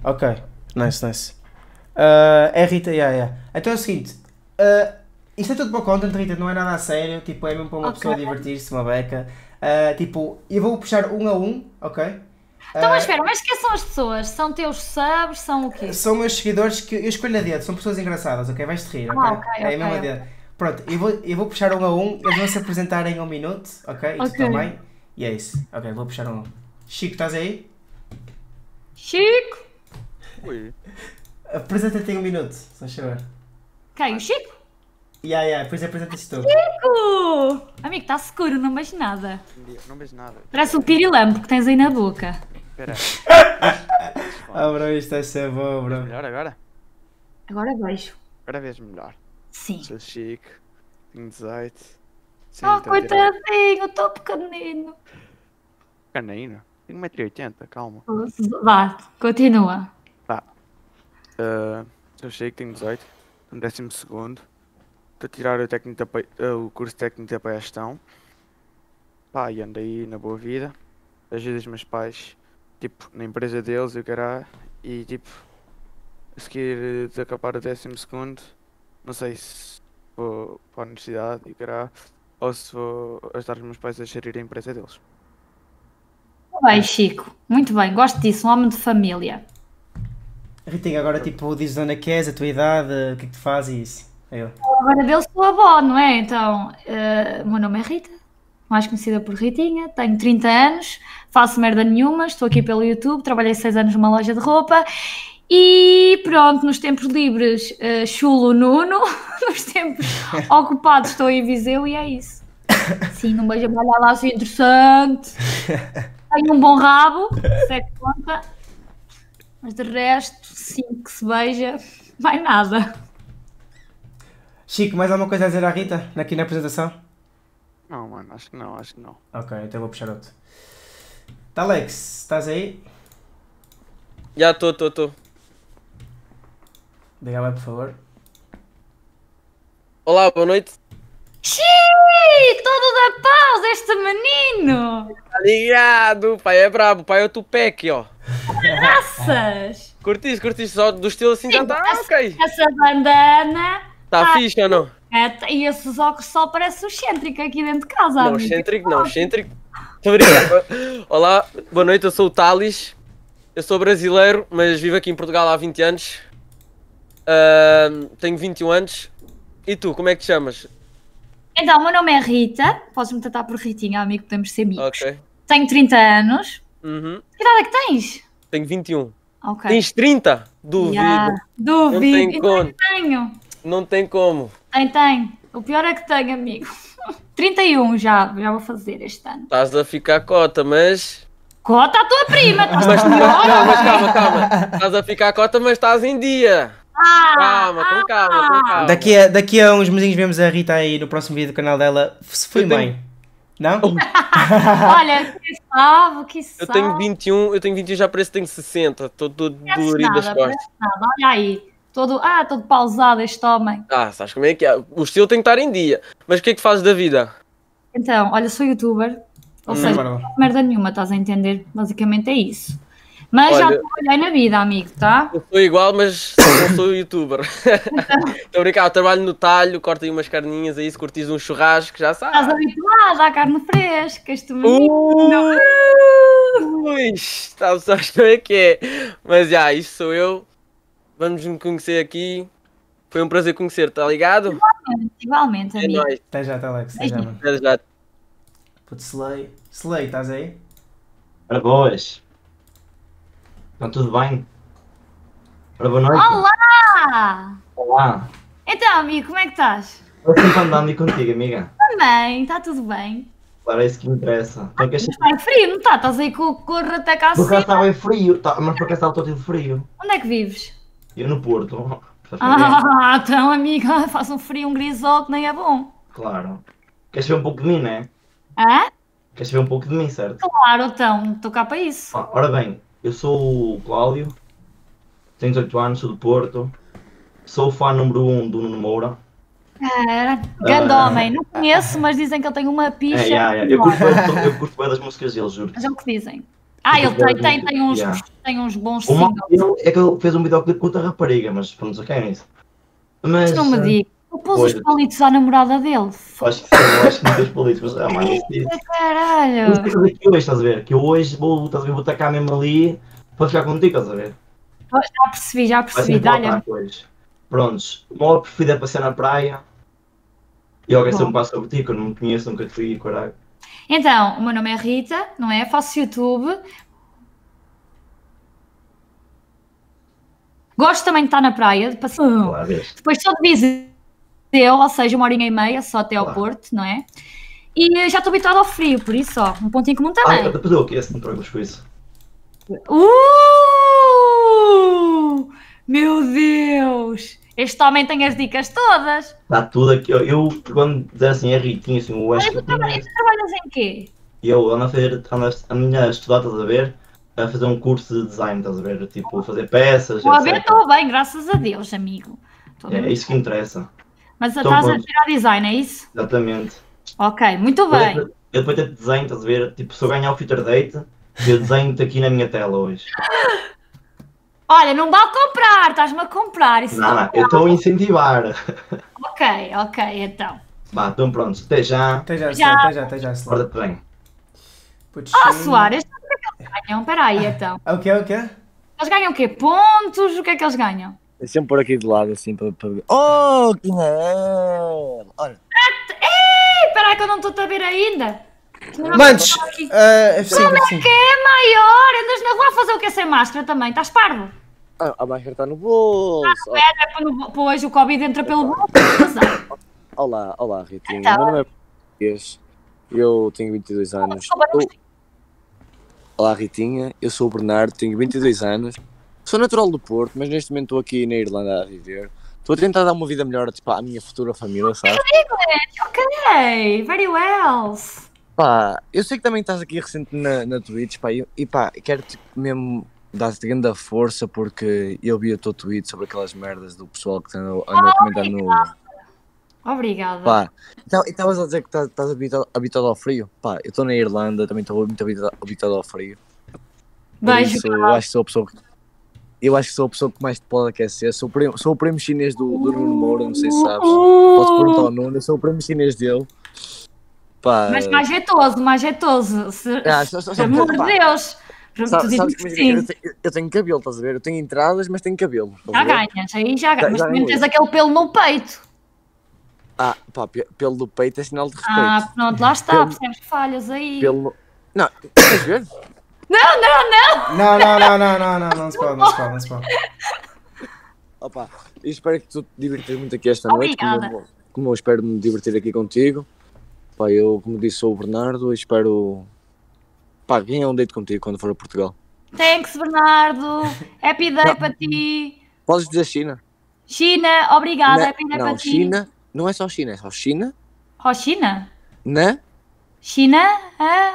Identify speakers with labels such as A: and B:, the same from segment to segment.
A: Ok, nice, nice. É Rita, yeah. Então é o seguinte, isto é tudo para o content, Rita, não é nada a sério, tipo, é mesmo para uma
B: Ok.
A: pessoa divertir-se, uma beca. Tipo, eu vou puxar um a um, ok?
B: Então, mas
A: Ah,
B: espera, mas quem são as pessoas? São teus subs? São o quê?
A: são meus seguidores que eu escolho a dedo, são pessoas engraçadas, ok? Vais-te rir, ok?
B: Ah, ok,
A: É a
B: ok,
A: mesma dedo.
B: ok.
A: Pronto, eu vou puxar um a um, eles vão se apresentar em um minuto, ok? E tu
B: Ok.
A: também. E é isso. Ok, vou puxar um a um. Chico, estás aí?
B: Chico?
C: Ui,
A: Apresenta-te em um minuto, se faz favor.
B: Quem? O Chico?
A: Depois apresentas tu.
B: Amigo, está seguro, não vejo nada.
C: não vejo nada.
B: Parece o pirilampo que tens aí na boca.
C: Espera aí.
A: Bro, isto é ser bom, bro.
C: Melhor agora?
B: Agora vejo.
C: Agora vês melhor.
B: Sim.
C: Sou chique, tenho 18. Sim,
B: Oh,
C: estou a tirar
B: coitadinho, estou pequenino.
C: canina. Tenho 1,80 m, calma.
B: Vá, continua.
C: Tá. Sou chique, tenho 18. No 12º. Estou a tirar o curso técnico de apoio à gestão. Pá, e ando aí na boa vida. Ajudo os meus pais, tipo, na empresa deles, eu quero. E tipo, a seguir de acabar o 12º, não sei se vou para a universidade e quero, ou se vou ajudar os meus pais a gerir a empresa deles.
B: Muito bem, Chico. Muito bem, gosto disso, um homem de família.
A: Ritinho, agora tipo, dizes onde é que és, a tua idade, o que é que tu fazes e isso. Eu.
B: Agora dele sou avó, não é? Então, o meu nome é Rita, mais conhecida por Ritinha, tenho 30 anos, faço merda nenhuma, estou aqui pelo YouTube, trabalhei 6 anos numa loja de roupa e pronto, nos tempos livres chulo o Nuno, nos tempos ocupados estou em Viseu e é isso. Sim, não vejo a malhar lá assim interessante, tenho um bom rabo, se é que conta, mas de resto, sim, que se veja, vai nada.
A: Chico, mais alguma coisa a dizer à Rita aqui na apresentação?
C: Não, mano, acho que não, acho que não.
A: Ok, então vou puxar outro. Tá, Alex, estás aí?
D: Já estou.
A: Diga lá, por favor.
D: Olá, boa noite.
B: Xiii, todo da pausa este menino!
D: Tá ligado? O pai é brabo, o pai é o Tupac, ó.
B: Graças!
D: Curtiste só do estilo assim, já tá ok.
B: Essa bandana
D: Tá fixe ou não?
B: e esses óculos só parece o excêntrico aqui dentro de casa,
D: Não,
B: amigo.
D: excêntrico, não, excêntrico. Tô brincando. Olá, boa noite, eu sou o Talis. Eu sou brasileiro, mas vivo aqui em Portugal há 20 anos. Tenho 21 anos. E tu, como é que te chamas?
B: Então, o meu nome é Rita, podes-me tratar por Ritinha, amigo, podemos ser amigos.
D: Ok.
B: Tenho 30 anos.
D: Uhum.
B: Que idade é que tens?
D: Tenho 21.
B: Ok.
D: Tens 30? Duvido.
B: Yeah, duvido.
D: Não tem
B: Então,
D: como.
B: tenho.
D: Não tem como.
B: Tenho. O pior é que tenho, amigo. 31 já vou fazer este ano.
D: Estás a ficar cota, mas...
B: Cota a tua prima, estás
D: Mas,
B: a
D: não, mas calma. Estás a ficar cota, mas estás em dia. Calma, com calma.
A: Daqui a uns mesinhos vemos a Rita aí no próximo vídeo do canal dela. Se foi
D: Eu tenho-
A: mãe. Não?
B: Olha, que
D: Eu
B: sabe.
D: tenho 21 já parece que tenho 60. Estou todo
B: Parece
D: dolorido das
B: nada,
D: costas.
B: parece nada. Olha aí, todo pausado este homem.
D: Sabes como é que é? O estilo tem que estar em dia. Mas o que é que fazes da vida?
B: Então, olha, sou youtuber, ou seja,
A: Bora lá.
B: não faço merda nenhuma, estás a entender? Basicamente é isso. Mas já
D: Olha-
B: trabalhei na vida, amigo, tá?
D: Eu sou igual, mas não sou youtuber. Estou a brincar, eu trabalho no talho, corto aí umas carninhas aí, se curtis um churrasco, já
B: Estás
D: sabes.
B: habituado à carne fresca, este menino.
D: Ui, sabes como é que é. Mas já, isso sou eu. Vamos me conhecer aqui. Foi um prazer conhecer, tá ligado?
B: Igualmente,
D: É
B: amigo.
D: nóis.
A: Até já, Alex. Até já, mano.
D: Até já.
A: Puto Slay. Slay, estás aí?
E: Ora boas. Está tudo bem? Ora boa noite.
B: Olá!
E: Olá.
B: Então, amigo, como é que estás?
E: Estou sempre andando e contigo, amiga.
B: Também, está tudo bem.
E: Claro, é isso que me interessa. Então,
B: Mas está frio, não está? Estás aí com o corro até cá
E: por acaso
B: acima.
E: está bem frio, mas por acaso está todo frio.
B: Onde é que vives?
E: Eu no Porto. Estás a ver?
B: Então, amiga, faz um frio, um grisol que nem é bom.
E: Claro. Queres ver um pouco de mim, não é?
B: Hã?
E: Queres ver um pouco de mim, certo?
B: Claro, então, estou cá para isso.
E: Ora bem, eu sou o Cláudio, tenho 18 anos, sou do Porto, sou o fã número 1 do Nuno Moura.
B: Grande homem, não conheço, mas dizem que ele tem uma picha.
E: Eu
B: enorme.
E: curto bem das músicas dele, juro.
B: Mas é o que dizem. Ele tem uns bons
E: O mal
B: singles.
E: dele é que ele fez um videoclipe com outra rapariga, mas pronto, ok é isso. Mas.
B: Tu não me digas. Ele pôs
E: Pois.
B: os palitos à namorada dele.
E: Acho que sim, eu acho que não fez políticos, mas mano, isso.
B: Caralho.
E: Mas temos aqui hoje, estás a ver? Que eu hoje estás a ver, vou tacar mesmo ali para ficar contigo, estás a ver?
B: Já
E: Vai
B: percebi.
E: ser
B: Dá-lhe.
E: importante hoje. Prontos, o meu preferido é passear na praia. E eu quero ser um passo sobre ti, que eu não me conheço, nunca te fui, caralho.
B: Então, o meu nome é Rita, não é? Faço YouTube. Gosto também de estar na praia, de passear.
E: Lá, vês.
B: Depois sou de Viseu, ou seja, 1h30, só até ao
E: Claro.
B: Porto, não é? E já estou habituada ao frio, por isso, ó, um ponto em comum também.
E: Depois eu aqueço, não te preocupes com isso.
B: Meu Deus! Este homem tem as dicas todas.
E: Está tudo aqui. Eu quando dizer assim, é Ritinho, assim, o
B: Olha,
E: Ash
B: tu trabalhas em quê?
E: eu ando a minha estudar, estás a ver? A fazer um curso de design, estás a ver? Tipo, fazer peças,
B: Estou a ver,
E: etc.
B: estou bem, graças a Deus, amigo. Estou a ver.
E: É isso que interessa.
B: Mas
E: Então,
B: estás a
E: pronto.
B: tirar design, é isso?
E: Exatamente.
B: Ok, muito bem.
E: Eu depois ter desenho, estás a ver? Tipo, se eu ganhar o Future Date, eu desenho-te aqui na minha tela hoje.
B: Olha, não vale comprar, estás-me a comprar. Isso
E: Não, eu estou a incentivar.
B: Ok, então.
E: Vá, então pronto, até já.
A: Até já,
B: Já.
A: até já.
E: Porta-te bem.
B: Soares, o que é que eles ganham? Espera aí, então.
A: O quê?
B: Eles ganham o quê? Pontos? O que é que eles ganham?
F: Deixa-me pôr aqui de lado assim para ver. Oh, que não! Olha,
B: Ei, espera aí que eu não estou a ver ainda.
A: Manos,
B: Como
A: sim.
B: é que é maior? Andas na rua a fazer o que sem máscara também? Estás parvo?
F: a máscara está no bolso.
B: Depois o Covid entra pelo bolso.
F: Olá, Ritinho.
B: Então.
F: Meu nome é Português. Eu tenho 22 anos. Olá, Ritinha. Eu sou o Bernardo, tenho 22 anos. Sou natural do Porto, mas neste momento estou aqui na Irlanda a viver. Estou a tentar dar uma vida melhor tipo, à minha futura família, sabes?
B: Ok, very well.
F: Pá, eu sei que também estás aqui recente na Twitch, pá, e pá, quero tipo, mesmo dar-te grande força porque eu vi o teu tweet sobre aquelas merdas do pessoal que andou a comentar no...
B: Obrigada.
F: Pá, e estavas a dizer que estás habituado ao frio? Pá, eu estou na Irlanda, também estou muito habituado ao frio. Por
B: Beijo.
F: isso, eu acho que sou a pessoa que... Eu acho que sou a pessoa que mais te pode aquecer. Sou o primo chinês do Nuno Moura, não sei se sabes. Podes perguntar ao Nuno, eu sou o primo chinês dele. Pá,
B: Mas mais jeitoso. Pelo amor de Deus. Tu dizes que sim.
F: eu tenho cabelo, estás a ver? Eu tenho entradas, mas tenho cabelo.
B: Já ganhas, aí já ganhas. Mas
F: Já
B: também
F: ganhas.
B: tens aquele pelo no peito.
F: Ah, pá, pelo do peito é sinal de respeito.
B: Ah, pronto, lá está.
F: Pelo-
B: Percebes que falhas aí.
F: Pelo no... Não, queres ver?
A: Não se pode.
F: Opa, eu espero que tu te divirtas muito aqui esta noite,
B: Obrigada.
F: como eu espero me divertir aqui contigo. Pá, eu, como disse, sou o Bernardo e espero ganhar um date contigo quando for a Portugal.
B: Thanks, Bernardo. Happy day para ti.
F: Podes dizer China?
B: China, obrigada. Happy day para
F: Não,
B: ti.
F: China, não é só China, é só China,
B: Oh, China?
F: na
B: China? Ah,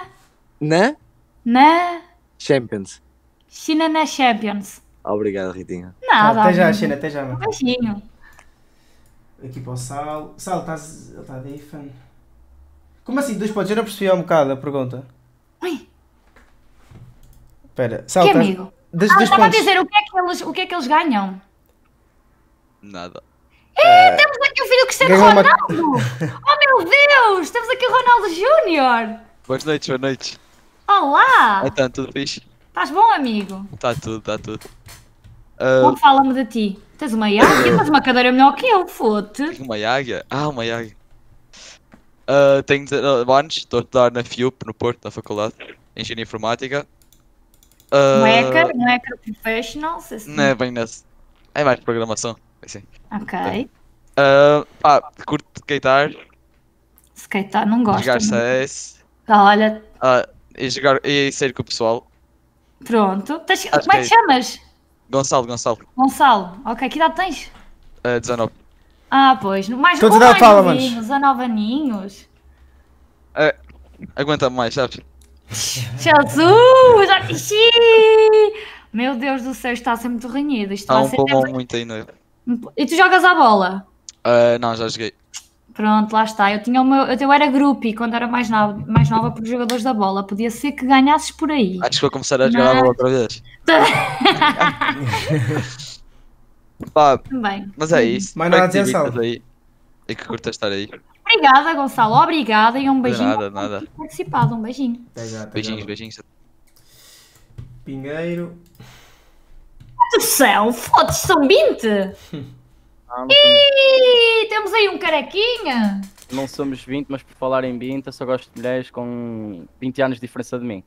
B: na
F: Champions.
B: China na Champions.
F: Obrigado, Ritinha.
B: Nada.
A: Até já,
B: amigo.
A: China, até já,
B: Um
A: mano.
B: beijinho.
A: Aqui para o Sal. Sal, ele está daí, fã. Como assim, 2 pontos? Eu não percebi um bocado a pergunta.
B: Ui,
A: Espera, Sal,
B: que
A: estás...
B: amigo?
A: Dos
B: Estava a
A: pontos.
B: dizer o que é que eles ganham.
G: Nada.
B: Temos aqui o filho do Cristiano
A: Ganhou uma-
B: Ronaldo. Oh meu Deus, temos aqui o Ronaldo Júnior.
G: Boas noites.
B: Olá.
G: Então, tudo fixe?
B: Estás bom, amigo?
G: Está tudo.
B: Bom, fala-me de ti. Tens uma águia, tens uma cadeira melhor que eu, fote.
G: Uma águia? Uma águia. Tenho 19 anos, estou a estudar na FIUP, no Porto, na Faculdade de Engenharia Informática.
B: Não é professional.
G: Não é bem nesse. É mais programação. Assim.
B: Ok.
G: Curto skatear,
B: Skatear, não gosto.
G: jogar CS
B: Olha,
G: e sair com o pessoal.
B: pronto.
G: Acho
B: Como é que
G: que
B: te chamas?
G: Gonçalo,
B: Gonçalo. Ok, que idade tens?
G: 19.
B: Ah, pois. Mais
A: Todos
B: ou
A: a dar
B: mais
A: fala,
B: novinhos,
A: manos.
B: 19 aninhos.
G: Aguenta mais, sabes?
B: Jesus! Meu Deus do céu, está a ser muito renhido. Isto
G: Há
B: vai
G: um
B: ser
G: pulmão muito aí, não é?
B: E tu jogas à bola?
G: Não, já joguei.
B: Pronto, lá está. Eu era groupie quando era mais nova por jogadores da bola. Podia ser que ganhasses por aí.
G: Acho que vou começar a jogar a bola outra vez. Pá,
B: Também.
G: mas é isso.
A: Mais nada a dizer,
G: Espero que te
A: Sal?
G: divirtas aí. E que curtas estar aí.
B: Obrigada, Gonçalo. Obrigada e um beijinho.
G: Nada, nada.
B: por ter participado. Um beijinho.
A: Até já, até
G: Beijinhos,
A: já.
G: beijinhos.
A: Pinheiro.
B: Do céu, foda-se, são 20? Ih, temos aí um carequinha.
H: Não somos 20, mas por falar em 20, eu só gosto de mulheres com 20 anos de diferença de mim.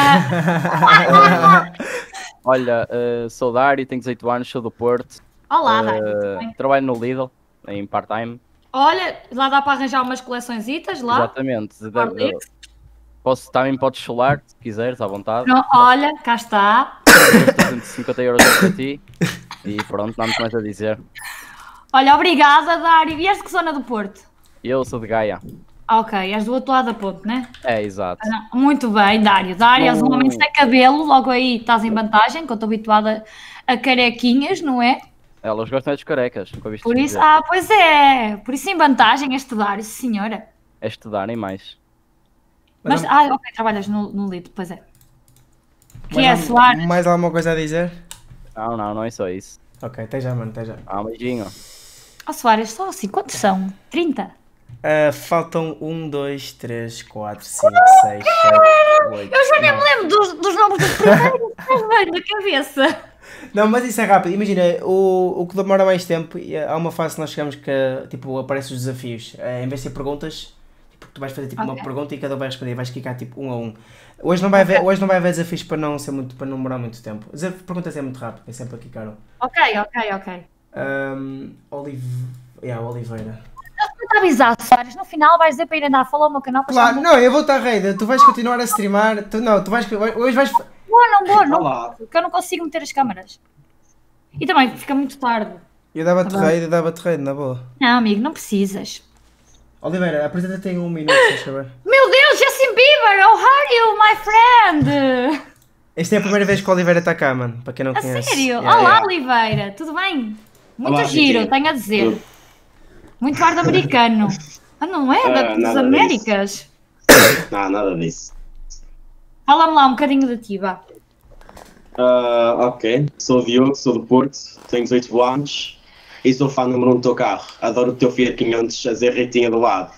B: Ah,
H: Olha, sou Dário, tenho 18 anos, sou do Porto.
B: olá, Dário, tudo bem?
H: Trabalho no Lidl, em part-time.
B: Olha, lá dá para arranjar umas coleçõezitas lá.
H: Exatamente.
B: Horlicks.
H: Também podes solar, se quiseres, à vontade.
B: Não, olha, cá está.
H: 350 € é para ti. E pronto, não há muito mais a dizer.
B: Olha, obrigada, Dário. E és de que zona do Porto?
H: Eu sou de Gaia.
B: Ok, és do outro lado da ponte, né?
H: É, exato.
B: Muito bem, Dário. Dário, és um
H: Não.
B: homem sem cabelo, logo aí estás em vantagem, que eu estou habituada a carequinhas, não é?
H: Elas gostam é dos carecas, nunca viste
B: Por isso,
H: dizer.
B: pois é. Por isso em vantagem este Dário, sim, senhora.
H: É estudar, nem mais.
B: Mas,
A: Mas
B: ok, trabalhas no Lidl, pois é. Que é, Soares?
A: Mais alguma coisa a dizer?
H: Não é só isso.
A: Ok, até já, mano, até já.
H: Um beijinho.
B: Oh, Soares, só assim, quantos são? 30?
A: Faltam 1, 2, 3, 4, 5, 6, 7, 8.
B: Eu já nem me lembro dos nomes dos primeiros, estás bem na cabeça.
A: Não, mas isso é rápido. Imagina, o que demora mais tempo, há uma fase que nós chegamos que tipo, aparecem os desafios. Em vez de ser perguntas, tipo, tu vais fazer tipo, uma pergunta e cada um vai responder, vais clicar tipo 1 a 1. Hoje não vai haver desafios para não demorar muito tempo. As perguntas é muito rápido, é sempre a clicar.
B: Ok.
A: Oliveira.
B: Não te avisar, Soares, no final vais dizer para ir andar a falar o meu canal para
A: Claro,
B: chamar-
A: não, eu vou estar rei, tu vais continuar a streamar, hoje vais...
B: Não, porque eu não consigo meter as câmaras. E também fica muito tarde.
A: Eu dava-te
B: Tá bem.
A: rei, na boa.
B: Não, amigo, não precisas.
A: Oliveira, apresenta-te em 1 minuto, se faz favor.
B: Meu Deus, Justin Bieber, how are you, my friend?
A: Esta é a primeira vez que o Oliveira está cá, mano, para quem não
B: A
A: conhece.
B: sério?
A: Yeah,
B: Olá,
A: yeah.
B: Oliveira, tudo bem? Muito
I: Olá,
B: giro,
I: Vicky.
B: tenho a dizer. Muito ar de americano. Não é? Das
I: nada
B: Américas?
I: Não, nada disso.
B: Fala-me lá um bocadinho de ti, vá.
I: Ok, sou o Diogo, sou do Porto, tenho 18 anos e sou fã número 1 do teu carro. Adoro o teu Fiat 500, a zerritinha do lado.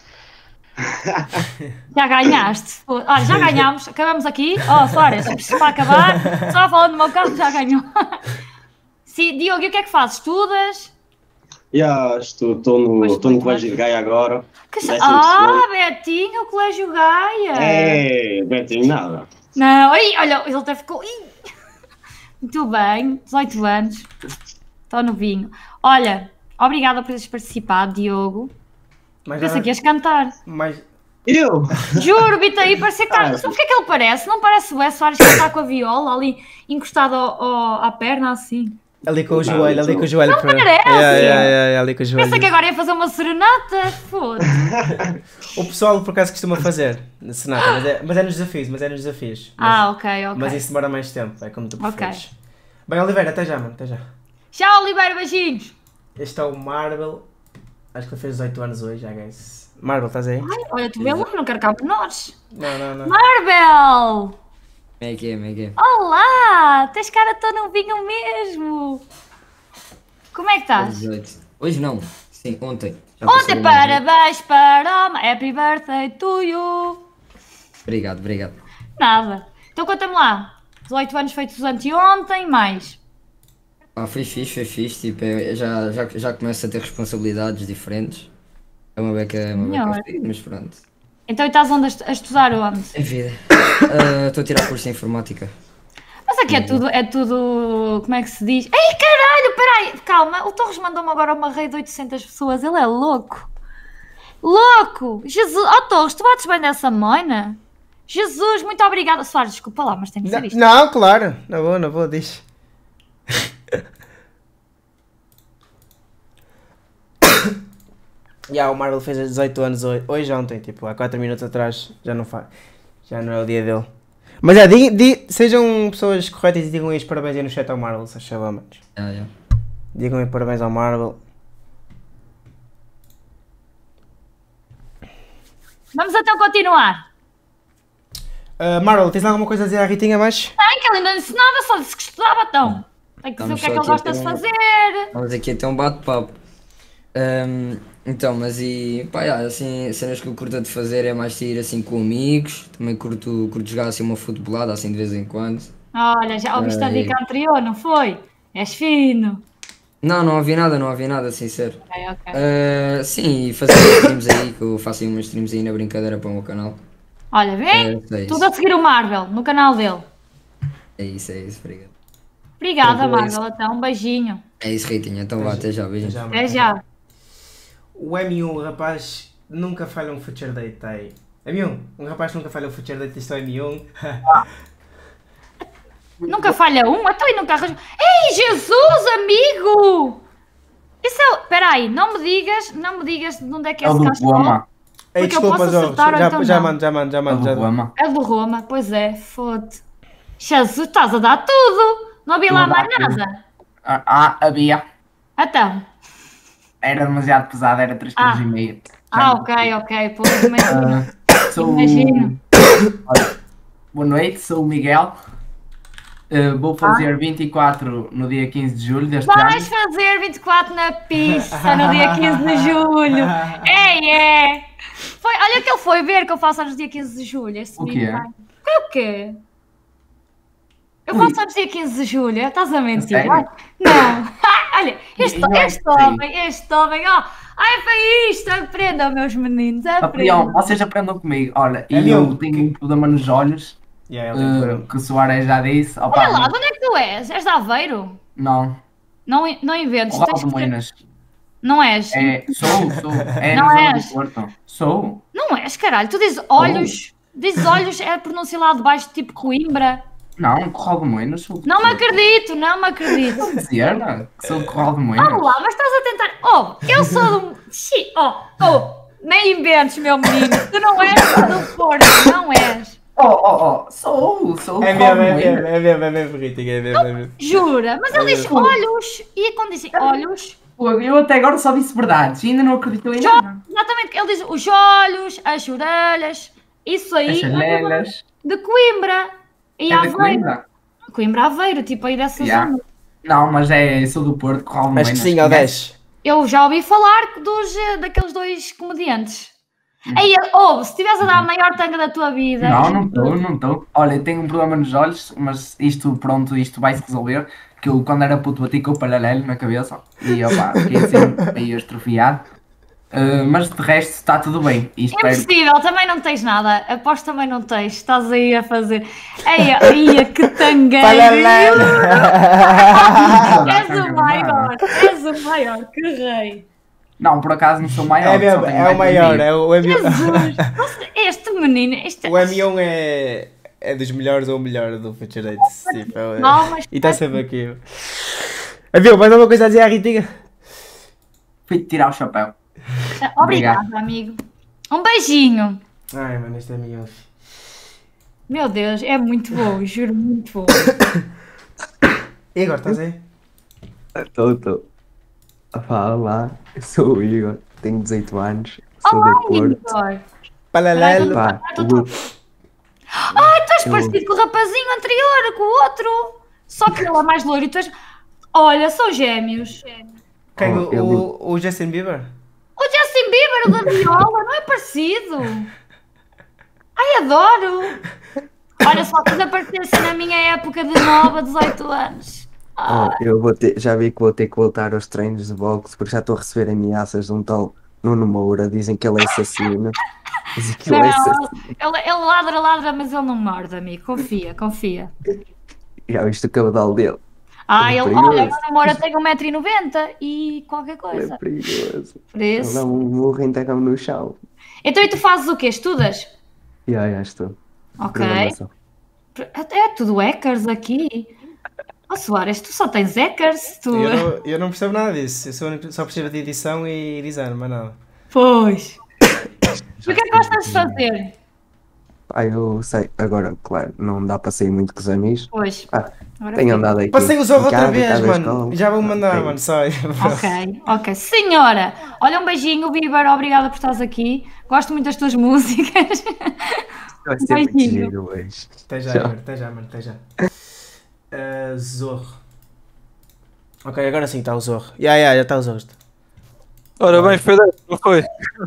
B: Já ganhaste. Olha, já ganhámos. Acabamos aqui. Oh, Soares, para acabar. Só falando do meu carro, já ganhou. Sim, Diogo, e o que é que fazes? Estudas?
I: Estou no colégio de Gaia agora.
B: Que...
I: 12º.
B: Betinho, o Colégio Gaia.
I: Betinho, nada.
B: Não, olha, ele até ficou... Muito bem, 18 anos. Estou novinho. Olha, obrigada por teres participado, Diogo.
A: Mas
B: Pensei que ias cantar.
I: Eu?
B: Juro, Bita aí, parecia que está... Sabe o que é que ele parece? Não parece o Soares que está com a viola ali, encostado à perna, assim.
A: Ali com o joelho.
B: Não parece?
A: Ali com o joelho.
B: Pensa que agora ia fazer uma serenata? Foda-se.
A: O pessoal por acaso costuma fazer na Senata, mas é nos desafios.
B: Ok.
A: Mas isso demora mais tempo, é como tu
B: Ok.
A: preferes. Bem, Oliveira, até já, mano, até já.
B: Tchau, Oliveira, beijinhos.
A: Este é o Marvel, acho que ele fez 18 anos hoje, já guys. Marvel, estás aí?
B: Olha, tu vê lá, não quero cá menores.
A: Não.
B: Marvel!
J: Como é que é?
B: Olá! Tens cara tão novinho mesmo. Como é que estás?
J: 18. Hoje não. Sim, ontem. Já
B: Ontem,
J: passou mais, né?
B: parabéns para... Happy birthday to you.
J: Obrigado.
B: Nada. Então conta-me lá. 18 anos feitos anteontem, mais.
J: Foi fixe. Tipo, eu já começo a ter responsabilidades diferentes. É uma beca
B: Melhor.
J: fodida, mas pronto.
B: Então e estás onde a estudar onde?
J: É vida. Estou a tirar curso em informática.
B: Mas aqui é tudo, como é que se diz? Ei, caralho, peraí, calma, o Torres mandou-me agora uma rede de 800 pessoas, ele é louco. Louco! Jesus, Torres, tu bates bem dessa moina? Jesus, muito obrigada. Soares, desculpa lá, mas tem que ser isto.
A: Não, claro, na boa, diz. O Marvel fez 18 anos hoje ontem, tipo, há 4 minutos atrás, já não é o dia dele. Mas sejam pessoas corretas e digam aí os parabéns aí no chat ao Marvel, se achava menos. Digam aí parabéns ao Marvel.
B: Vamos então continuar.
A: Marvel, tens alguma coisa a dizer à Ritinha mais?
B: Tem, que ele ainda não disse nada, só disse que estudava, então. Tem que dizer o que é que ele gosta de fazer.
J: Vamos aqui até um bate-papo. Então, mas pá, assim, cenas que eu curto de fazer é mais sair assim com amigos. Também curto jogar assim uma futebolada assim de vez em quando.
B: Olha, já ouviste a dica anterior, não foi? És fino.
J: Não havia nada, sincero.
B: Ok.
J: Sim, e fazer uns streams aí, que eu faço aí umas streams aí na brincadeira para o meu canal.
B: Olha, vem,
J: É
B: tudo a seguir o Marvel, no canal dele.
J: É isso, obrigado.
B: Obrigada,
J: Então, é isso.
B: Marvel, então, um beijinho.
J: É isso, Ritinha, então vá, até já, beijinho.
B: Até já.
A: O M1, rapaz, nunca falha um Future Date, tá aí. M1, um rapaz nunca falha um Future Date, isto é M1.
B: Nunca falha um? Então e nunca arranjo. Ei, Jesus, amigo! Isso é. Peraí, não me digas de onde é que é esse castelo.
A: Ei,
B: Porque eu
A: desculpa,
B: posso
A: Jorge,
B: acertar ou então
A: já
B: não.
A: mando.
B: É do Roma, pois é, foda-se. Jesus, estás a dar tudo! Não havia lá mais nada.
K: Havia.
B: Então.
K: Era demasiado pesado, era 3 kg e meio.
B: Ok, pois imagino.
K: Sou...
B: Imagino.
K: Boa noite, sou o Miguel. Vou fazer 24 no dia 15 de julho deste ano.
B: Vais fazer 24 na pista no dia 15 de julho. Olha que ele foi ver que eu faço anos dia 15 de julho. Esse
K: O quê?
B: O quê? Eu faço anos dia 15 de julho. Estás a mentir?
K: Sério?
B: Não. Olha, este homem, ó. Ai, foi isto. Aprendam, meus meninos. Aprendam.
K: Vocês aprendam comigo. Olha, eu tenho um problema nos olhos. Que o Soares já disse. Opa,
B: Olha lá, de onde é que tu és? És de Aveiro?
K: Não.
B: Não inventes.
K: Corral de Moinas.
B: Não és?
K: Sou. É
B: não
K: na zona
B: és?
K: do Porto. Sou.
B: Não és, caralho. Tu dizes olhos. Dizes olhos, é pronuncia lá de baixo, tipo Coimbra.
K: Não, Corral de Moinas.
B: Não me acredito.
K: Não dizer, que sou de Corral de Moinas.
B: Olha lá, mas estás a tentar. Eu sou de nem inventes, meu menino. Tu não és do Porto, não és.
K: Sou
A: é mesmo, Ritinha, é mesmo.
B: Jura? Mas ele diz olhos. E quando dizem olhos...
K: Eu até agora só disse verdades. Ainda não acredito em nada.
B: Exatamente. Ele diz os olhos, as orelhas. Isso aí.
K: As orelhas.
B: De Coimbra. E
K: de Coimbra?
B: Coimbra Aveiro, tipo aí dessa zona.
K: Não, mas sou do Porto, Corral de Moinas.
A: Acho que sim, ao 10.
B: Eu já ouvi falar daqueles dois comediantes. Aí, se estiveres a dar a maior tanga da tua vida...
K: Não estou. Olha, eu tenho um problema nos olhos, mas isto vai-se resolver. Que eu, quando era puto, bati com o paralelo na cabeça. E, fiquei assim, meio estrofiado. Mas de resto está tudo bem. E
B: Impossível, também não tens nada. Aposto também não tens. Estás aí a fazer... Eia, que tangueiro! És o maior, que rei!
K: Não, por acaso não sou maior.
A: É o maior, é o M1.
B: Jesus, este menino...
A: O M1 é dos melhores ou o melhor do Future Date. E está sempre aqui. Viu, mais alguma coisa a dizer à Ritinha?
K: Fui tirar o chapéu.
B: Obrigado, amigo. Um beijinho.
A: Ai, mano, este é M1.
B: Meu Deus, é muito bom, juro, muito bom.
A: E agora, estás aí?
L: Estou. Olá, eu sou o Igor, tenho 18 anos, sou
B: Olá,
L: do Porto.
B: Igor.
A: Paralelo.
B: Ai, tu és parecido com o rapazinho anterior, com o outro. Só que ele é mais loiro e tu és... Olha, são gêmeos.
A: Quem? O Justin Bieber?
B: O Justin Bieber, o da viola, não é parecido? Ai, adoro. Olha, só que aparecesse na minha época de 9 a 18 anos.
L: Eu já vi que vou ter que voltar aos treinos de boxe porque já estou a receber ameaças de um tal Nuno Moura, dizem que ele é assassino. Dizem que ele é assassino.
B: Ele ladra, mas ele não morde, amigo. Confia.
L: Já viste o cabedal dele?
B: Olha, o Nuno Moura tem 1,90m e qualquer coisa.
L: Ele é perigoso.
B: Por isso.
L: Ele dá um murro e enterra-me no chão.
B: Então e tu fazes o quê? Estudas?
L: Já estou.
B: Ok. É tudo hackers aqui. Soares, tu só tens hackers?
A: Eu não percebo nada disso. Eu só percebo de edição e design, mas nada.
B: Pois. E o que é que gostas de fazer?
L: Pá, eu sei, agora, claro, não dá para sair muito com os amigos.
B: Pois.
L: Pá,
B: Agora
L: tenho
B: sim.
L: andado aqui.
A: Passei o Zorro
L: em
A: outra
L: casa,
A: vez,
L: casa,
A: mano.
L: escola.
A: Já vou mandar,
L: Tenho.
A: mano, sai.
B: Ok. Senhora, olha, um beijinho, Bieber, obrigada por estares aqui. Gosto muito das tuas músicas.
L: Vai ser muito
B: Beijinho.
L: giro hoje.
A: Até já,
L: Tchau.
A: mano, até já, mano, até já. Zorro. Ok, agora sim está o Zorro. Já está o Zorro.
M: Ora bem, foi dessa, não foi?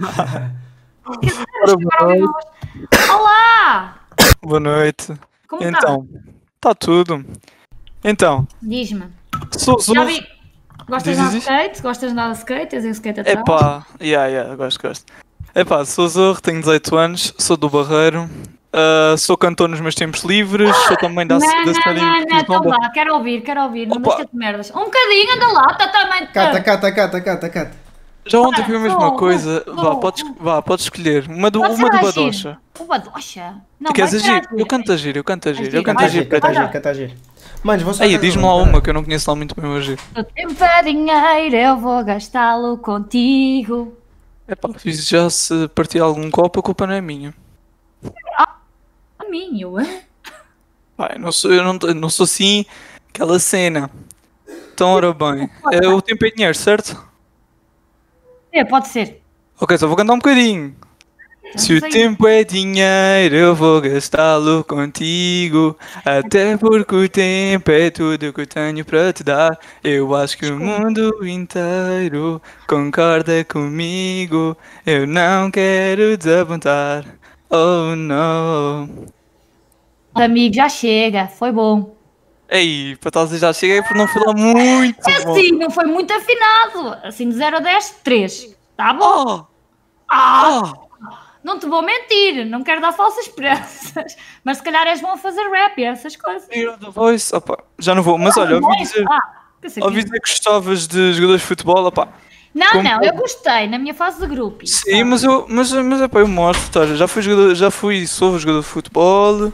M: Ora, boa noite.
B: Olá!
M: Boa noite.
B: Como
M: Então, está tudo. Então,
B: Diz-me.
M: sou
B: Já
M: Zorro.
B: vi. Gostas de andar de
M: Diz.
B: skate? Gostas de andar de skate? Tens um skate atrás?
M: Epá, gosto. Epá, sou Zorro, tenho 18 anos, sou do Barreiro, sou cantor nos meus tempos livres, sou também da
B: Não,
M: cidade de
B: então vá, quero ouvir, não
M: Opa.
B: deixa de merdas. Um bocadinho, anda lá, tá também.
A: Cata.
M: Já ontem foi a mesma
B: sou,
M: coisa. Podes escolher. Uma do
B: Pode ser
M: Badocha.
B: O Badocha? Não,
M: Tu queres
B: vai ser
M: agir? Eu canto agir.
A: Canta agir. Mano, vou só.
M: Aí, diz-me lá uma que eu não conheço lá muito bem o agir.
B: O tempo é dinheiro, eu vou gastá-lo contigo.
M: Epá, já se partir algum copo, a culpa não é minha.
B: A minha, ué?
M: Pai, eu não sou assim, aquela cena. Então, ora bem, o tempo é dinheiro, certo?
B: É, pode ser.
M: Ok, só vou cantar um bocadinho. Se o tempo é dinheiro, eu vou gastá-lo contigo. Até porque o tempo é tudo que eu tenho para te dar. Eu acho que o mundo inteiro concorda comigo. Eu não quero desapontar. Oh não.
B: Amigo, já chega, foi bom.
M: Ei, para tal já cheguei por não falar muito.
B: É
M: bom.
B: assim, não foi muito afinado. Assim, de 0 a 10, 3. Tá bom? Não te vou mentir, não quero dar falsas esperanças. Mas se calhar és bom a fazer rap e essas coisas.
M: The Voice, opa, já não vou, mas olha, ouvi dizer que gostavas de jogadores de futebol, opa.
B: Não, eu gostei na minha fase de grupo.
M: Sim, mas epá, eu mostro, olha, sou jogador de futebol.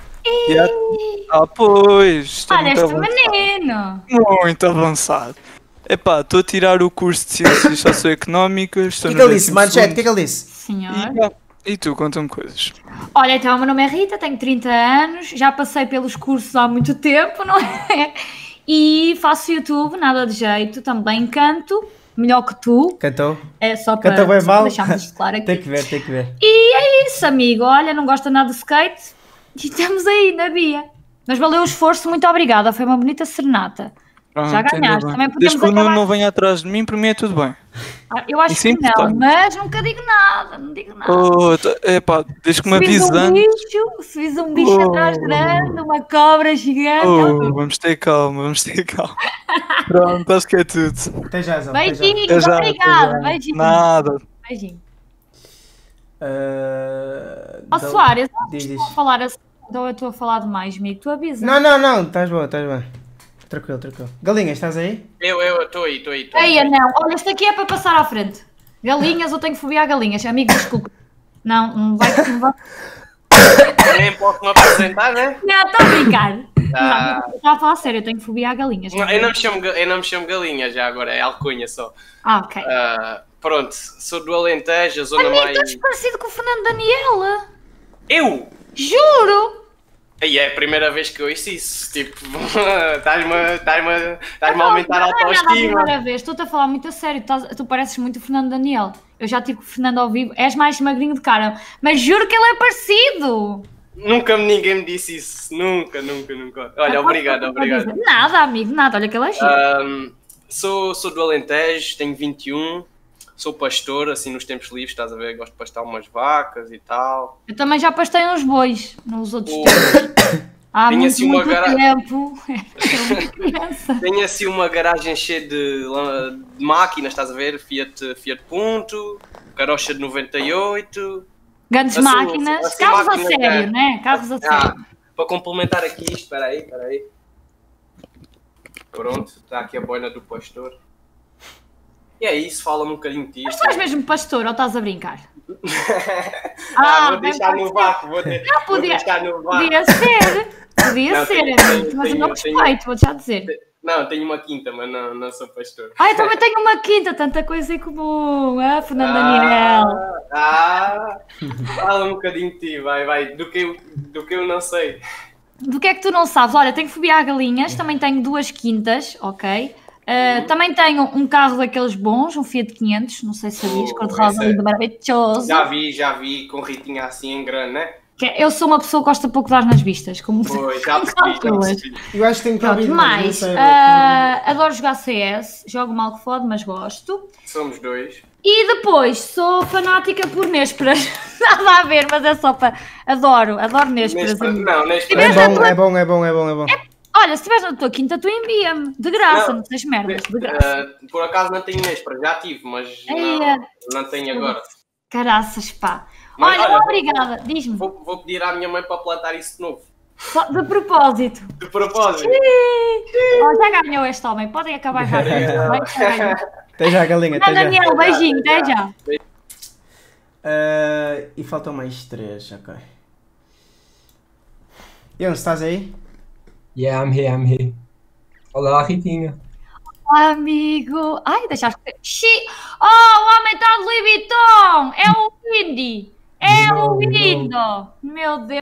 M: Pois.
B: Olha, este menino.
M: Muito avançado. Epá, estou a tirar o curso de Ciências Socioeconómicas.
A: O que ele disse, Manchete? O que ele disse?
B: Senhor.
M: E tu, conta-me coisas.
B: Olha, então, o meu nome é Rita, tenho 30 anos, já passei pelos cursos há muito tempo, não é? E faço YouTube, nada de jeito, também canto, melhor que tu.
A: Cantou?
B: É só para
A: Cantou bem mal.
B: deixarmos isto claro aqui.
A: Tem que ver.
B: E é isso, amigo. Olha, não gosta nada de skate e estamos aí na via. Mas valeu o esforço, muito obrigada, foi uma bonita serenata.
M: Pronto,
B: Já ganhaste, também podemos
M: desde que o Nuno
B: acabar.
M: não venha atrás de mim, para mim é tudo bem.
B: Eu acho
M: Isso é
B: que não,
M: importante.
B: mas nunca digo nada, não digo nada.
M: Epá, desde que me
B: Se vis um
M: avisando.
B: bicho, se vis um bicho atrás grande, uma cobra gigante.
M: Vamos ter calma. Pronto, acho que é tudo.
A: Até já, Zão.
B: Beijinhos, obrigada. Beijinho.
M: Nada.
B: Beijinho.
A: Então,
B: Soares,
A: diz.
B: estou a falar assim, então eu estou a falar demais, amigo. Tu avisa.
A: Não, estás bom. Tranquilo. Galinha, estás aí?
D: Eu estou aí.
B: Ei, não, olha, isto aqui é para passar à frente. Galinhas, eu tenho fobia a galinhas. Amigo, desculpa. Não vai.
D: Nem posso me apresentar, né?
B: Não, estou a brincar. Não, estava a falar sério, eu tenho fobia a galinhas.
D: Eu não me chamo Galinha já agora, é alcunha só.
B: Ok.
D: Pronto, sou do Alentejo, a zona
B: Amigo,
D: mais...
B: estás parecido com o Fernando Daniel.
D: Eu?
B: Juro.
D: Aí é a primeira vez que eu ouço isso, tipo, estás-me a aumentar a
B: Não é nada a
D: autoestima.
B: primeira vez, estou-te a falar muito a sério, tu pareces muito o Fernando Daniel. Eu já tive com o Fernando ao vivo, és mais magrinho de cara, mas juro que ele é parecido.
D: Nunca ninguém me disse isso, nunca. Olha, obrigado.
B: Nada, amigo, nada, olha que ele é giro.
D: Sou do Alentejo, tenho 21, sou pastor, assim, nos tempos livres, estás a ver, gosto de pastar umas vacas e tal.
B: Eu também já pastei uns bois nos outros tempos. Há
D: Tenho
B: muito,
D: assim uma
B: muito tempo. Eu era muito criança.
D: Tenho assim uma garagem cheia de máquinas, estás a ver, Fiat Punto, carocha de 98...
B: Grandes
D: Assim,
B: máquinas,
D: assim,
B: carros a
D: máquinas,
B: sério, né? Carros a sério.
D: Para complementar aqui isto, espera aí. Pronto, está aqui a boina do pastor. E é isso, fala-me um bocadinho disto.
B: Mas tu és mesmo pastor ou estás a brincar?
D: Vou deixar no vácuo, vou deixar no vácuo.
B: Podia ser,
D: Não,
B: amigo, mas eu não
D: tenho-
B: respeito, vou-te já dizer.
D: Não, tenho uma quinta, mas não sou pastor.
B: Eu também tenho uma quinta, tanta coisa em comum. Fernando Daniel.
D: Fala um bocadinho de ti, vai. Do que eu não sei.
B: Do que é que tu não sabes? Olha, tenho fobia a galinhas, também tenho 2 quintas, ok? Também tenho um carro daqueles bons, um Fiat 500, não sei se sabias, cor-de-rosa, lindo, maravilhoso.
D: Já vi, com Ritinha assim em grande, né?
B: Eu sou uma pessoa que gosta pouco de dar nas vistas, como
D: Pois, já percebi.
A: Eu acho que tenho que ouvir
B: mais. Adoro jogar CS, jogo mal que fode, mas gosto.
D: Somos 2.
B: E depois sou fanática por Nésperas. Nada a ver, mas é só para. Adoro Nésperas.
D: Não, Nésperas.
A: É bom.
B: Olha, se estiveres na tua quinta, tu envia-me. De graça, não tens merdas. De graça.
D: Por acaso não tenho Nésperas, já tive, mas não tenho agora.
B: Caraças, pá.
D: Mas,
B: olha, obrigada, diz-me.
D: Vou pedir à minha mãe para plantar isso de novo.
B: De propósito. Já ganhou este homem, podem acabar já.
A: Até já, galinha.
B: Daniel, beijinho, até já.
A: E faltam mais 3, ok. Ian, estás aí?
N: Yeah, I'm here. Olá, Ritinha.
B: Olá, amigo. Ai, deixaste... o homem está de Louis Vuitton. É o Indy. É o lindo. Meu Deus.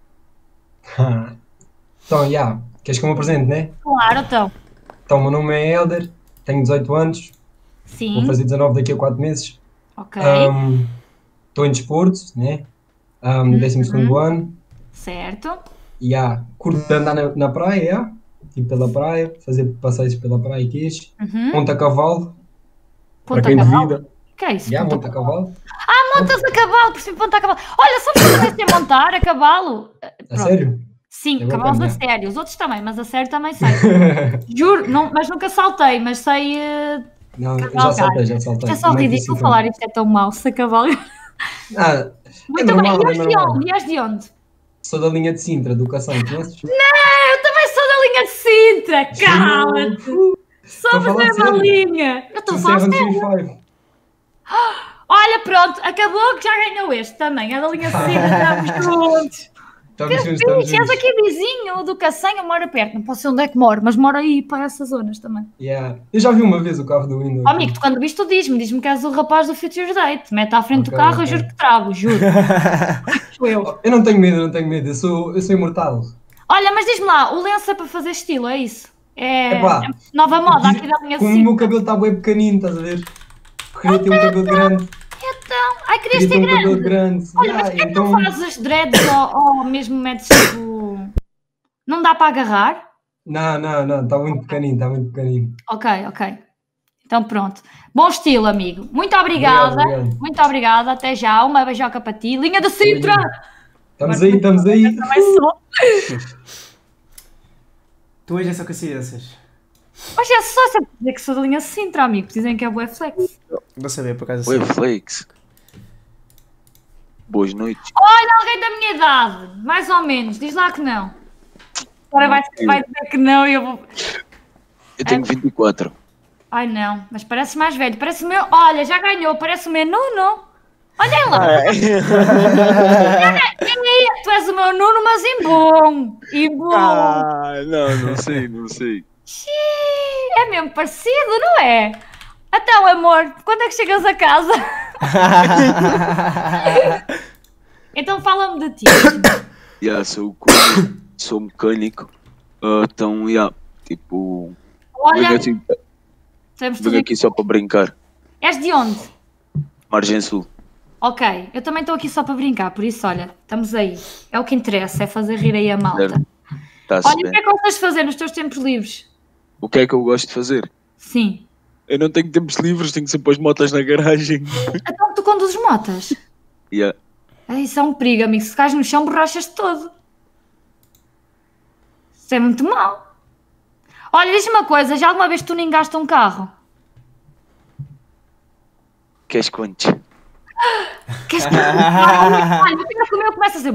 N: Então, queres que eu me apresente, né?
B: Claro, então.
N: Então, o meu nome é Helder, tenho 18 anos.
B: Sim.
N: Vou fazer 19 daqui a 4 meses.
B: Ok.
N: Estou em desporto, né? 12º ano.
B: Certo.
N: Curto de andar na praia, ir pela praia, fazer passeios pela praia e queixo. Monta a cavalo. Para quem duvida.
B: Que é isso?
N: Monta a cavalo.
B: Montas a cavalo, por cima monta a cavalo. Olha, sabes que eu também sei montar a cavalo?
N: A sério?
B: Sim, cavalos a sério. Os outros também, mas a sério também sei. Juro, mas nunca saltei, mas sei...
N: Não, eu já saltei.
B: Isto é só ridículo falar, isto é tão mau, se a cavalo... Muito bem, e és de onde?
N: Sou da linha de Sintra, do Cação, conheces?
B: Não, eu também sou da linha de Sintra, calma! Somos da mesma linha! Eu estou a falar sério! Olha, pronto, acabou que já ganhou este também, é da linha de Sintra, estamos juntos! Que fixe, és aqui vizinho do Cacém, eu moro perto, não posso ser onde é que moro, mas moro aí para essas zonas também.
N: Eu já vi uma vez o carro do Windows.
B: Amigo, tu quando viste tu diz-me que és o rapaz do Future Date, mete à frente do carro, eu juro que travo, juro.
N: Eu não tenho medo, eu sou imortal.
B: Olha, mas diz-me lá, o lenço é para fazer estilo, é isso? É nova moda aqui da linha de
N: Como o meu cabelo está bem pequenino, estás a ver? Queria ter um cabelo grande.
B: Então, querias ter
N: grande.
B: Olha, mas porquê que não fazes dreads ou mesmo metes tipo... Não dá para agarrar?
N: Não, está muito pequenino,
B: Ok. Então pronto. Bom estilo, amigo. Muito obrigada.
N: Obrigado.
B: Muito obrigada. Até já. Uma beijoca para ti. Linha de Sintra!
N: Estamos aí.
B: Também sou.
A: Tu és essa coincidências.
B: Hoje é só dizer que sou da linha de Sintra, amigo. Dizem que é bué flex.
A: Vou saber, por acaso.
G: Bué flex. Boas noites.
B: Olha, alguém da minha idade. Mais ou menos. Diz lá que não. Agora vai dizer que não e eu vou...
G: Eu tenho 24.
B: Ai não, mas parece mais velho. Parece o meu... Olha, já ganhou. Parece o meu Nuno. Olhem lá. Tu és o meu Nuno, mas em bom.
G: Não sei.
B: É mesmo parecido, não é? Então, amor, quando é que chegas a casa? Então fala-me de ti.
G: Sou mecânico. Então, tipo...
B: Olha,
G: venho aqui só para brincar.
B: És de onde?
G: Margem Sul.
B: Ok, eu também estou aqui só para brincar, por isso, olha, estamos aí. É o que interessa, é fazer rir aí a malta. Olha, o que é que gostas de fazer nos teus tempos livres?
G: O que é que eu gosto de fazer?
B: Sim.
G: Eu não tenho tempos livres, tenho sempre as motas na garagem.
B: Então tu conduzes motas? Isso é um perigo, amigo. Se cais no chão, borrachas-te todo. Isso é muito mau. Olha, diz-me uma coisa, já alguma vez tu ningaste um carro?
G: Queres quantos?
B: Olha, o meu começa a ser...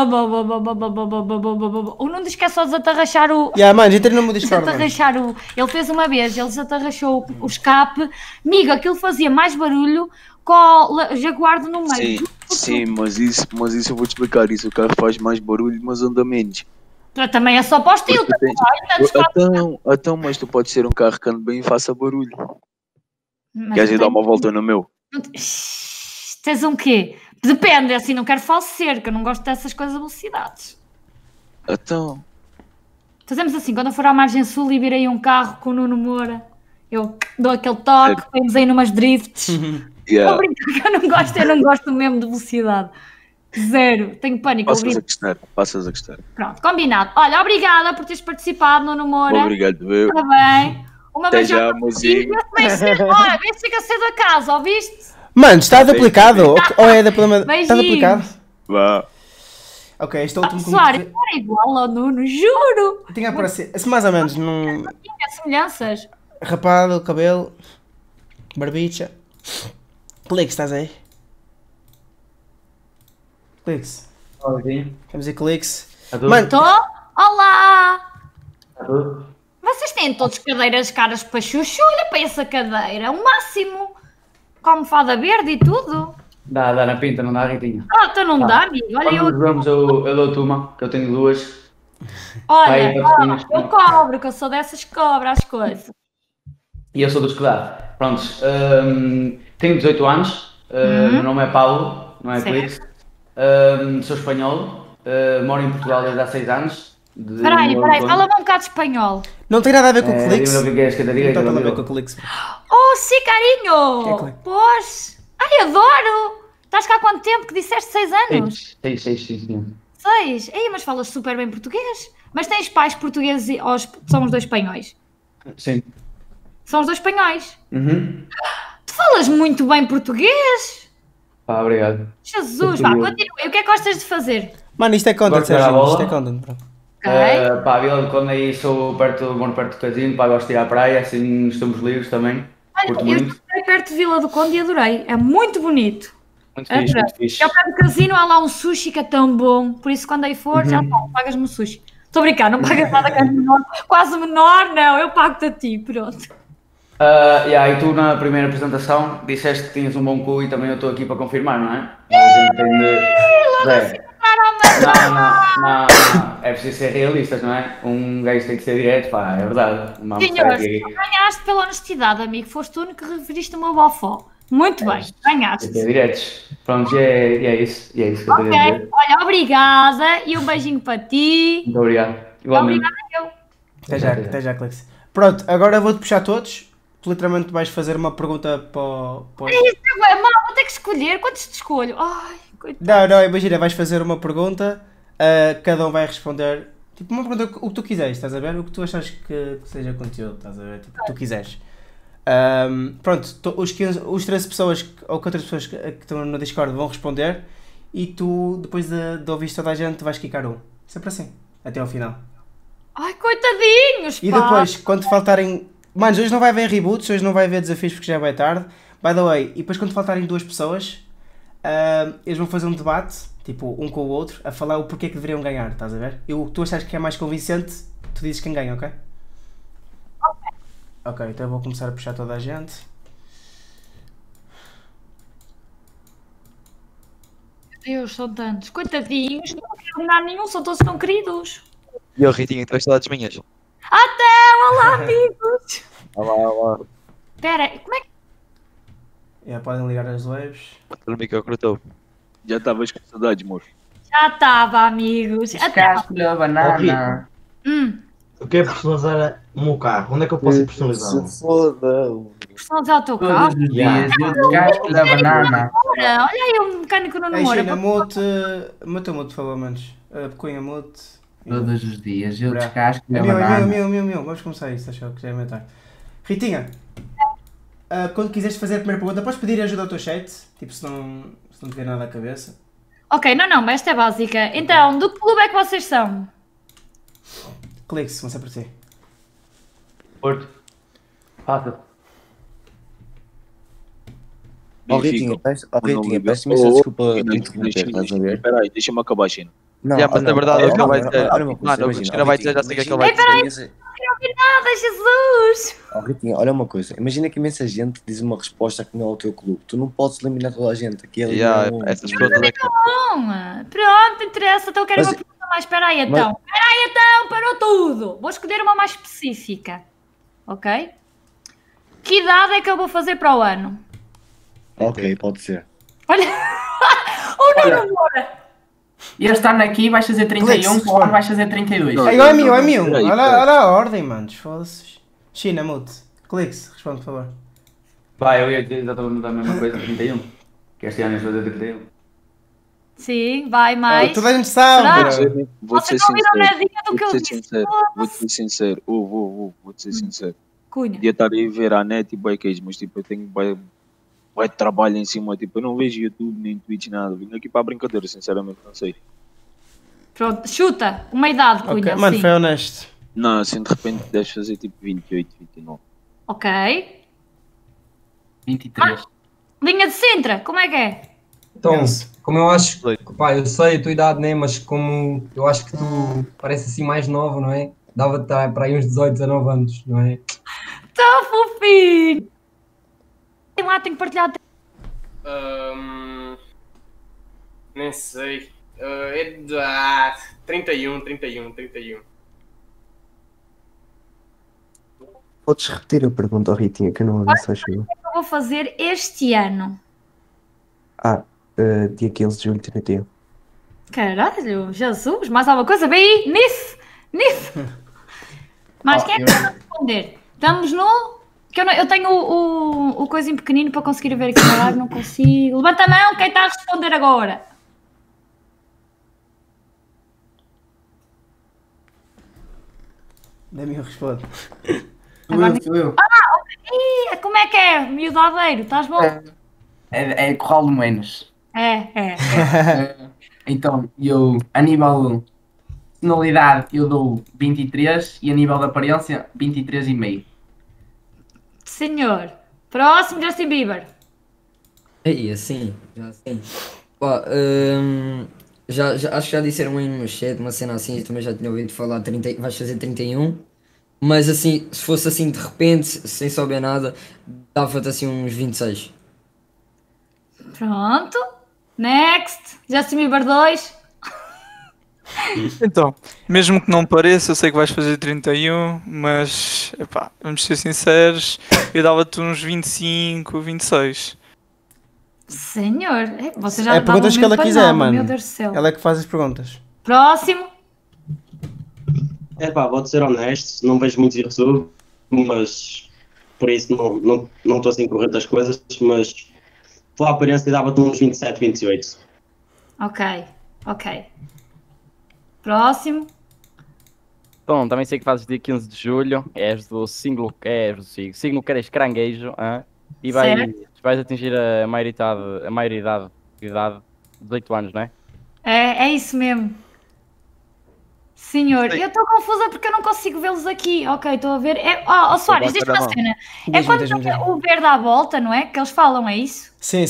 B: O Nuno diz que é só desatarrachar o...
A: mano, entrei no meu Discord,
B: Ele fez uma vez, ele desatarrachou o escape. Amigo, aquilo fazia mais barulho com o Jaguar no meio.
G: Sim, mas isso eu vou te explicar. Isso o carro faz mais barulho, mas anda menos.
B: Também é só para o estilo.
O: Então, mas tu podes ser um carro que ande bem e faça barulho.
B: Mas
O: Queres ir
B: não
O: dar
B: tem-
O: uma volta no meu?
B: Tens um quê? Depende, assim, não quero falsecer, que eu não gosto dessas coisas a velocidades.
O: Então,
B: Fazemos assim, quando eu for à margem sul e vir aí um carro com o Nuno Moura, eu dou aquele toque, vamos aí numas drifts.
O: yeah.
B: Vou brincar que eu não gosto mesmo de velocidade. Zero, tenho pânico.
O: Passas a gostar.
B: Pronto, combinado. Olha, obrigada por teres participado, Nuno Moura.
O: Obrigado, eu.
B: Está bem. Uma
O: Até
B: beijada
O: já,
B: para ti.
O: mozinho.
B: Olha, vê se chega cedo a casa, ouviste?
A: Mano, está aplicado? Ou é da problema? Está
B: Beijinhos.
A: aplicado?
O: Vá.
A: Ok, este é o último
B: Soares, era igual ao Nuno, juro.
A: Tinha a parecer, assim, mais ou menos, num
B: Tinha semelhanças.
A: rapado, cabelo, barbicha. Clix, estás aí? Clix. Vamos aí, Clix. Mano,
B: Tô? Olá!
N: Tudo?
B: Vocês têm todos cadeiras caras para chuchu? Olha para essa cadeira, o máximo. Com almofada verde e tudo.
P: Dá na pinta, não dá, Ritinha?
B: Ah, então não dá, amigo. Olha,
P: Quando nos vamos, eu dou-te uma, que eu tenho duas.
B: olha,
P: Vai, patrocínios.
B: eu cobro, que eu sou dessas que cobra as coisas.
P: E eu sou dos que dá. Prontos, tenho 18 anos,
B: Uhum.
P: meu nome é Paulo, não é
B: Certo.
P: Clix. Sou espanhol, moro em Portugal desde há 6 anos.
B: Espera aí, fala-me um bocado de espanhol.
A: não tem nada a ver com o Clix.
P: Dime lo que quieres que te diga y
A: Não
P: te
A: tem
P: lo
A: nada a ver
P: digo.
A: com o Clix.
B: Oh, sim,
A: Que é
B: carinho!
A: Clix?
B: Pois! Ai, adoro! Estás cá há quanto tempo que disseste 6 anos?
P: 6.
B: 6? Ei, mas falas super bem português. Mas tens pais portugueses ou são os dois espanhóis?
P: Sim.
B: São os dois espanhóis.
P: Uhum.
B: Tu falas muito bem português!
P: Pá, obrigado.
B: Jesus, vá, continua. E o que é que gostas de fazer?
A: Mano, isto é content,
P: Gosto de jogar
A: Sérgio.
P: bola.
A: Isto é content, bro.
B: Ok.
P: Pá, Vila de Conde aí moro perto do casino, pá, gosto de ir à praia, assim estamos livres também. Curto
B: Olha, eu
P: muito.
B: estive perto de Vila do Conde e adorei. É muito bonito.
P: Muito fixe,
B: Adorei.
P: muito fixe.
B: Eu pego no casino, há lá um sushi que é tão bom. Por isso, quando aí for, já sabes, pagas-me um sushi. Estou a brincar, não pagas nada que é menor. Quase menor, não. Eu pago-te a ti, pronto.
P: E tu na primeira apresentação disseste que tinhas um bom cu e também eu estou aqui para confirmar, não é? A gente tem de... Não, é preciso ser realistas, não é? Um gajo tem que ser direto, pá, é verdade. Vamos estar
B: Senhor,
P: aqui.
B: ganhaste pela honestidade, amigo. Foste tu que referiste o meu bofó. Muito bem, ganhaste.
P: Tem que ser diretos. Pronto, e é isso. E é isso que eu tenho a
B: Ok,
P: dizer.
B: olha, obrigada e um beijinho para ti.
P: Muito obrigado. Igualmente.
B: Obrigada eu.
A: Até já, Clix. Pronto, agora vou-te puxar todos. Tu literalmente vais fazer uma pergunta para
B: É isso, é mal, vou ter que escolher. Quantos te escolho? Ai, coitado.
A: Não, imagina, vais fazer uma pergunta, cada um vai responder, tipo, uma pergunta o que tu quiseres, estás a ver? O que tu achas que seja conteúdo, estás a ver? Tipo, o que tu quiseres. Pronto, os 13 pessoas, ou 14 pessoas que estão no Discord vão responder e tu, depois de ouvir toda a gente, vais quicar um. Sempre assim, até ao final.
B: Ai, coitadinhos,
A: E
B: pá.
A: depois, quando faltarem... Manos, hoje não vai haver reboots, hoje não vai haver desafios porque já é tarde. By the way, e depois quando faltarem duas pessoas, eles vão fazer um debate, tipo, um com o outro, a falar o porquê que deveriam ganhar, estás a ver? E o que tu achas que é mais convincente, tu dizes quem ganha, ok? Ok, então eu vou começar a puxar toda a gente.
B: Deus, são tantos. Coitadinhos, não quero dar nenhum, são todos tão queridos.
G: E eu, Ritinha, tu és saudades minhas.
B: Até! Olá, amigos!
G: Olá.
B: Espera, como é que...
A: Podem ligar as waves.
G: O micro cortou.
O: Já estavas com saudades, moço.
B: Já estava, amigos. Até...
K: Casca, banana.
E: Eu quero personalizar o meu carro. Onde é que eu posso ir personalizar?
L: Se foda.
B: Personalizar o teu carro?
K: Todos os dias, eu descasco da banana.
B: Olha aí o mecânico no
A: Ei,
B: namoro.
A: China, mute, pelo menos. Cunha, mute.
K: Todos os dias, eu
A: Bra.
K: descasco da
A: É
K: banana.
A: meu. Vamos começar isso, acho que já é metade. Ritinha, quando quiseres fazer a primeira pergunta, podes pedir ajuda ao teu chat? Tipo, se não te vier nada à cabeça.
B: Ok, não, mas esta é básica. Então, do que clube é que vocês são?
A: Clique-se, começa por ti.
P: Porto. Fácil.
L: Ritinha, peço imensa desculpa de interromper, estás a ver?
O: Espera aí, deixa-me acabar, China.
L: Não,
G: Mas na verdade o que ele vai dizer.
L: olha uma coisa,
G: Mano, o
L: imagina,
G: que ele vai dizer, já sei o que é que ele vai
B: Ei, peraí,
G: dizer.
B: não quero ouvir nada, Jesus!
L: Ritinha, olha uma coisa, imagina que imensa gente diz uma resposta que não é o teu clube. Tu não podes eliminar toda a gente. Aqui é
G: Essas perguntas é que...
B: Bom, pronto, interessa. Então eu quero
L: Mas-
B: uma pergunta mais, espera aí então. Espera aí então, parou tudo. Vou escolher uma mais específica. Ok? Que idade é que eu vou fazer para o ano?
F: Ok, pode ser.
B: Olha, o Nuno Moura.
K: Este ano aqui vais fazer 31, para o ano vais fazer 32.
A: É igual a mim, olha a ordem, mano. Foda-se. China, mute. Clique-se, responde, por favor.
P: Vai, eu ia dizer exatamente a mesma coisa, 31. Que este ano ia fazer 31.
B: Sim, vai mais.
A: Toda a gente sabe.
O: Vou-te ser sincero. Vou-te ser sincero. Vou-te ser sincero.
B: Cunha.
O: Ia estar aí a ver a net e bué queijo, mas tipo, eu tenho bué de trabalho em cima. Tipo, eu não vejo YouTube nem Twitch, nada. Vim aqui para a brincadeira, sinceramente, não sei.
B: Pronto, chuta. Uma idade, Cunha.
A: Okay. Mano,
B: sim.
A: foi honesto.
O: Não, assim de repente deves fazer tipo 28, 29.
B: Ok.
K: 23.
B: Linha de Sintra, como é que é?
N: Então, como eu acho, pá, eu sei a tua idade, né? Mas como eu acho que tu parece assim mais novo, não é? Dava-te para aí uns 18, 19 anos, não é?
B: Tão fofinho! Tem lá, tenho que partilhar.
Q: Nem sei. 31.
L: Podes repetir a pergunta, Ritinha, que eu não ouvi, se faz favor.
B: O que eu vou fazer este ano?
L: Dia 15 de julho de 31.
B: Caralho, Jesus, mais alguma coisa? Vem aí, NIF! Mas quem é que vai responder? Estamos no... Que eu tenho o coisinho pequenino para conseguir ver aqui na live, não consigo. Levanta a mão, quem está a responder agora?
A: Dê-me o responde.
K: Sou eu.
B: Ok. Como é que é, miudadeiro? Estás bom?
K: É Corral de Menos.
B: É.
K: Então, eu, a nível de personalidade, eu dou 23 e a nível de aparência, 23,5.
B: Senhor. Próximo, Justin Bieber.
J: Aí, assim, já assim. Pá, já, acho que já disseram aí no chat, uma cena assim, eu também já tinha ouvido falar, 30, vais fazer 31. Mas assim, se fosse assim de repente, sem saber nada, dava-te assim uns 26.
B: Pronto. Next. Justin Bieber 2.
M: Então, mesmo que não pareça, eu sei que vais fazer 31, mas epá, vamos ser sinceros, eu dava-te uns 25, 26.
B: Senhor, você já
A: perguntas que ela quiser, mano.
B: Meu Deus do céu.
A: Ela é que faz as perguntas.
B: Próximo.
I: Vou ser honesto, não vejo muito YouTube, mas por isso não estou assim correndo das coisas, mas pela aparência dava-te uns 27, 28.
B: Ok. Próximo.
H: Bom, também sei que fazes dia 15 de julho, és do signo que és caranguejo, e vais atingir a maioridade de idade de 18 anos, não é?
B: É isso mesmo. Senhor, eu estou confusa porque eu não consigo vê-los aqui. Ok, estou a ver. Soares, diz-me uma cena. É quando o verde à volta, não é? Que eles falam, é isso?
A: Sim.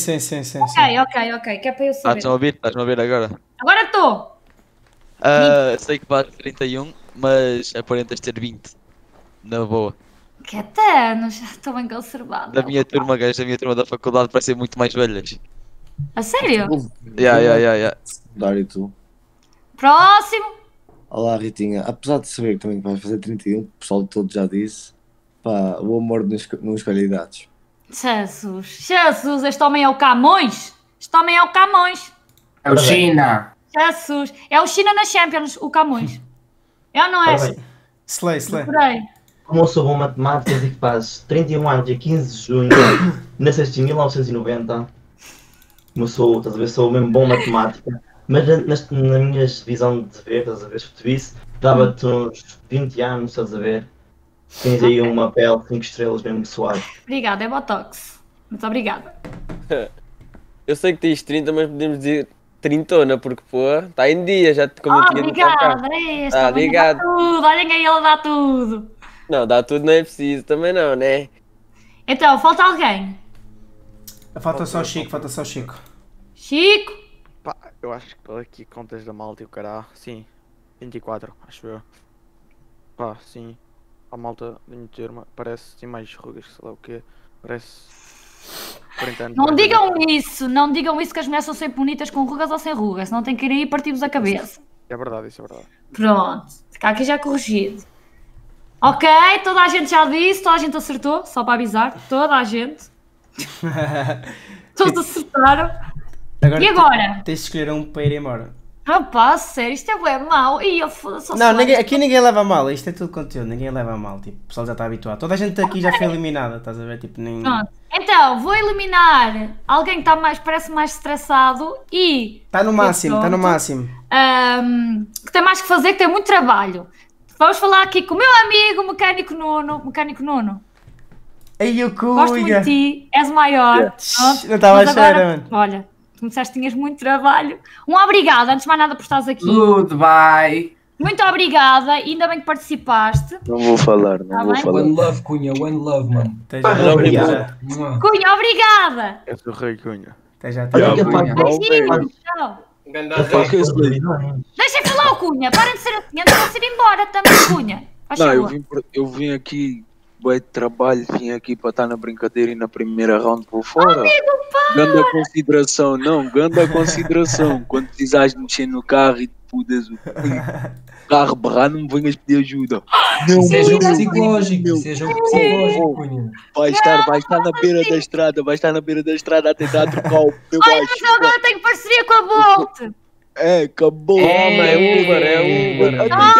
B: Ok. Que é para eu saber.
G: Estás-me a ouvir agora?
B: Agora estou.
G: Sei que vais 31, mas aparentas ter 20. Na boa.
B: Que até anos, estou bem conservada.
G: Da minha turma, gajo, da minha turma da faculdade parecem muito mais velhas.
B: A sério?
G: Yeah.
F: Dar e tu.
B: Próximo.
F: Olá, Ritinha. Apesar de saber que também vais fazer 31, o pessoal todo já disse, pá, o amor não escolhe idades.
B: Jesus, este homem é o Camões.
K: É o China.
B: Jesus, é o China na Champions, o Camões. Eu não é?
A: Slay.
E: Como eu sou bom matemáticas e que faz 31 anos e 15 de junho, nasceste em 1990, como sou, estás a ver, sou mesmo bom matemática, mas na minha visão de ver, estás a ver, futebol, dava-te uns 20 anos, estás a ver, tens aí uma pele 5 estrelas mesmo suave.
B: Obrigada, é Botox. Muito obrigada.
D: Eu sei que tens 30, mas podemos dizer 30, porque pô, está em dia, já como eu tinha dito há bocado.
B: Obrigada, dá tudo, olhem aí, ela dá tudo.
D: Não, dá tudo não é preciso, também não, né?
B: Então, falta alguém?
A: Falta só o Chico.
B: Chico?
C: Pá, eu acho que por aqui contas da malta e o caralho, sim, 24, acho eu. Pá, sim, a malta da minha turma parece assim mais rugas, sei lá o quê, parece 40 anos.
B: Não digam isso que as mulheres são sempre bonitas com rugas ou sem rugas, senão tem que ir aí e partir-vos a cabeça.
C: É verdade, isso é verdade.
B: Pronto, fica aqui já corrigido. Ok, toda a gente já disse, toda a gente acertou, só para avisar, toda a gente. Todos acertaram. E agora?
A: Tens de escolher um para ir embora.
B: Rapaz, sério, isto é bué mau. E eu foda-se.
A: Não, aqui ninguém leva a mal, isto é tudo conteúdo, ninguém leva a mal, tipo, o pessoal já está habituado. Toda a gente aqui já foi eliminada, estás a ver? Tipo, nem...
B: Pronto, então, vou eliminar alguém que está mais, parece mais estressado e...
A: Está no máximo, está no máximo.
B: Que tem mais que fazer, que tem muito trabalho. Vamos falar aqui com o meu amigo, Mecânico Nuno.
A: Aí o cu,
B: Gosto muito de ti, és o maior. Pronto,
A: não estava a
B: mas
A: esperar,
B: agora,
A: mano.
B: olha, tu me disseste que tinhas muito trabalho. Um obrigado, antes de mais nada por estares aqui.
K: Goodbye.
B: Muito obrigada, ainda bem que participaste.
O: Não vou falar, não
B: Tá
O: vou
B: bem?
O: falar.
N: One love, Cunha, one love, mano.
E: Obrigado.
B: Cunha, obrigada.
C: Eu sou rei Cunha.
A: Até já,
B: Beijinho, tchau. Deixem falar o Cunha, parem de ser assim, antes de você ir embora também, Cunha. Faz
O: Não,
B: favor.
O: eu vim aqui, bué de trabalho, vim aqui para estar na brincadeira e na primeira round por fora.
B: Amigo,
O: Ganda consideração, não, ganda consideração. Quando precisares de mexer no carro e te pudas o carro berrar, não me venhas pedir ajuda. Não,
N: Seja um psicológico, seja um psicológico, Cunha.
O: vai estar na beira da estrada, a tentar trocar o meu
B: Olha,
O: baixo.
B: mas eu agora tenho parceria com a Bolt.
O: É, acabou.
D: É Uber.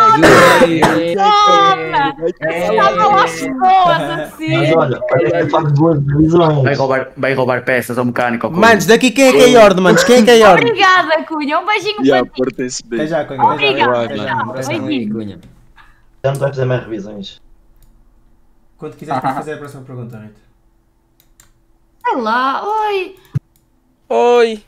B: Toma! Estava lá as pessoas assim.
E: Mas olha, parece que faz boas divisões.
P: Vai roubar peças ao mecânico.
A: Manos, daqui quem é que é Yord, manos? Quem é que é Yord?
B: Obrigada, Cunha. Um beijinho para ti.
O: Portem-se bem.
A: Até já, Cunha.
B: Obrigada.
J: Cunha.
E: Já não vai fazer mais revisões.
A: Quando quiseres para fazer a próxima pergunta, Rita.
B: Sei lá, oi.
D: Oi.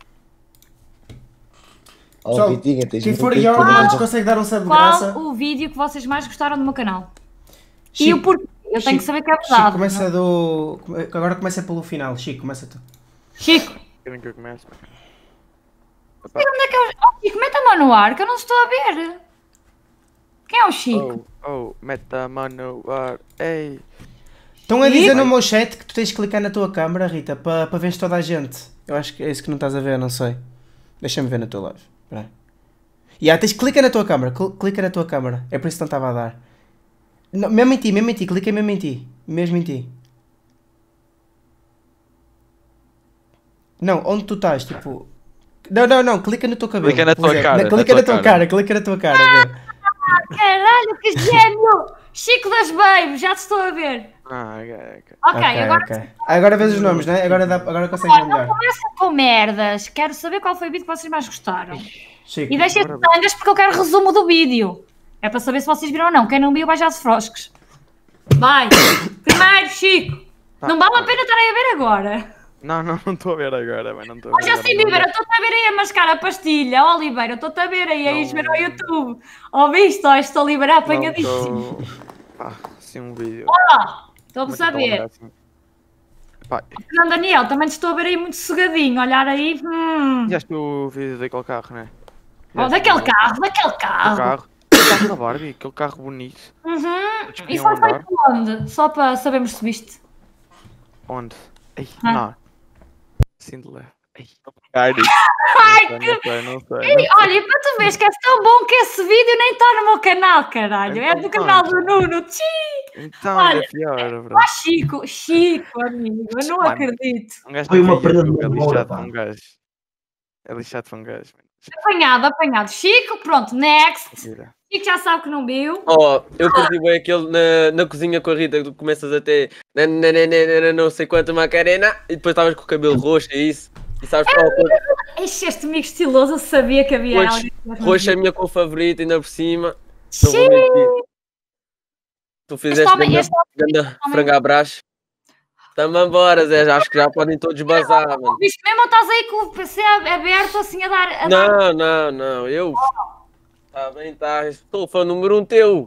A: Pessoal, quem for Yord, manos, consegue dar um sub de graça.
B: Qual o vídeo que vocês mais gostaram do meu canal? E o porquê? Eu tenho que saber que é verdade.
A: Chico, começa do... Agora começa pelo final. Chico, começa tu.
B: Chico.
C: Querem que eu comece?
B: Onde é que eu... Oh, Chico, mete a mão no ar, que eu não estou a ver. Quem é o Chico?
C: Mete a mão no ar. Ei.
A: Estão a dizer no meu chat que tu tens de clicar na tua câmera, Rita, para ver toda a gente. Eu acho que é isso que não estás a ver, não sei. Deixa-me ver na tua live. Espera aí. Tens de clicar na tua câmera. Clica na tua câmera. É por isso que não estava a dar. Não, mesmo em ti. Clica mesmo em ti. Mesmo em ti. Não, onde tu estás, tipo... Não. Clica no teu cabelo.
G: Clica na tua cara.
A: Clica na tua cara. Clica na tua cara.
B: Caralho, que gênio! Chico das Babes, já te estou a ver. Ok,
A: agora vês os nomes, não é? Agora consegues ver melhor.
B: Não começa com merdas. Quero saber qual foi o vídeo que vocês mais gostaram.
A: Chico,
B: E deixem de tangas porque eu quero resumo do vídeo. É para saber se vocês viram ou não. Quem não viu vai já se frosques. Vai! Primeiro, Chico. Não vale a pena estarem a ver agora.
C: Não estou a ver agora, mas não estou a
B: Olha, Justin Bieber, eu estou-te a ver aí a mascar a pastilha. Oliveira, eu estou-te a ver aí a ir ver ao YouTube. Ouviste? Ó, estou a liberar apanhadíssimo.
C: Sim, um vídeo.
B: Olá, estou a saber. Não, Daniel, também te estou a ver aí muito cegadinho. Olhar aí.
C: Já estou o vídeo daquele carro, não é?
B: Oh, daquele carro.
C: Aquele carro da Barbie, aquele carro bonito.
B: E foi feito onde? Só para sabermos se viste.
C: Onde? Não. Assim de leve.
B: Ai, que...
C: Não sei.
B: Olha, e para tu veres que é tão bom que esse vídeo nem está no meu canal, caralho. É do canal do Nuno.
C: Então,
B: olha,
C: é pior, bro.
B: Chico, amigo, eu não acredito.
E: Foi uma perda de
C: memória, pá. É lixado para um gajo.
B: Apanhado. Chico, pronto, next. Chico já sabe que não viu.
D: Eu curti bem aquele na cozinha com a Rita, que tu começas até não sei quanto Macarena e depois estavas com o cabelo roxo e isso. E sabes qual é?
B: Este amigo estiloso, eu sabia que havia alguém.
D: Roxo é a minha cor favorita, ainda por cima. Tu fizeste grande frango à brás. Estamos embora, Zé. Acho que já podem todos bazar, mano.
B: Viste mesmo ou estás aí com o PC aberto assim a dar...
D: Não. Eu... Tá bem, tá. Estou fã número 1 teu.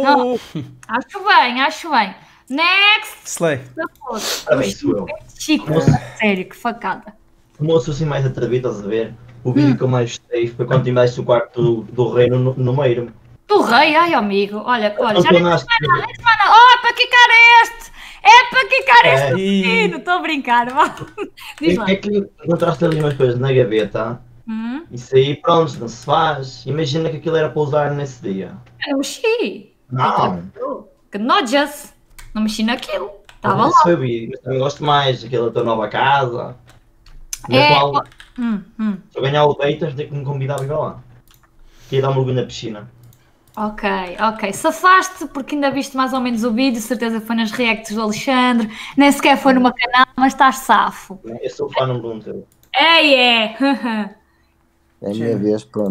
B: Acho bem. Next.
A: Slay.
B: Chico, sério, que facada.
E: O moço assim mais atrevido, estás a ver? O vídeo que eu mais gostei foi quando tiveste o quarto do rei no meio.
B: Do rei? Ai, amigo. Olha, já nem tem mais nada. É para quicar este. É para quicar este menino. Estou a brincar, vá.
E: É que encontraste ali umas coisas na gaveta Isso aí, pronto, não se faz. Imagina que aquilo era para usar nesse dia.
B: Eu mexi.
E: Não.
B: Que nojas. Não mexi naquilo. Estava lá.
E: Isso foi vídeo, mas também gosto mais daquela tua nova casa. Na
B: É.
E: qual, se eu ganhar o Deitas, tem que me convidar a ir lá. Queria dar um mergulho na piscina.
B: Ok. Safaste porque ainda viste mais ou menos o vídeo, certeza que foi nas reacts do Alexandre, nem sequer foi no meu canal, mas estás safo.
E: Eu sou fã número 1 teu.
F: É a minha vez, pronto.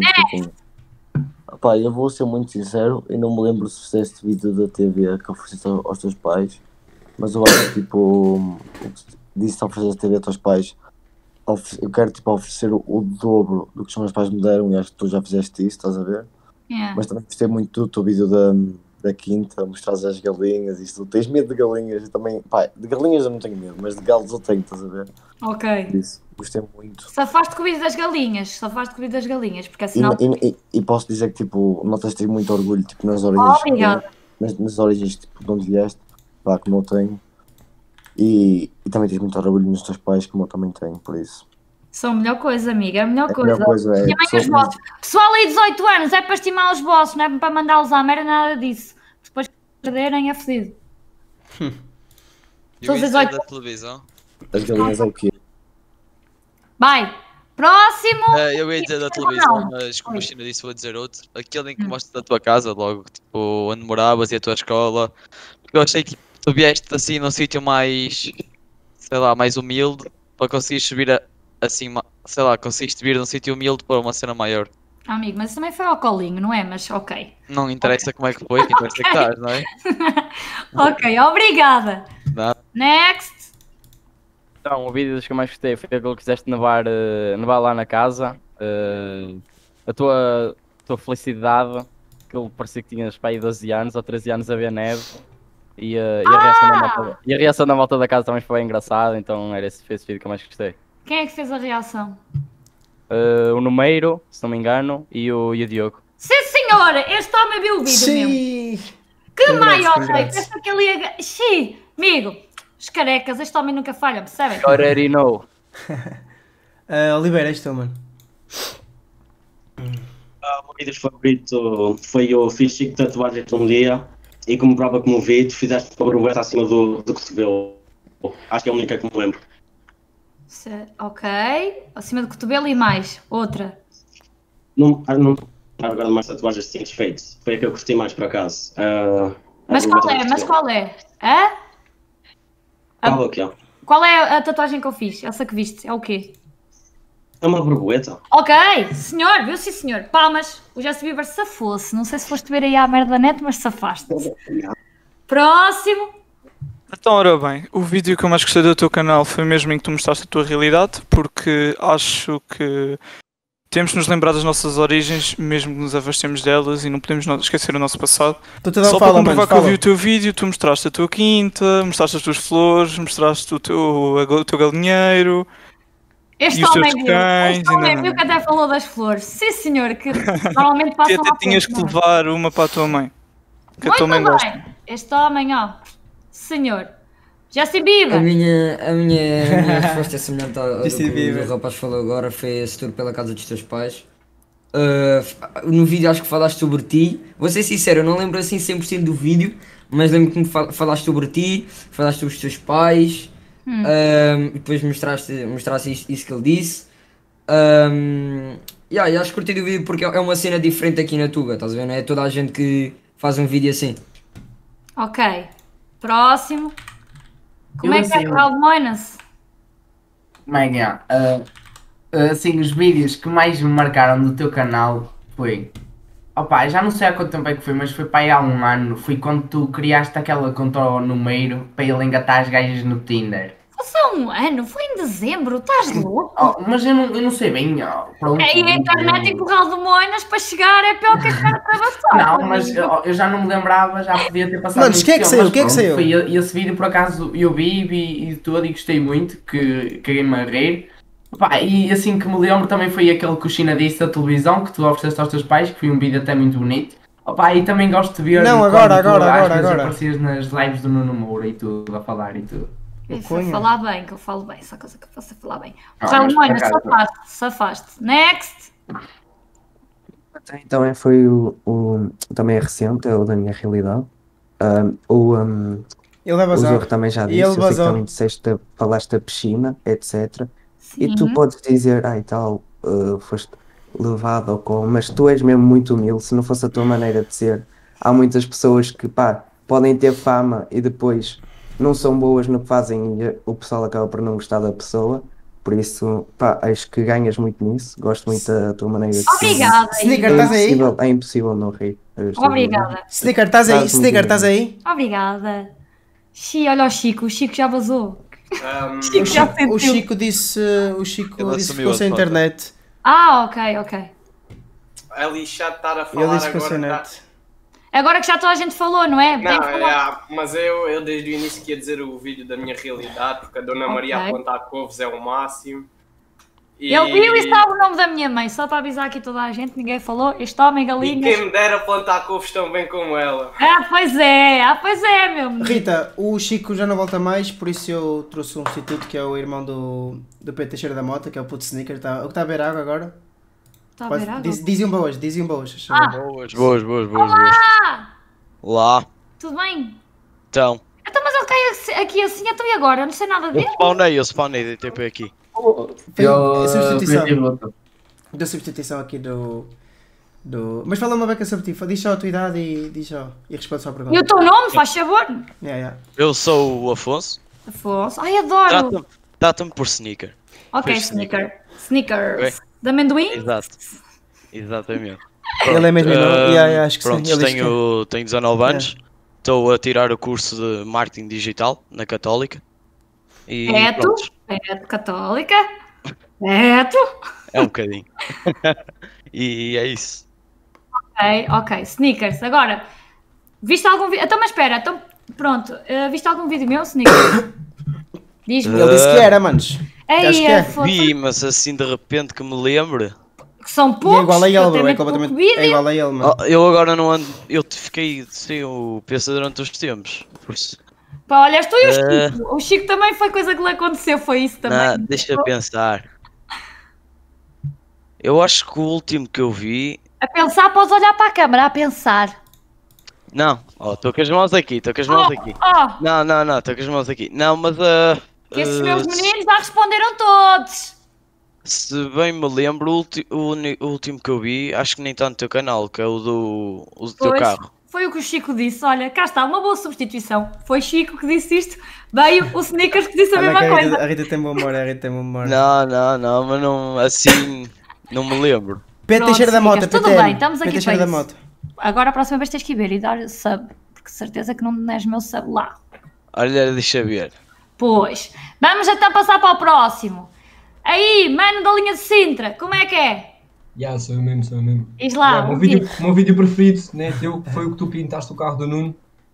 F: Pá, eu vou ser muito sincero, eu não me lembro se fizeste vídeo da TV que ofereceste aos teus pais, mas eu acho que tipo, disse que ofereceste TV aos teus pais, eu quero tipo oferecer o dobro do que os meus pais me deram e acho que tu já fizeste isso, estás a ver?
B: Yeah.
F: Mas também gostei muito do teu vídeo da quinta, mostrares as galinhas, isto, tens medo de galinhas, eu também, pá, de galinhas eu não tenho medo, mas de galos eu tenho, estás a ver?
B: Ok.
F: Isso, gostei muito.
B: Safaste com o vídeo das galinhas, porque afinal...
F: E posso dizer que tipo, notas-te muito orgulho tipo, nas origens,
B: Obrigada.
F: nas origens tipo, de onde vieste, pá, como eu tenho, e também tens muito orgulho nos teus pais, como eu também tenho, por isso.
B: São a melhor coisa, amiga, a melhor coisa.
F: É,
B: E também os vossos. Pessoal aí 18 anos, é para estimar os vossos, não é para mandá-los à merda, nada disso. Depois que perderem é fedido.
G: E o vídeo da televisão?
F: As galinhas é o quê?
B: Vai! Próximo!
G: Eu ia dizer da televisão, mas como a China disse, vou dizer outro. Aquele em que mostras a tua casa, logo, tipo, onde moravas e a tua escola. Porque eu achei que tu vieste assim num sítio mais, sei lá, mais humilde, para conseguires subir assim, sei lá, conseguiste vir num sítio humilde para uma cena maior.
B: Amigo, mas isso também foi ao colinho, não é? Mas ok.
G: Não interessa como é que foi, que interessa que estás, não é?
B: Ok, obrigada.
G: Nada.
B: Next!
H: Então, o vídeo dos que eu mais gostei foi aquele que quiseste nevar lá na casa. A tua felicidade, aquilo parecia que tinhas para aí 12 anos ou 13 anos a ver neve. E a reação da volta da casa também foi engraçada, então era esse vídeo que eu mais gostei.
B: Quem é que fez a reação?
H: O Numeiro, se não me engano, e o Diogo.
B: Sim, senhora! Este homem viu o vídeo mesmo. Que maior rei! Pensa que ele ia... Sim, amigo, os carecas, este homem nunca falha, percebem?
H: Already know.
A: Oliveira, és tu, mano.
I: O meu vídeo favorito foi o fiz 5 tatuagens um dia e como prova que me vi, tu fizeste uma borboleta acima do cotovelo. Acho que é a única que me lembro.
B: Ok, acima do cotovelo e mais, outra.
I: Não agora mais tatuagens que tinhas feito. Foi a que eu gostei mais por acaso.
B: Mas qual é? Hã?
I: Qual é o que é?
B: Qual é a tatuagem que eu fiz? Essa que viste? É o quê?
I: É uma borboleta.
B: Ok, senhor, viu sim senhor. Palmas, o Justin Bieber safou-se. Não sei se foste ver aí à merda da net, mas safaste-se. Próximo.
M: Então, ora bem, o vídeo que eu mais gostei do teu canal foi mesmo em que tu mostraste a tua realidade, porque acho que temos de nos lembrar das nossas origens, mesmo que nos afastemos delas, e não podemos esquecer o nosso passado. Só para comprovar que eu vi o teu vídeo, tu mostraste a tua quinta, mostraste as tuas flores, mostraste o teu galinheiro.
B: Este homem viu que até falou das flores. Sim, senhor, que normalmente passam
M: até tinhas que levar uma para a tua mãe. Que a tua mãe gosta.
B: Este homem, ó. Senhor. Justin Bieber.
J: A minha resposta é semelhante ao que o rapaz falou agora. Foi esse tour pela casa dos teus pais. No vídeo acho que falaste sobre ti. Vou ser sincero, eu não lembro assim 100% do vídeo, mas lembro que me falaste sobre ti, falaste sobre os teus pais. E depois mostraste isso que ele disse. E acho que curti do vídeo porque é uma cena diferente aqui na Tuga, estás a ver? Não é toda a gente que faz um vídeo assim.
B: Ok, próximo. Como é que é o Moinas?
K: Como é que é? Assim, os vídeos que mais me marcaram do teu canal foi... Opa, já não sei há quanto tempo é que foi, mas foi para aí há um ano. Foi quando tu criaste aquela conta ao Numeiro para ele engatar as gajas no Tinder.
B: Foi só um ano, foi em dezembro, estás louco?
K: Mas eu não sei bem, pronto.
B: E a internet em Corral de Moinas para chegar é pior que a cara para passar.
K: Não, mas eu já não me lembrava, já podia ter passado.
A: Mano, o que é que saiu? O que é que saiu?
K: Foi esse vídeo por acaso eu vi e todo e gostei muito, que caguei-me a rir. Pá, e assim que me lembro também foi aquele que o China disse da televisão, que tu ofereceste aos teus pais, que foi um vídeo até muito bonito. Opa, e também gosto de ver
A: não, agora.
K: aparecias nas lives do Nuno Moura e tudo, a falar e tudo.
B: Falar bem, que eu falo bem, só coisa que eu posso falar bem.
L: Mas
B: Safaste. Next!
L: Também foi também é recente, é o da minha realidade.
A: Ele vai
L: O
A: bazar.
L: Zorro também já
A: E
L: disse,
A: ele
L: eu sei que
A: vazou.
L: também disseste, falaste da piscina, etc. E tu
B: Sim.
L: podes dizer, ai tal, foste levado ao colo, mas tu és mesmo muito humilde, se não fosse a tua maneira de ser. Há muitas pessoas que, pá, podem ter fama e depois não são boas no que fazem e o pessoal acaba por não gostar da pessoa. Por isso, pá, acho que ganhas muito nisso. Gosto muito da tua maneira de ser.
B: Obrigada.
A: Snicker, estás aí?
L: É impossível não rir.
B: Obrigada.
A: Snicker, estás aí? Snicker, estás aí?
B: Obrigada. Olha o Chico já vazou. Chico já
A: O
B: sentiu.
A: Chico disse que ficou sem internet.
B: Ok.
Q: É lixado estar a
A: Ele
Q: falar
A: disse que ficou sem
Q: agora.
A: net.
B: Agora que já toda a gente falou, não é? Tem
Q: Não,
B: que falar.
Q: mas eu desde o início queria dizer o vídeo da minha realidade, porque a Dona Maria a plantar couves é o máximo. E...
B: Eu e sabe o nome da minha mãe, só para avisar aqui toda a gente, ninguém falou. Este homem,
Q: E
B: galinhas.
Q: quem me dera plantar couves tão bem como ela.
B: Pois é, meu menino.
A: Rita, o Chico já não volta mais, por isso eu trouxe um substituto que é o irmão do Pedro Teixeira da Mota, que é o puto Snicker. O que está a beber água agora?
B: Está a beber água?
A: Dizem boas.
G: Boas. Lá.
B: Tudo bem?
G: Então,
B: Mas ele cai aqui assim, então e agora? Eu não sei nada dele.
G: eu spawnei de tempo aqui.
A: Tem a substituição. Da substituição aqui do... Mas fala uma beca sobre ti, diz só a tua idade e responde só a pergunta.
B: E o teu nome, faz favor?
G: Eu sou o Afonso.
B: Afonso. Ai, adoro.
G: Trata-me por Sneaker.
B: Ok,
G: Pois,
B: Snickers.
G: Ok.
B: De amendoim?
G: Exatamente.
A: Ele é mesmo acho que
G: pronto,
A: sim.
G: tenho 19 anos. Estou a tirar o curso de Marketing Digital na Católica. E pronto,
B: Católica.
G: é um bocadinho. E é isso.
B: Ok. Sneakers. Agora, viste algum vídeo? Então, mas espera, pronto. Viste algum vídeo meu, Sneakers? Diz-me.
A: Ele disse que era, manos. Acho que é.
G: Vi, mas assim de repente que me lembre.
B: Que são poucos.
A: E é igual a ele, bro.
B: É
A: completamente. É igual a ele, mano.
G: Eu agora não ando. Eu fiquei sem o PC durante os tempos. Por isso.
B: Pá, olha, tu e o Chico. O Chico também foi coisa que lhe aconteceu, foi isso também.
G: Deixa eu pensar. Eu acho que o último que eu vi.
B: A pensar, podes olhar para a câmara, a pensar.
G: Não, estou com as mãos aqui, Não, estou com as mãos aqui. Não, mas
B: que esses meus meninos já responderam todos.
G: Se bem me lembro, o último que eu vi, acho que nem está no teu canal, que é o do teu carro.
B: Foi o que o Chico disse, olha, cá está, uma boa substituição. Foi Chico que disse isto, veio o Snickers que disse a mesma coisa.
A: A Rita tem bom humor,
G: Não, mas não, assim, não me lembro.
A: Pedro Teixeira da Mota,
B: tudo bem, estamos aqui para isso.
A: Mota.
B: Agora a próxima vez tens que ir ver e dar sub, porque certeza que não és meu sub lá.
G: Olha, deixa ver.
B: Pois, vamos então passar para o próximo. Aí, mano da linha de Sintra, como é que é?
N: Sou eu mesmo.
B: Diz lá,
N: o meu vídeo preferido, né, foi o que tu pintaste o carro do Nuno.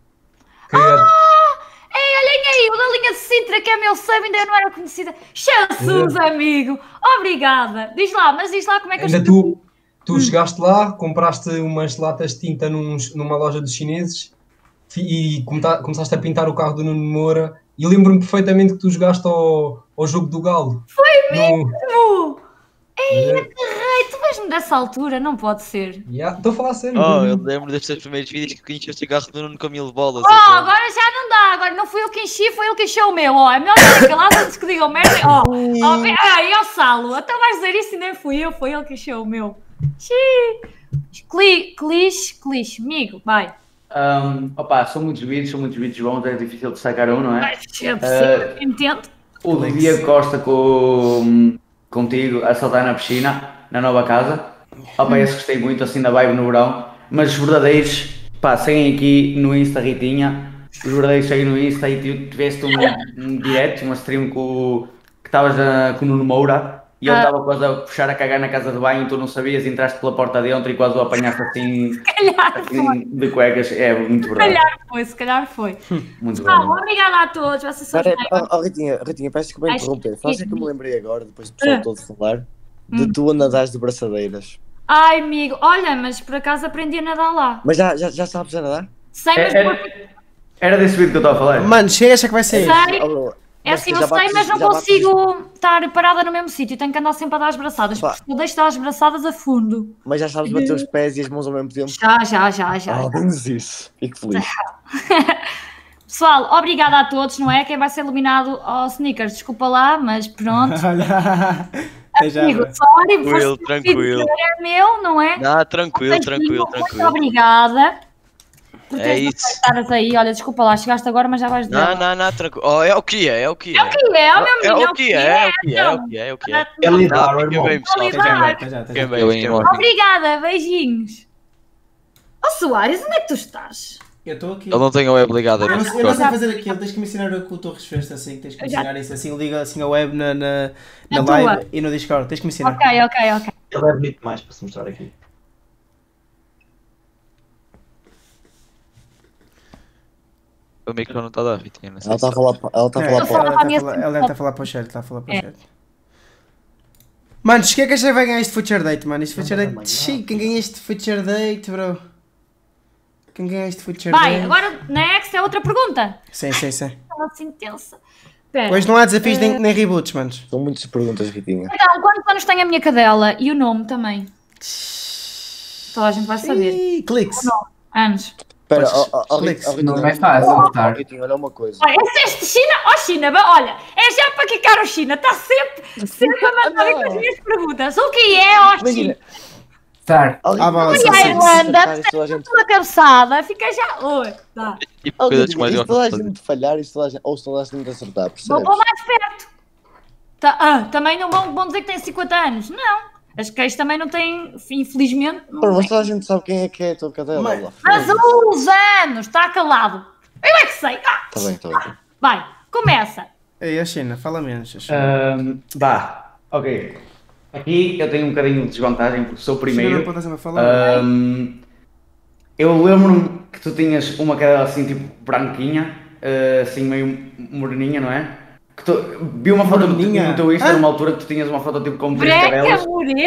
B: Ei, olhem aí, o da linha de Sintra, que é meu sub, ainda não era conhecida. Jesus, amigo, obrigada. Diz lá como é que
N: ainda tu chegaste lá, compraste umas latas de tinta numa loja dos chineses e começaste a pintar o carro do Nuno Moura. E lembro-me perfeitamente que tu jogaste ao jogo do Galo.
B: Foi mesmo! Ei, aterrei, tu vês-me dessa altura, não pode ser.
N: Estou a falar sério.
G: Eu lembro destes primeiros vídeos que encheste o carro do Nuno com 1000 bolas.
B: Agora já não dá, agora não fui eu que enchi, foi ele que encheu o meu. É melhor dizer calado antes que digam merda. E ao Salo, até vais dizer isso e nem fui eu, foi ele que encheu o meu. Clichê, amigo, vai.
P: São muitos vídeos bons, é difícil de sacar um, não é?
B: Entendo.
P: O Diego Costa contigo a saltar na piscina, na nova casa. Esse gostei muito, assim da vibe no verão. Mas os verdadeiros, seguem aqui no Insta, Ritinha. Os verdadeiros seguem no Insta e tu tiveste um direct, uma stream que estavas com o Nuno Moura. E ele estava quase a puxar a cagar na casa de banho, tu não sabias, entraste pela porta dentro e quase o apanhaste assim de cuecas. É muito verdade.
B: Se calhar foi.
P: Muito bem.
B: Obrigada a todos. Vocês são
F: Ritinha, peço que me interromper. Faz que me lembrei agora, depois do pessoal todo falar, de tu a nadar de braçadeiras.
B: Ai, amigo, olha, mas por acaso aprendi a nadar lá.
F: Mas já sabes a nadar?
B: Sei, mas
P: Era desse vídeo que eu estava a falar.
A: Mano, chega que vai sair.
B: É assim, eu sei, mas não consigo estar parada no mesmo sítio. Tenho que andar sempre a dar as braçadas. Porque eu deixo de dar as braçadas a fundo.
F: Mas já sabes bater os pés e as mãos ao mesmo tempo?
B: Já.
F: Ao menos isso. Fico feliz.
B: Pessoal, obrigada a todos, não é? Quem vai ser eliminado ao Snickers, desculpa lá, mas pronto. Amigo, sorry,
G: tranquilo.
B: É meu, não é?
G: Não, tranquilo.
B: Muito obrigada.
G: É isso.
B: Aí. Olha, desculpa lá, chegaste agora, mas já vais dizer.
G: Não, tranquilo. Oh, é o que é.
B: É o meu menino.
G: É o que é.
E: É lidar, irmão.
B: Obrigada, beijinhos. Soares, onde é que tu estás?
A: Eu estou aqui.
G: Eu não tenho a web ligada.
A: Eu não sei fazer aquilo, tens que me ensinar o que o Torres fez assim, tens que me ensinar isso assim, liga assim a web na live e no Discord, tens que me ensinar.
B: Ok.
E: Ele é bonito mais para se mostrar aqui.
G: O micro não está a dar, Vitinho.
F: Ela está a falar
A: para o chat, Manos, quem é que acha que vai ganhar este Future Date, mano? Este Future Date, quem ganha este Future Date, bro? Quem ganha este Future Date?
B: Vai, agora next é outra pergunta.
A: Sim.
B: Estava assim intensa. Pera.
A: Hoje não há desafios nem reboots, manos.
F: São muitas perguntas, Vitinha.
B: Então, quantos anos tem a minha cadela? E o nome também? Toda a gente vai saber.
A: Cliques.
B: Anos.
F: Espera,
K: não é fácil votar.
F: Olha uma coisa.
B: Olha, esse de China, China, olha, é já para quicar o China, está sempre a mandar vir com as minhas perguntas. O que é, China?
K: Star.
B: Olha a Irlanda, uma cabeçada, fica já. Oi, tá.
F: Isto toda a gente falhar, ou se toda a gente acertar, percebes?
B: Vou pôr mais perto. Também não vão dizer que tem 50 anos, não. As queixas também não têm, infelizmente.
F: Mas toda a gente sabe quem é que é a tua cadela.
B: Mas uns anos, está calado. Eu é que sei.
F: Está bem.
B: Vai, começa.
A: Ei, a China, fala menos.
P: Ok. Aqui eu tenho um bocadinho de desvantagem porque sou o primeiro. Eu lembro-me que tu tinhas uma cadela assim tipo branquinha, assim meio moreninha, não é? Que vi uma foto no teu Insta numa altura que tu tinhas uma foto tipo com 3 cadelas.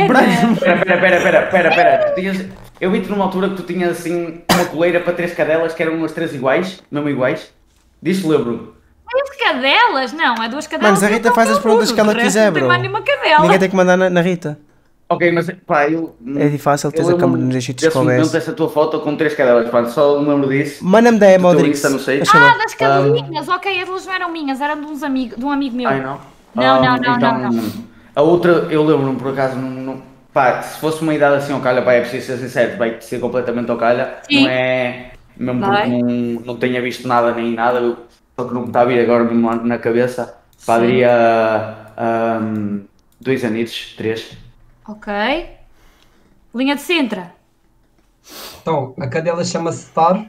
P: Espera. Eu vi-te numa altura que tu tinhas assim uma coleira para 3 cadelas que eram umas 3 iguais, mesmo iguais. Disso lembro.
B: 2 cadelas? Não, é 2 cadelas.
A: Mas a Rita faz as perguntas que ela quiser, bro. Ninguém tem que mandar na Rita.
P: Ok, mas pá,
A: é fácil ter a câmera nos sítios com
P: esse. Essa tua foto com 3 cadelas, pá, só me lembro disso.
A: Manda-me da Modric.
B: Das cadelinhas, ok, as não eram minhas, eram de um amigo meu.
P: Ai, não?
B: Não.
P: A outra, eu lembro-me por acaso, pá, se fosse uma idade assim ao calha, pá, é preciso ser sincero, vai ser completamente ao calha, não é, mesmo porque não tenha visto nada nem nada, só que não me está a vir agora na cabeça, pá, diria 2 anitos, 3.
B: Ok. Linha de Sintra.
N: Então, a cadela chama-se Star.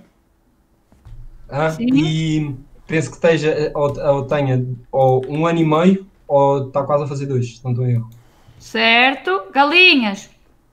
N: E penso que esteja ou tenha ou 1 ano e meio ou está quase a fazer 2, se não estou em erro.
B: Certo. Galinhas.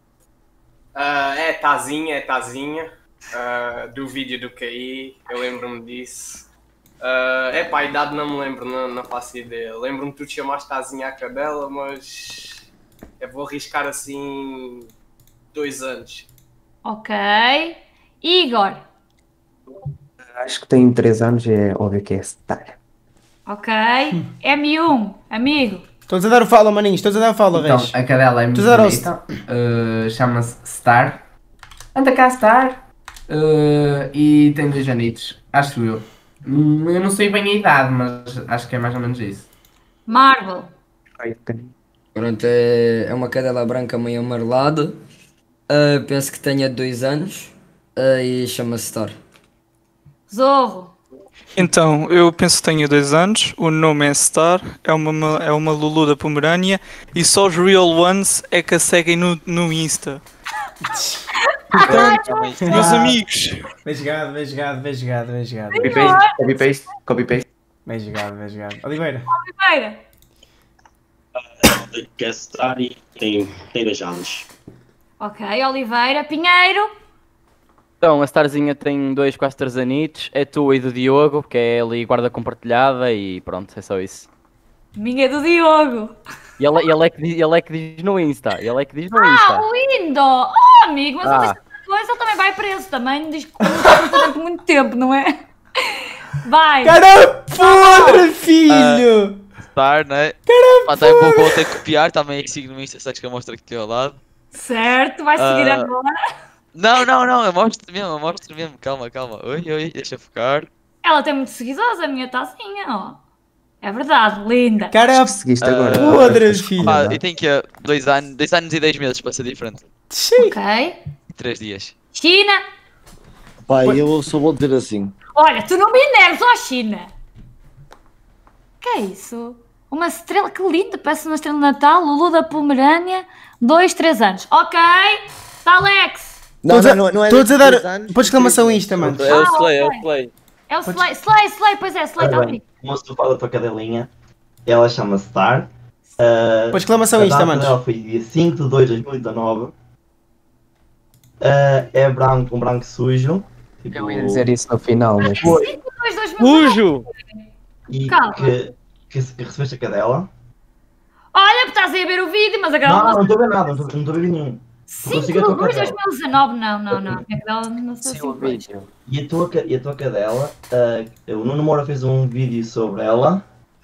Q: É Tazinha. Do vídeo do KI, eu lembro-me disso. A idade não me lembro, não faço ideia. Lembro-me que tu te chamaste Tazinha à cadela, mas eu vou arriscar assim 2 anos.
B: Ok. Igor.
L: Acho que tem 3 anos e é óbvio que é Star.
B: Ok. M1, amigo.
A: Estou-te a dar o follow, maninhos. Estou-te a dar o follow,
K: Então,
A: Reis.
K: a cadela é muito bonita. Chama-se Star. Anda cá, Star. E tem 2 anitos, acho eu. Eu não sei bem a idade, mas acho que é mais ou menos isso.
B: Marvel.
J: Pronto, é uma cadela branca meio amarelada. Penso que tenha 2 anos. E chama-se Star.
B: Zorro.
M: Então, eu penso que tenho 2 anos, o nome é Star, é uma Lulu da Pomerânia e só os real ones é que a seguem no Insta. Portanto, meus amigos.
A: Bem jogado.
P: Copy-paste.
A: Bem jogado. Oliveira.
I: Que é Star e tem 2 anos.
B: Ok, Oliveira. Pinheiro.
H: Então, a Starzinha tem 2, quase 3 anitos, é tua e do Diogo, que é ali guarda compartilhada e pronto, é só isso.
B: Minha é do Diogo.
H: E ele é que diz no Insta,
B: lindo! Amigo, mas outra coisa, ele também vai preso, também diz que durante muito tempo, não é? Vai!
A: Caramba! Podre, filho!
G: Star, né?
A: Caramba,
G: Pá, também vou ter que copiar, também que sigo no Insta, sabes que eu mostro aqui ao lado.
B: Certo, vai seguir agora.
G: Não, eu mostro mesmo, calma. Oi, deixa eu focar.
B: Ela tem muitos seguidores, a minha tacinha, ó. É verdade, linda.
A: Caramba,
L: seguiste agora.
A: Podre, filho.
G: Pá, e tem que 2 anos e 10 meses para ser diferente.
B: Ok.
G: E 3 dias.
B: China.
F: Pai, eu só vou dizer assim.
B: Olha, tu não me enerves, ó China. Que é isso? Uma estrela, que linda, parece uma estrela de Natal. Lulu da Pomerânia, 2, 3 anos. Ok. Tá, Alex.
F: Não é.
A: Todos a dar. Põe exclamação Insta, mano.
D: É o Slay, é o Slay.
B: É o Slay, pois é, Slay, tá ali.
E: Uma sofá da tua cadelinha. Ela chama-se Star.
A: Põe exclamação
E: a
A: Insta,
E: data
A: mano.
E: dela foi dia 5 de 2 de 2019. É branco, com branco sujo. Tipo,
L: Eu ia dizer isso no final, mas.
D: Sujo!
E: E
B: Calma.
E: que recebeste a cadela.
B: Olha, estás aí a ver o vídeo, mas aquela.
E: Não estou a ver nada, não estou a ver nenhum.
B: 5 de 2 de 2019, não. Aquela não sei
E: Sim, o vídeo. E a tua cadela, o Nuno Moura fez um vídeo sobre ela.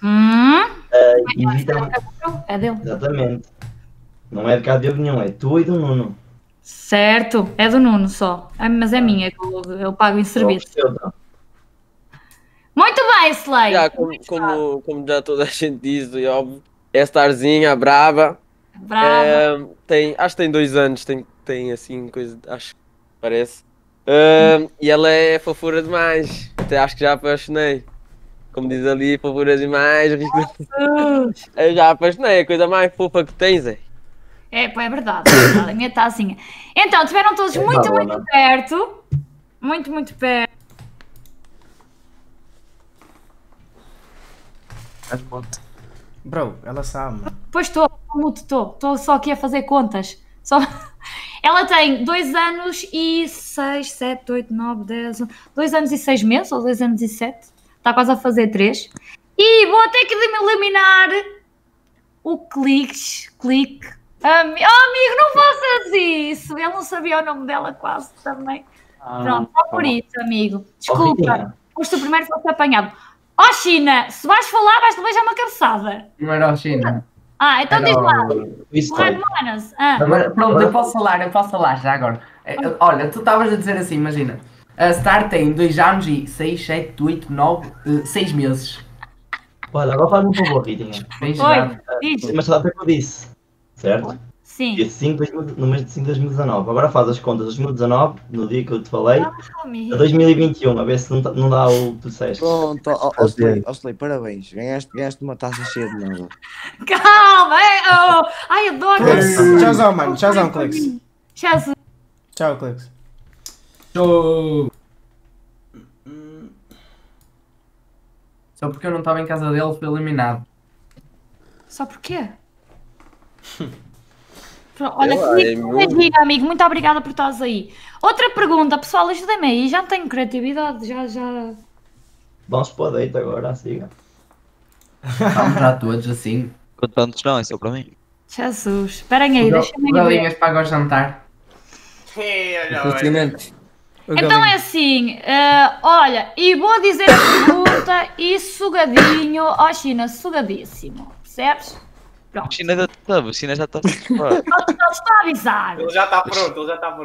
E: E
B: É dele.
E: Exatamente. Não é de cá de Diogo nenhum, é tua e do Nuno.
B: Certo, é do Nuno só. Mas é minha, que eu pago em serviço. Muito bem, Slay.
D: Já, como já toda a gente diz, é óbvio, é Starzinha, brava.
B: Brava.
D: Acho que tem 2 anos, tem assim, coisa, acho que parece. E ela é fofura demais. Até acho que já apaixonei. Como diz ali, fofura demais. Eu já apaixonei, a coisa mais fofa que tens, é.
B: Pá, é verdade, a minha tacinha. Então, estiveram todos muito perto. Muito perto.
A: Bro, ela sabe.
B: Pois estou só aqui a fazer contas. Ela tem 2 anos e 6, 7, 8, 9, 10, 2 anos e 6 meses, ou 2 anos e 7. Está quase a fazer 3. E vou ter que eliminar o clique. Amigo, não faças isso! Ele não sabia o nome dela quase também. Pronto, só por isso, amigo. Desculpa, foste o primeiro que foste apanhado. Ó China, se vais falar, vais-te beijar uma cabeçada.
K: Não era o China.
B: Então diz lá. Manas.
K: Pronto, eu posso falar já agora. Olha, tu estavas a dizer assim, imagina. A Star tem 2 anos e 6, 7, 8, 9, 6 meses.
E: Olha, agora faz-me um favor, Ritinha. Mas só dá que eu disse, certo?
B: Sim.
E: Dia 5, no mês de 5 de 2019. Agora faz as contas de 2019, no dia que eu te falei, a 2021, a ver se não dá o que tu disseste.
F: Pronto, Slay, parabéns. Ganhaste uma taça cheia de nada.
B: Calma, ai, adoro.
A: Tchauzão, mano. Tchauzão, Clex. Tchau, Clex.
K: Show. Só porque eu não estava em casa dele, fui eliminado.
B: Só porquê? Olha, que amigo, muito obrigada por estares aí. Outra pergunta, pessoal, ajudem-me aí, já não tenho criatividade, já...
E: Vamos para o date agora, siga.
K: Vamos já todos assim.
G: Com tantos não, é só para mim.
B: Jesus, esperem aí, deixa-me
K: galinhas paga o jantar.
B: Então é assim, olha, e vou dizer a pergunta e sugadinho, ó China, sugadíssimo, percebes? Pronto.
G: China já está.
B: Está a avisar.
Q: Ele já está pronto.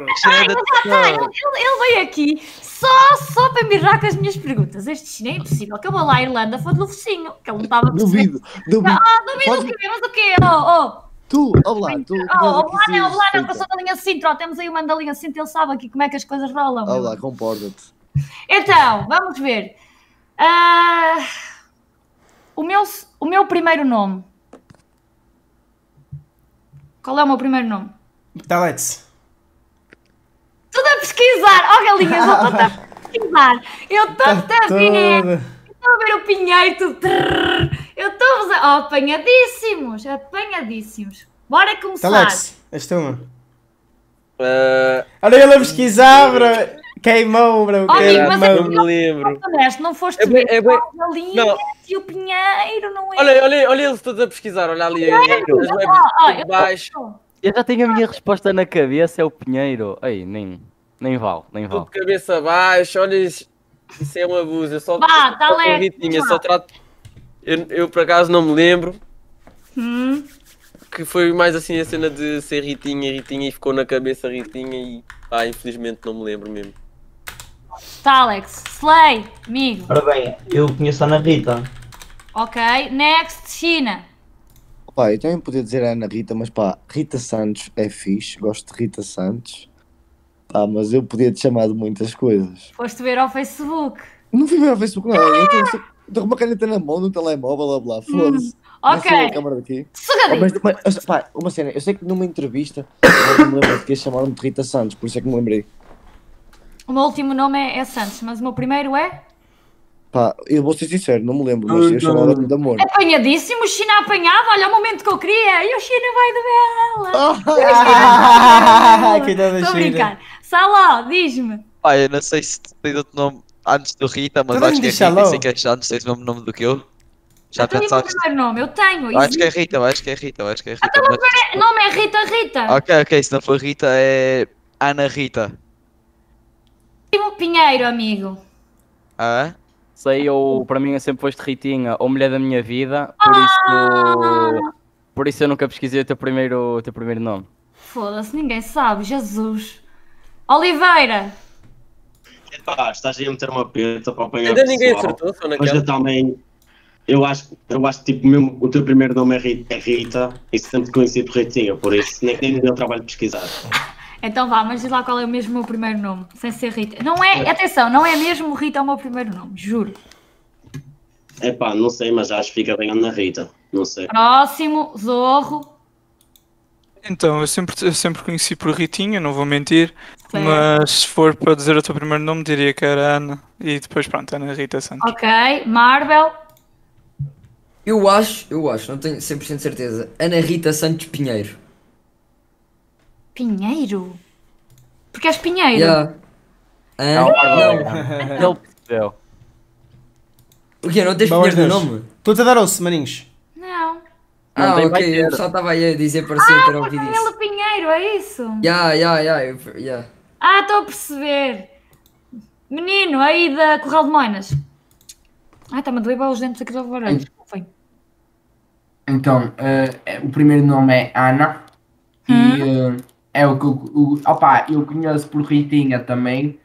B: Ele veio aqui só para mirrar com as minhas perguntas. Este China é impossível. Que eu vou lá à Irlanda, foi do focinho, que ele não estava a perceber.
F: Duvido.
B: Duvido o quê? Mas o quê?
F: Tu, olá, tu.
B: Não, que eu sou da linha Sintra. Temos aí uma da linha Sintra, ele sabe aqui como é que as coisas rolam.
F: Olá, comporta-te.
B: Então, vamos ver. O meu primeiro nome. Qual é o meu primeiro nome?
A: Talets.
B: Tudo a pesquisar! Galinhas, eu estou a pesquisar! Eu estou a ver! Estou a ver o Pinheiro, tudo. Eu estou a usar. Apanhadíssimos! Bora começar!
A: Talets, és tu, mano. Olha ele a pesquisar, bro! Queimou, bro!
D: Não me lembro.
B: Não foste ver as galinhas e o Pinheiro, não é?
D: Olha eles todos a pesquisar, olha ali. Baixo.
H: Eu já tenho a minha resposta na cabeça, é o Pinheiro. Ei, nem vale.
D: Tudo de cabeça baixa, olha isso. Isso é um abuso. Eu só
B: Vá,
D: trato
B: tá
D: com
B: leve.
D: Ritinha, só trato. Eu por acaso não me lembro. Que foi mais assim a cena de ser Ritinha e ficou na cabeça Ritinha e pá, infelizmente não me lembro mesmo.
B: Tá, Alex. Slay, amigo.
E: Ora bem, eu conheço a Ana Rita.
B: Ok. Next, China.
F: Pá, eu também podia dizer a Ana Rita, mas pá, Rita Santos é fixe, gosto de Rita Santos. Pá, mas eu podia te chamar de muitas coisas.
B: Foste ver ao Facebook.
F: Não fui ver ao Facebook, não. Eu estou com uma caneta na mão, no telemóvel, blá blá, foda-se.
B: Ok.
F: Nem sei a câmara daqui.
B: Sossegadinho.
F: Mas, pá, uma cena, eu sei que numa entrevista eu me lembro que chamaram-me de Rita Santos, por isso é que me lembrei.
B: O meu último nome é Santos, mas o meu primeiro é?
F: Pá, eu vou ser sincero, não me lembro, mas eu chamava-te de amor.
B: Apanhadíssimo, China apanhado, olha o momento que eu queria. E o China vai de bela.
A: Cuidado da
B: Estou a
A: China.
B: brincar. Saló, diz-me.
G: Pá, eu não sei se tens outro nome antes do Rita, mas
A: Toda a
G: acho que é
A: gente diz
G: Rita e
A: Shalom.
G: sei que é antes, tens o mesmo nome do que eu. Já
B: Eu tenho o meu
G: pensaste?
B: primeiro nome, eu tenho.
G: Eu acho que é Rita, eu acho que é Rita, eu acho que é Rita.
B: Então o meu primeiro nome é Rita Rita.
G: Ok, se não for Rita é Ana Rita.
B: Timo Pinheiro, amigo.
G: Ah?
H: Sei, para mim sempre foste Ritinha, ou mulher da minha vida, por isso eu nunca pesquisei o teu primeiro nome.
B: Foda-se, ninguém sabe, Jesus. Oliveira.
I: Epá, estás aí a meter uma peta para apanhar
D: Ainda ninguém
I: pessoal.
D: acertou, só
I: Mas
D: naquela.
I: eu também, eu acho tipo mesmo, o teu primeiro nome é Rita e sempre te conheci por Ritinha, por isso nem me deu trabalho de pesquisar.
B: Então vá, mas diz lá qual é mesmo o meu primeiro nome, sem ser Rita. Não é, atenção, não é mesmo Rita o meu primeiro nome, juro.
I: Epá, não sei, mas acho que fica bem Ana Rita, não sei.
B: Próximo, Zorro.
M: Então, eu sempre conheci por Ritinha, não vou mentir,
B: Certo.
M: mas se for para dizer o teu primeiro nome, diria que era Ana, e depois pronto, Ana Rita Santos.
B: Ok, Marvel.
J: Eu acho, não tenho 100% certeza. Ana Rita Santos Pinheiro.
B: Pinheiro? Porque és Pinheiro?
J: Yeah.
H: Ele percebeu.
J: O quê? Não tens
A: Boas
J: Pinheiro no
A: Deus.
J: nome?
A: Estou-te a dar osso, maninhos.
B: Não.
J: Ah,
H: tem, vai
J: ok, eu
H: ter.
J: só estava aí a dizer para ser ter ouvido isso.
B: Ele Pinheiro, é isso?
J: Yeah.
B: Ah, estou a perceber. Menino, aí da Corral de Moinas. Ai, está-me a doer bem os dentes aqui da orelha. Desculpem.
K: Então, o primeiro nome é Ana. E é o que eu conheço por Ritinha também.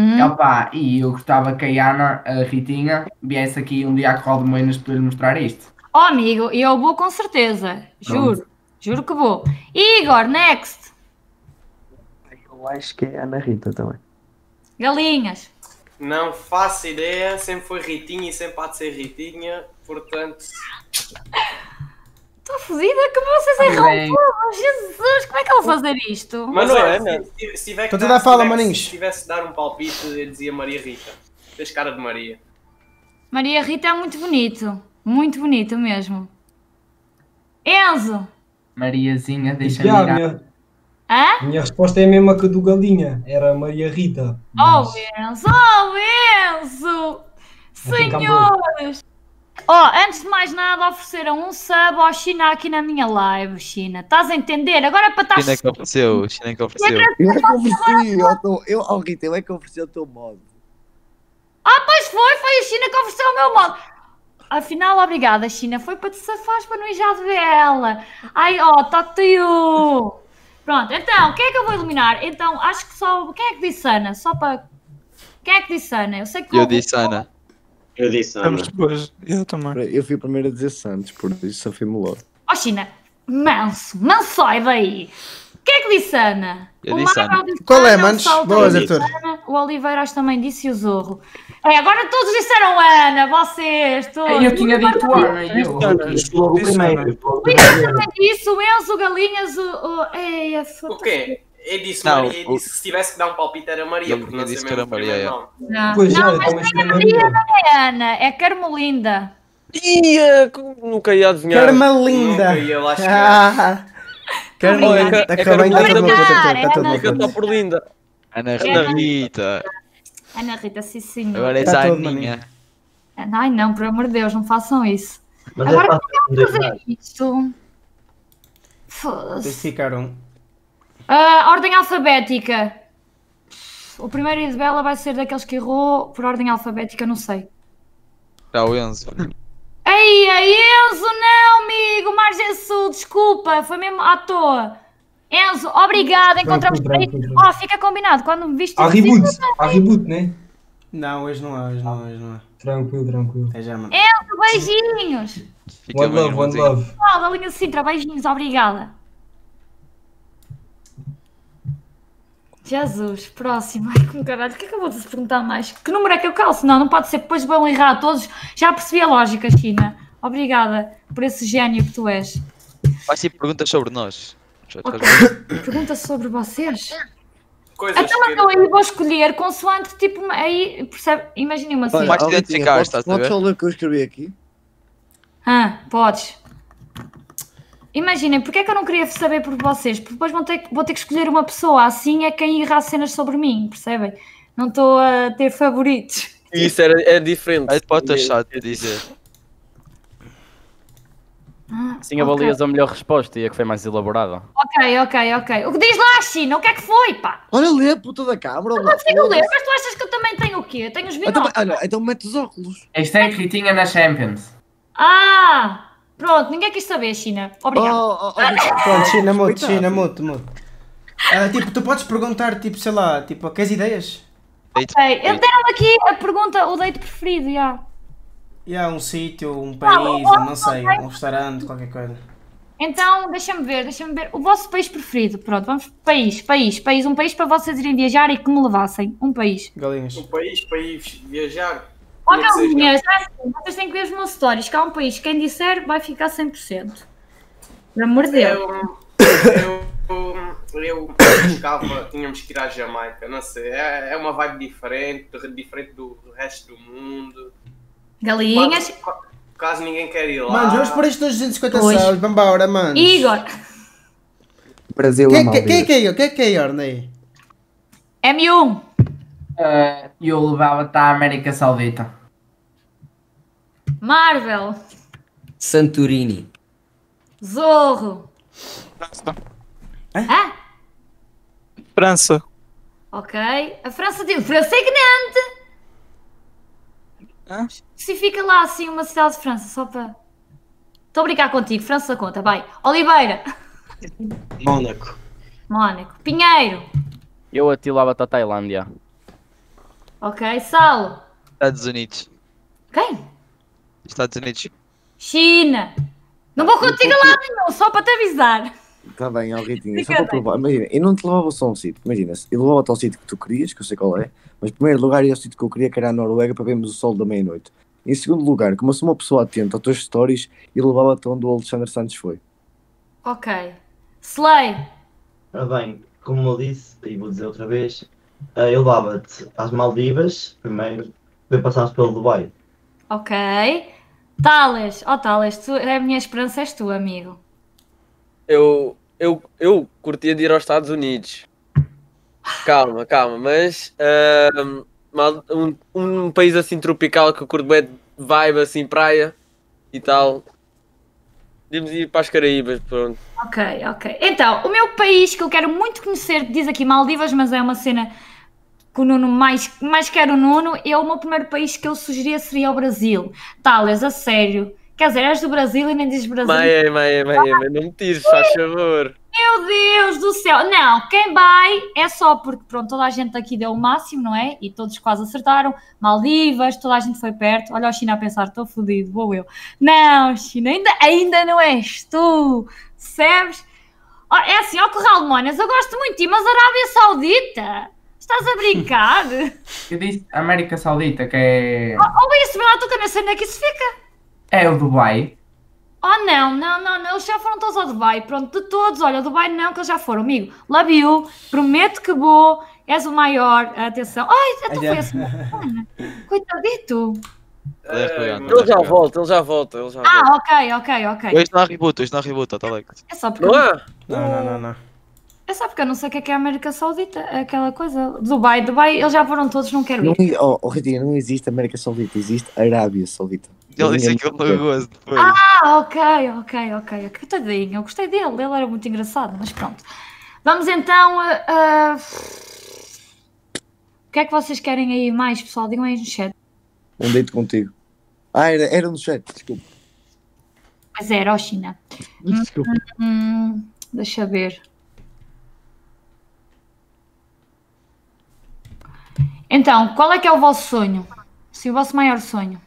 K: E eu gostava que a Ana, a Ritinha, viesse aqui um dia à Corral de Moinas para lhe mostrar isto.
B: Oh, amigo, eu vou com certeza. Juro. Juro que vou. Igor, next.
L: Eu acho que é Ana Rita também.
B: Galinhas.
Q: Não faço ideia, sempre foi Ritinha e sempre há de ser Ritinha, portanto.
B: Estou fodida que vocês erram tudo. Jesus, como é que eu vou fazer isto?
Q: Mas
A: não
Q: olha,
A: é, né?
Q: se tiver
A: Estou-te a dar fala, maninhos.
Q: Se tivesse de dar um palpite, eu dizia Maria Rita. Tens cara de Maria.
B: Maria Rita é muito bonito. Muito bonito mesmo. Enzo.
K: Mariazinha, deixa-me
N: Já,
K: mirar.
N: a minha resposta é a mesma que a do Galinha. Era Maria Rita.
B: Oh, Enzo! Oh, Enzo! Senhores! Oh, antes de mais nada, ofereceram um sub ao China aqui na minha live, China. Estás a entender? Agora é para estar...
G: China que ofereceu, China que ofereceu.
F: Eu é que ofereci, Rita, eu é que ofereci o teu modo.
B: Ah, pois foi a China que ofereceu o meu modo. Afinal, obrigada, China. Foi para te safares para não ir já de vela. Ai, talk to you. Pronto, então, quem é que eu vou eliminar? Então, acho que só... Quem é que disse Ana? Só para... Quem é que disse Ana? Eu sei que...
G: Eu disse Ana.
I: Eu disse Ana.
M: Eu também.
F: Eu fui o primeiro a dizer Santos, por isso só fui-me logo.
B: Oh, China, sai daí. Quem é que disse Ana?
G: Eu
B: O
G: disse
B: Marvel
G: Ana.
B: disse
A: Qual é,
B: Ana,
A: manos?
B: o Salto
A: Boas,
B: disse
A: Arthur.
B: Ana, o Oliveira acho que também disse e o Zorro. Agora todos disseram Ana, vocês, todos.
K: Eu tinha dito Ana, eu.
E: Logo o primeiro.
B: O Igor também disse, o Enzo, o Galinhas,
Q: O quê? Eu disse
G: Não,
Q: Maria, eu disse que se tivesse que dar um palpite era Maria,
G: Ele
Q: porque não sei
G: disse que
Q: mesmo
G: era
Q: o primeiro
G: Maria,
Q: nome.
B: Não,
N: Pois já,
B: não,
N: eu
B: mas
N: também
B: não
N: escrevi
B: é
N: Maria.
B: Maria, não é Ana, é Carmelinda.
D: Ia, nunca ia adivinhar.
A: Carmelinda.
Q: Nunca ia lá chegar.
A: Carmelinda.
D: É
A: Acabei de dar
D: Carmelinda,
A: tudo
B: brincar,
A: está tudo
B: Ana.
D: Fica
A: bem.
D: só por linda.
G: Ana
B: Ana
G: Rita.
B: Ana Rita, sim senhor.
G: Agora és
A: Tá
G: a
A: todo,
G: Aninha.
B: Ai não, por amor de Deus, não façam isso.
E: Mas
B: Agora
E: é
B: como é que eu vou
E: fácil.
B: fazer isto? Foda-se.
A: Vocês ficaram.
B: Ordem alfabética. O primeiro e de Bela vai ser daqueles que errou por ordem alfabética, não sei.
G: Já o Enzo.
B: Ei, Enzo, não, amigo! Margem Sul, desculpa, foi mesmo à toa. Enzo, obrigada, encontramos por aí. Ó, fica combinado, quando me viste...
N: Há reboot, né?
A: Não, hoje não é.
N: Tranquilo.
A: Até já, mano.
B: Enzo, beijinhos!
N: One love.
B: Ó, da linha Sintra, beijinhos, obrigada. Jesus, próximo. Ai, como caralho, o que é que eu vou te perguntar mais? Que número é que eu calço? Não pode ser, depois vão errar todos. Já percebi a lógica, China. Obrigada por esse gênio que tu és.
G: Vai ser perguntas sobre nós.
B: Ok, perguntas sobre vocês?
Q: Coisas
B: Então, mas eu aí vou escolher consoante, tipo, aí, percebe? Imaginem uma assim.
G: Vais te identificar, estás a ver?
F: Podes só ler o que eu escrevi aqui?
B: Podes. Imaginem, porque é que eu não queria saber por vocês? Porque depois vou ter que escolher uma pessoa, assim é quem irá cenas sobre mim, percebem? Não estou a ter favoritos.
D: Isso é diferente.
G: Aí pode achar de dizer.
H: Sim, avalias a melhor resposta e a que foi mais elaborada.
B: Ok. O que diz lá, China? O que é que foi, pá?
F: Olha, lê a puta da câmara.
B: Eu não consigo ler, mas tu achas que eu também tenho o quê? Tenho os binóculos.
F: Então mete os óculos.
K: Isto é Ritinha na Champions.
B: Pronto, ninguém quis saber, China. Obrigado.
A: Pronto, China, muto. Tipo, tu podes perguntar, tipo, sei lá, tipo, queres ideias?
B: Ok, eles deram aqui a pergunta, o date preferido,
A: Um sítio, um país, não sei, um restaurante, qualquer coisa.
B: Então, deixa-me ver. O vosso país preferido, pronto, vamos, um país para vocês irem viajar e que me levassem. Um país.
A: Galinhas.
Q: Um país para ir viajar.
B: Ó, galinhas, vocês têm que ver os meus stories, que há um país, quem disser vai ficar 100%. Por amor de Deus.
Q: Eu buscava, tínhamos que ir à Jamaica, não sei, é uma vibe diferente do resto do mundo.
B: Galinhas.
Q: Caso ninguém quer ir lá.
A: Mano, vamos por isto 250 salas, vamos embora, mano.
B: Igor.
L: Brasil
A: Quem é que é Iorn aí?
B: M1.
K: Eu levava-te à América Saudita.
B: Marvel.
J: Santorini.
B: Zorro.
M: França.
B: Ok. A França é grande. Se fica lá assim uma cidade de França, só para... Estou a brincar contigo, França conta, vai. Oliveira.
I: Mónaco.
B: Pinheiro.
H: Eu atilava-te à Tailândia.
B: Ok. Salo.
G: Estados Unidos.
B: Quem?
G: Estados Unidos.
B: China. Não vou contigo a lado nenhum, só para te avisar.
F: Está bem, Ritinha, só para provar. Imagina, eu não te levava só a um sítio. Imagina, eu levava-te ao sítio que tu querias, que eu sei qual é, mas em primeiro lugar ia ao sítio que eu queria, que era a Noruega, para vermos o sol da meia-noite. Em segundo lugar, como eu sou uma pessoa atenta às tuas stories, e levava-te onde o Alexandre Santos foi.
B: Ok. Slay.
E: Ora bem, como eu disse, e vou dizer outra vez, eu levava-te às Maldivas, primeiro, depois passámos pelo Dubai.
B: Ok. Tales. Tales, a minha esperança és tu, amigo.
D: Eu curtia de ir aos Estados Unidos. Calma, mas um país assim tropical que eu curto bem, vibe assim, praia e tal. Podemos ir para as Caraíbas, pronto.
B: Ok. Então, o meu país que eu quero muito conhecer, diz aqui Maldivas, mas é uma cena que o Nuno mais quer o Nuno, o meu primeiro país que eu sugeria seria o Brasil. Tales, a sério. Quer dizer, és do Brasil e nem dizes Brasil.
D: Maia, não me tires, faz favor.
B: Meu Deus do céu. Não, quem vai é só porque, pronto, toda a gente aqui deu o máximo, não é? E todos quase acertaram. Maldivas, toda a gente foi perto. Olha o China a pensar, estou fodido, vou eu. Não, China, ainda não és tu, percebes? É assim, ó Corral de Monas, eu gosto muito de ti, mas Arábia Saudita? Estás a brincar?
K: Eu disse América Saudita, que é...
B: Isso, lá, tu que não sei onde é que isso fica.
K: É o Dubai.
B: Não, eles já foram todos ao Dubai, pronto, de todos, olha, o Dubai não, que eles já foram, amigo, love you, prometo que vou, és o maior, atenção, ai, tu foi assim, coitadito.
D: Ele já volta.
B: Ok.
G: Hoje não há reboot, tá legal.
B: É só porque...
A: Não.
B: É só porque eu não sei o que é a América Saudita, aquela coisa, Dubai, eles já foram todos, não quero ir.
F: Ritinha, não existe América Saudita, existe Arábia Saudita.
G: Ele disse aquilo no gosto depois.
B: Ok. Coitadinho, eu gostei dele, ele era muito engraçado, mas pronto. Vamos então que é que vocês querem aí mais, pessoal? Digam aí no chat.
F: Um date contigo. Ah, era no chat, desculpa.
B: Mas era, ó China.
F: Desculpa.
B: Deixa ver. Então, qual é que é o vosso sonho? Sim, o vosso maior sonho?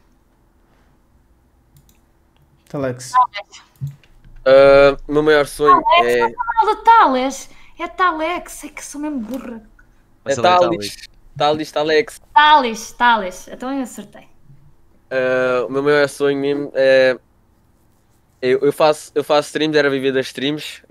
A: Alex.
D: O meu maior sonho
B: Alex, não fala de Thales. É Thalex, é que sou mesmo burra.
D: é Thales,
B: Thales. Então eu acertei.
D: O meu maior sonho mesmo é. Eu faço streams, era viver das streams.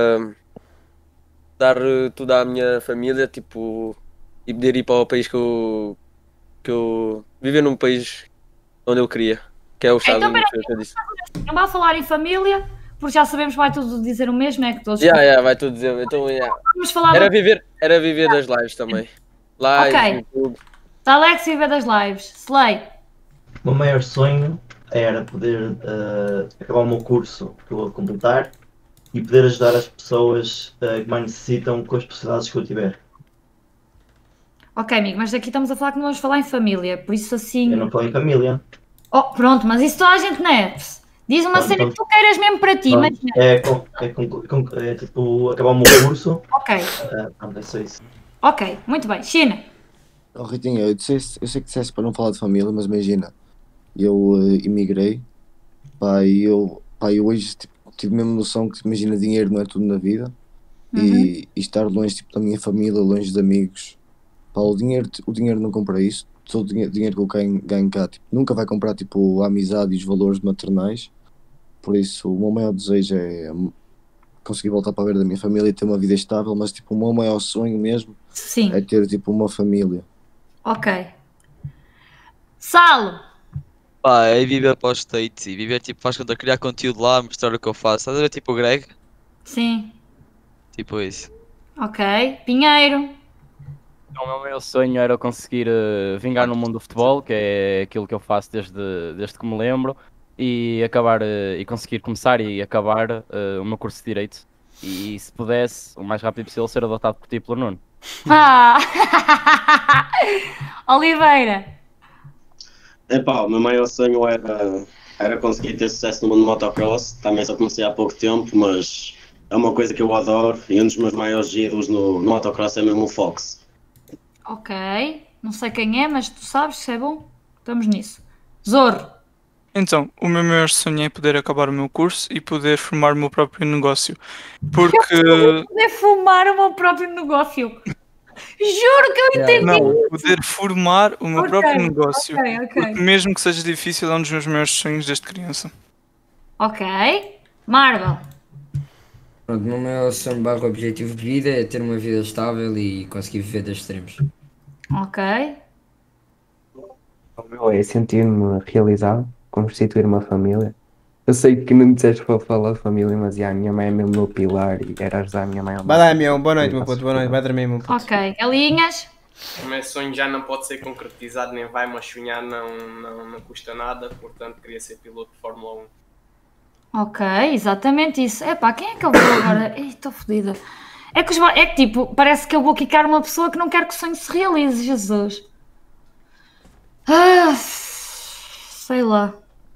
D: Dar tudo à minha família, tipo. E poder ir para o país que eu. Viver num país onde eu queria. Que é os Estados Unidos, que eu disse.
B: Não vai falar em família, porque já sabemos que vai tudo dizer o mesmo, é que todos.
D: Vai tudo dizer. Então,
B: Vamos falar
D: era viver das lives também. Lives, YouTube.
B: Alex e viver das lives. Slay.
E: O meu maior sonho era poder acabar o meu curso que eu vou completar e poder ajudar as pessoas que mais necessitam com as possibilidades que eu tiver.
B: Ok, amigo, mas aqui estamos a falar que não vamos falar em família, por isso assim.
E: Eu não falei em família.
B: Oh, pronto, mas isso toda a gente não é. Diz uma cena que tu queiras mesmo para ti, mas.
E: É tipo acabar o meu curso.
B: Ok.
E: É só isso.
B: Ok, muito bem. China.
F: Oh, Ritinha, eu sei que disseste para não falar de família, mas imagina, eu emigrei, e eu hoje tive mesmo noção que, imagina, dinheiro não é tudo na vida, e estar longe tipo, da minha família, longe de amigos, pá, o dinheiro não compra isso, todo o dinheiro que eu ganho cá tipo, nunca vai comprar tipo, a amizade e os valores maternais, por isso o meu maior desejo é conseguir voltar para ver da minha família e ter uma vida estável, mas tipo, o meu maior sonho mesmo é ter tipo, uma família.
B: Ok. Salo.
G: Pá, é viver para os States e viver tipo, faz conta, criar conteúdo lá, mostrar o que eu faço. Estás a ver tipo o Greg?
B: Sim.
G: Tipo isso.
B: Ok. Pinheiro.
H: O meu maior sonho era conseguir vingar no mundo do futebol, que é aquilo que eu faço desde que me lembro, e acabar e conseguir começar e acabar o meu curso de Direito. E se pudesse, o mais rápido possível, ser adotado por ti e pelo Nuno.
B: Oliveira.
I: Epá, o meu maior sonho era conseguir ter sucesso no mundo do motocross. Também só comecei há pouco tempo, mas é uma coisa que eu adoro e um dos meus maiores ídolos no motocross é mesmo o Fox.
B: Ok. Não sei quem é, mas tu sabes se é bom. Estamos nisso. Zorro.
M: Então, o meu maior sonho é poder acabar o meu curso e poder formar o meu próprio negócio. Porque.
B: Eu poder fumar o meu próprio negócio. Juro que eu entendi.
M: Não, poder formar o meu próprio negócio.
B: Ok.
M: Porque mesmo que seja difícil, é um dos meus maiores sonhos desde criança.
B: Ok. Marvel.
J: Pronto, o meu maior sonho / objetivo de vida é ter uma vida estável e conseguir viver das streams.
B: Ok.
L: O meu é sentir-me realizado, constituir uma família. Eu sei que não disseste para falar de família, mas a minha mãe é mesmo o meu pilar e era ajudar a minha mãe.
A: Vai lá, meu. Boa noite, meu puto. Boa noite. Vai dormir, meu puto.
B: Ok. Galinhas.
Q: O meu sonho já não pode ser concretizado, nem vai, mas sonhar não custa nada, portanto queria ser piloto de Fórmula 1.
B: Ok, exatamente isso. Epá, quem é que eu vou agora? Ei, estou fodida. É que tipo, parece que eu vou quicar uma pessoa que não quer que o sonho se realize, Jesus. Sei lá.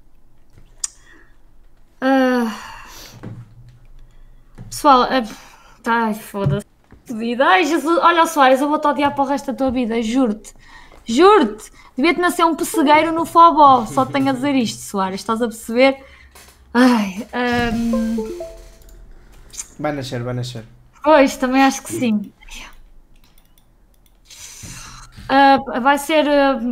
B: Pessoal, ai, foda-se. Ai, Jesus, olha, Soares, eu vou-te odiar para o resto da tua vida, juro-te. Juro-te. Devia-te nascer um pessegueiro no Fobó. Só te tenho a dizer isto, Soares, estás a perceber? Ai,
A: Vai nascer.
B: Pois, também acho que sim. Vai ser.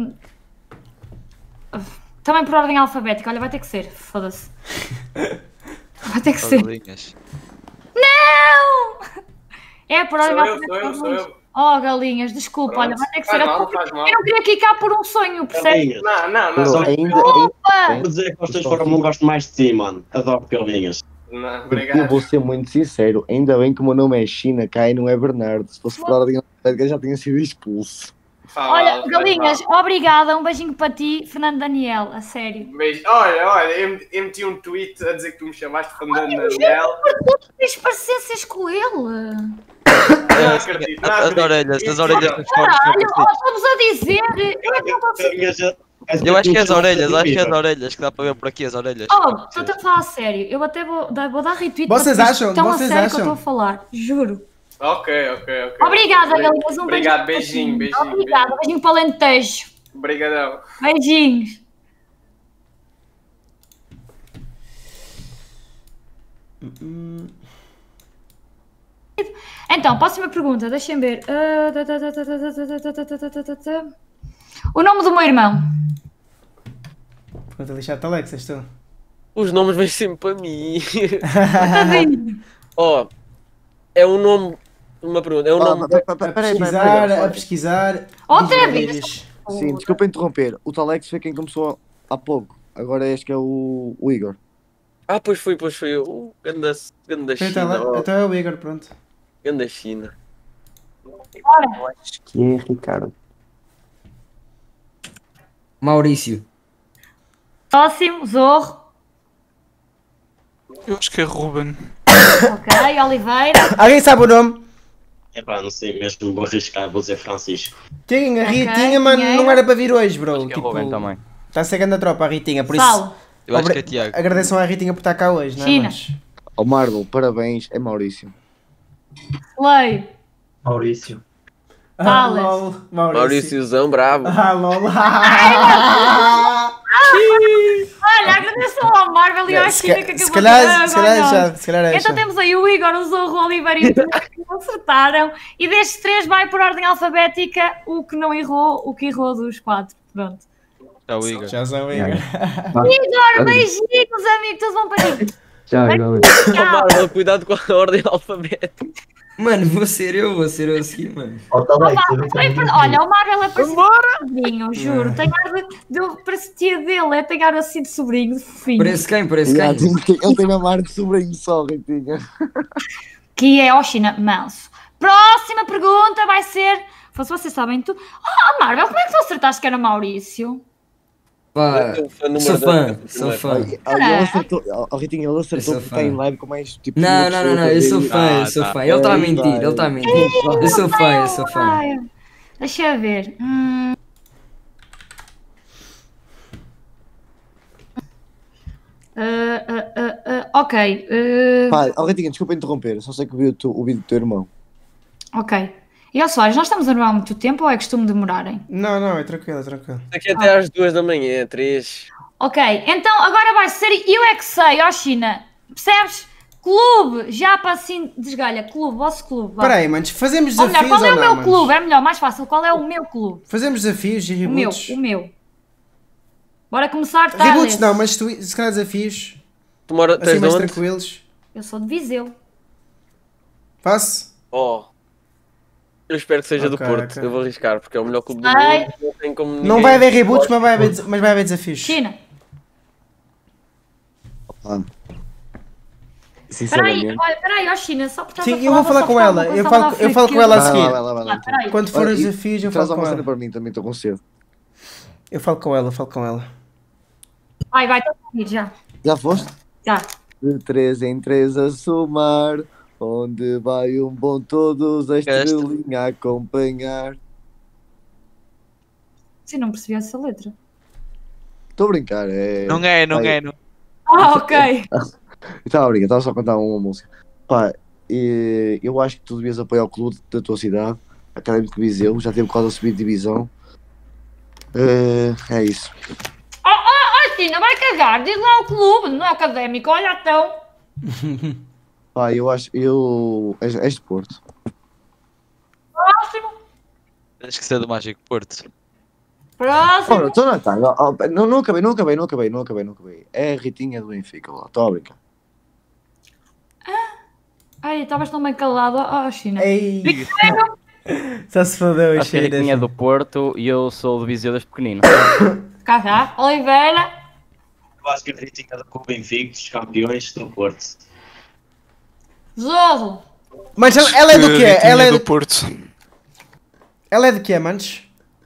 B: Também por ordem alfabética. Olha, vai ter que ser. Foda-se. Vai ter que ser.
G: Galinhas.
B: Não! É por ordem alfabética.
Q: Sou eu.
B: Oh, galinhas, desculpa. Pronto. Olha, vai ter que ser.
Q: Faz mal.
B: Eu não queria quicar por um sonho, percebes?
Q: Não.
I: Só
B: Desculpa!
I: vou dizer que vocês foram um gosto mais de ti, mano. Adoro galinhas.
F: Eu vou ser muito sincero, ainda bem que o meu nome é China, cá e não é Bernardo. Se fosse por ordem alfabética já tinha sido expulso.
B: Olha, galinhas, obrigada, um beijinho para ti, Fernando Daniel, a sério.
Q: Beijo. Olha, eu meti um tweet a dizer que tu me chamaste Fernando Daniel.
B: Tens parecências com ele.
Q: Não acredito, não
G: As
Q: acredito.
G: orelhas dos
B: Caralho, estamos a dizer. Eu é que não consigo.
G: Eu acho que é as orelhas, acho que é as orelhas, que dá para ver por aqui as orelhas.
B: Oh, estou a falar a sério. Eu até vou dar retweet.
A: Vocês
B: porque
A: acham?
B: Tão
A: Vocês
B: a sério
A: acham?
B: que eu estou a falar. Juro.
Q: Ok.
B: Obrigada, Galias. Um
Q: Obrigado,
B: beijinho.
Q: beijinho.
B: Obrigada. Beijinho para o Alentejo.
Q: Obrigadão.
B: Beijinhos. Então, próxima pergunta. Deixem ver. O nome do meu irmão.
A: Pergunta lixada, Alex, és tu?
D: Os nomes vêm sempre para mim. Ó, é um nome. Uma pergunta, é um nome.
A: A pesquisar.
B: Outra vez.
F: Sim, desculpa interromper. O Talex foi quem começou há pouco. Agora este que é o Igor.
D: Ah, pois foi. O ganda China. ó.
A: Então é o Igor, pronto.
D: Ganda China.
L: Acho que é Ricardo.
J: Maurício.
B: Próximo, Zorro.
M: Eu acho que é Ruben.
B: Ok, Oliveira.
A: Alguém sabe o nome?
I: Epá, não sei mesmo, vou arriscar, vou dizer Francisco.
A: Tinha, a
B: Ok,
A: Ritinha, mas
B: Pinheiro.
A: não era para vir hoje, bro.
H: Que é Ruben também.
A: Está secando a tropa a Ritinha, por
B: Saulo.
A: isso.
G: Eu acho que é Tiago.
A: Agradeçam à Ritinha por estar cá hoje, não é?
B: China.
A: Mas...
F: Ao Marvel, parabéns, é Maurício.
B: Leio.
E: Maurício.
B: Alex.
A: lol,
D: Mauriciozão, bravo.
A: lol.
B: Olha, agradeço ao Marvel e à China que acabou
A: Se calhar é
B: Então
A: essa.
B: temos aí o Igor, o Zorro, o Oliveira e o Tiago que acertaram. E destes três vai por ordem alfabética o que não errou, o que errou dos quatro. Pronto.
G: Já o Igor.
A: Já sou o Igor.
B: Igor, beijinhos, amigos, todos vão para ti.
D: Ó, Marvel, cuidado com a ordem alfabética.
J: Mano, vou ser eu a seguir, mano.
B: Olha, o Marvel é parecido de sobrinho, juro. Tem ar de parece tia dele, tem ar assim de sobrinho, de fofinho.
J: Parece quem? Parece quem?
F: Ele tem uma ar de sobrinho só, Ritinha.
B: Que é Oshina Manso. Próxima pergunta vai ser. Se vocês sabem tu. Marvel, como é que tu acertaste que era Maurício?
J: Pá, sou fã.
F: Ele acertou, Ritinha, ele acertou porque está em live com mais tipo.
J: Não, eu sou fã. Ele está a mentir, Eu sou fã.
B: Deixa eu ver. Ok.
F: Pá, Ritinha, desculpa interromper, só sei que vi o vídeo do teu irmão.
B: Ok. E ó Soares, nós estamos a demorar muito tempo ou é costume demorarem?
A: Não, é tranquilo.
D: Daqui até às 2 da manhã, 3.
B: Ok, então agora vai ser eu é que sei, ó China. Percebes? Clube, já para assim, desgalha, clube, vosso clube.
A: Espera aí, manos, fazemos
B: Ou
A: desafios
B: melhor, qual é
A: ou
B: o
A: não,
B: meu
A: manos?
B: clube? É melhor, mais fácil, qual é o meu clube?
A: Fazemos desafios e reboots.
B: O meu. Bora começar, tá?
A: Reboots não, mas se calhar desafios. Assim mais tranquilos.
B: Eu sou de Viseu.
A: Faço?
D: Eu espero que seja do
A: Ok,
D: Porto.
A: ok.
D: Eu vou arriscar, porque é o melhor clube do
B: Ai.
D: mundo. Não tem como
A: Não
D: ninguém-
A: vai haver reboots, mas vai haver desafios.
B: China.
F: Sinceramente.
B: Peraí, ó China, só porque
A: Sim, eu vou falar com ela. Eu falo com ela a seguir.
F: Vai lá.
A: Quando for os desafios, eu
F: Traz
A: falo com
F: uma cena
A: ela.
F: para mim, também estou com cedo.
A: Eu falo com ela.
B: Vai, estou a ouvir já.
F: Já foste?
B: Já.
F: De 3 em 3 a somar, onde vai um bom todos a estrelinha a acompanhar.
B: Sim, não percebi essa letra.
F: Estou a brincar, é...
G: Não é.
B: Ok.
F: Estava a brincar, estava só a contar uma música. Pá, eu acho que tu devias apoiar o clube da tua cidade, Académico de Viseu, já teve quase a subir de divisão. É isso.
B: China, vai cagar, diz lá o clube, não é académico, olha então.
F: Pá, eu acho, és de Porto.
B: Próximo.
G: Tens que ser do Mágico Porto.
B: Próximo.
F: Ora, então não acabei. É a Ritinha do Benfica, lá, estou a brincar.
B: Ai, estavas tão bem calado, China.
A: Ei. Só se fodeu,
H: Acho que a Ritinha é do Porto e eu sou do Viseu desde pequenino.
B: Cá, Oliveira.
I: Eu acho que a Ritinha é do Clube Invictus, campeões do Porto.
B: Zorro.
A: Mas ela é do quê? Ela é
M: do Porto.
A: Ela é de quê, manos?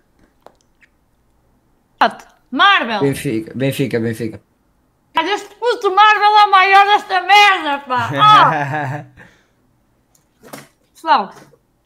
B: Marvel.
J: Benfica.
B: Mas este puto Marvel é o maior desta merda, pá. Pessoal,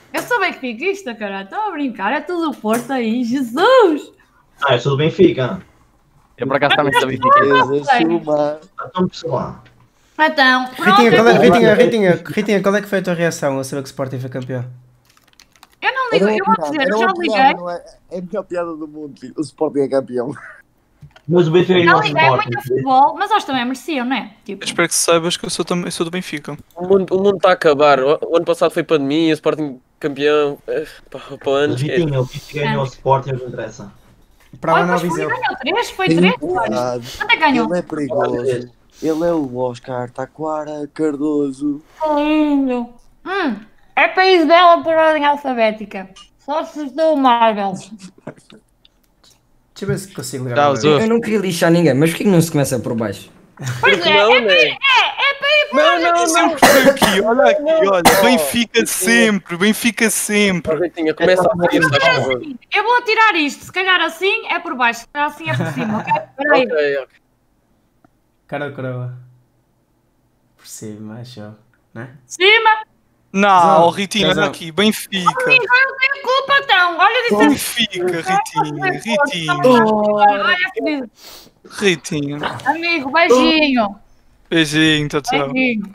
B: Eu sou benfiquista, cara. Estão a brincar. É tudo o Porto aí. Jesus!
E: Eu sou do Benfica.
H: Eu por acaso também sou benfiquista.
E: Então, pessoal.
B: Então,
A: Ritinha, qual é que foi a tua reação ao saber que o Sporting foi campeão?
B: Eu não ligo, eu vou dizer, eu já liguei.
F: É a melhor piada do mundo, filho. O Sporting é campeão.
E: Mas o Benfica
B: Não liguei muito a futebol, mas eles também mereciam, não é? Tipo,
M: Eu espero que saibas que eu sou do Benfica.
D: O mundo está a acabar. O ano passado foi pandemia, o Sporting campeão. Para o ano.
E: Ritinha, o Benfica ganhou o Sporting, não interessa.
A: Para lá
B: mas foi, ganhou 3, foi 3. Quanto é que ganhou?
F: Ele é perigoso. Ele é o Oscar Taquara Cardoso.
B: Lindo. É país dela por ordem alfabética. Só se estou Marvel.
A: Deixa eu ver se consigo ligar.
J: Eu não queria lixar ninguém, mas por que não se começa por baixo?
B: Pois é,
D: Não,
B: é
D: né?
B: para ir por ordem.
M: Olha aqui, olha. Benfica sempre.
D: Ritinha, começa a pedir, está por favor.
B: Eu vou tirar isto. Se calhar assim é por baixo, se calhar assim é por cima, ok? Espera aí.
D: Ok.
A: Cara ou coroa? Por cima, show. Não é?
B: Cima.
M: Não, Ritinha,
A: Razão.
M: olha aqui, Benfica.
B: Amigo, eu não tenho culpa então. Olha disso.
M: Benfica, Ritinha.
B: Olha,
M: Ritinha.
B: amigo, beijinho.
M: Beijinho, tchau.
B: Beijinho.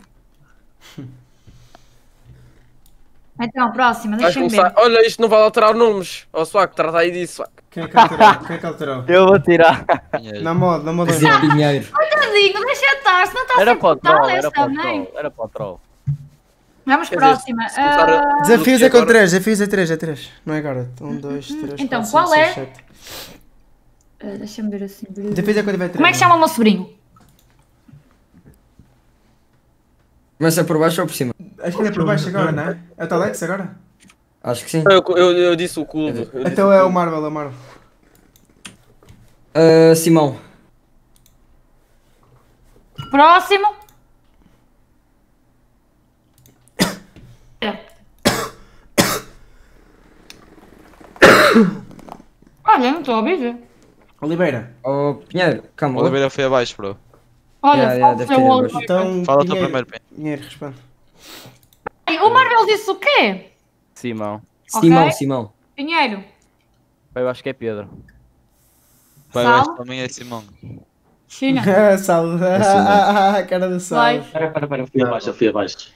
B: Então, próxima,
D: Vais
B: deixa-me ver.
D: começar. Olha, isto não vai alterar nomes. Ó, Suaco, trata aí disso, Suaco.
A: Quem é que alterou?
H: Eu vou tirar.
A: Na moda.
J: Pinheiro.
B: Coitadinho, deixa estar, se não está a
H: Era
B: ser
H: para o
B: total
H: troll,
B: esta também.
H: era para o troll.
B: Vamos
D: Quer dizer,
B: próxima.
D: se começar a-
A: Desafios é com 3, desafios é 3. Não é agora. 1, 2, 3,
B: Então,
A: 4,
B: qual
A: 5,
B: é?
A: 6, 7.
B: Deixa-me ver assim.
A: Desafios é quando tiver 3.
B: Como é que chama o meu sobrinho?
J: Começa por baixo ou por cima?
A: Acho que ele é por baixo agora, não é? É o Talex agora?
J: Acho que sim.
D: Eu disse o clube.
A: Então é o Marvel,
J: Simão.
B: Próximo. Olha, não estou a ouvir.
A: Oliveira.
J: Oh, Pinheiro, calma.
G: Oliveira foi abaixo, bro.
B: Olha,
J: deve ter
B: o outro.
J: abaixo.
A: Então,
G: Fala tu primeiro, Pin.
A: Pinheiro, responde.
B: O Marvel disse o quê?
H: Simão.
J: Simão.
B: Pinheiro.
H: Eu acho que é Pedro.
G: Vai,
B: Sal.
G: vai, também é Simão.
B: China.
A: Sal. Cara do Sal.
B: Vai.
I: Para, eu fui abaixo.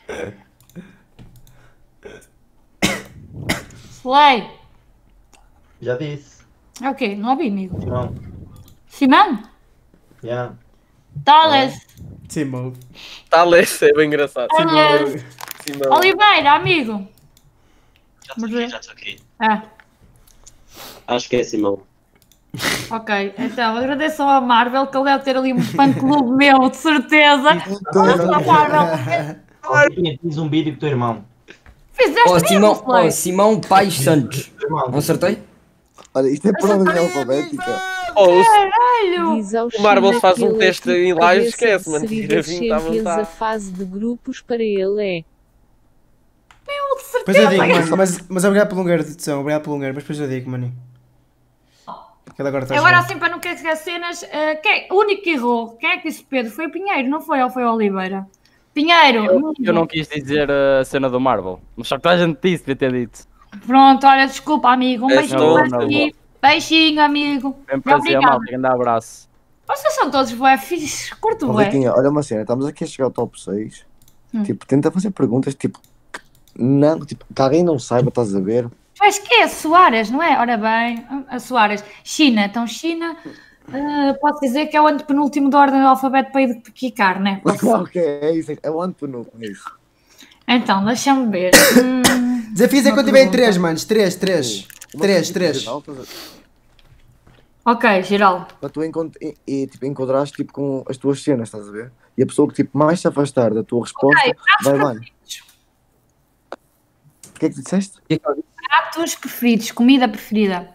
B: Slay.
E: Já disse.
B: É o quê? Não ouvi, amigo.
E: Simão.
B: Simão?
E: Já.
B: Tales.
A: Simão.
D: Tales, é bem engraçado.
B: Tales.
D: Simão.
B: Oliveira, amigo.
I: Já estou aqui. Acho que é Simão.
B: Ok, então agradeçam ao Marvel que ele deve ter ali um fã-clube meu, de certeza. Olha, Marvel.
E: Fiz um vídeo com o teu irmão.
B: Fizeste mesmo, Slay.
J: Simão Pais Santos. Não acertei?
F: Olha, isto é por ordem alfabética.
B: Caralho!
D: O Marvel faz um teste em live, esquece, mano. Tira 20 à
R: A
D: vontade.
R: fase de grupos para ele é.
B: Meu, de certeza.
A: Depois eu digo, mano, mas obrigado pelo lugar de dedução, obrigado pelo lugar, mas depois eu digo, maninho. Ele agora está a
B: Agora
A: jogar.
B: assim, para não querer as cenas, o único que errou, quem é que disse Pedro? Foi o Pinheiro, não foi? Ou foi o Oliveira? Pinheiro!
H: Eu não quis dizer a cena do Marvel, mas só que a gente disse, devia ter dito.
B: Pronto, olha, desculpa, amigo. Um beijinho para
H: não,
B: ti. Beijinho, amigo.
H: Bem prazer,
B: Obrigada.
H: malta, grande abraço.
B: Vocês são todos bué fixes, curto bué.
F: Ritinha, olha uma cena, estamos aqui a chegar ao top 6. Tipo, tenta fazer perguntas, tipo, não, tipo, que alguém não saiba, estás a ver?
B: Tu és que é? Soares, não é? Ora bem, a Soares. China, então China, posso dizer que é o antepenúltimo da ordem do alfabeto para identificar, né?
F: Ok, é isso, é o antepenúltimo, é isso.
B: Então, deixa-me ver.
A: Desafios é quando tiver 3, manos. 3.
B: Ok, geral.
F: Para tu tipo, enquadrares tipo, com as tuas cenas, estás a ver? E a pessoa que tipo, mais se afastar da tua resposta vai lá. O que é que tu disseste?
B: Pratos preferidos, comida preferida.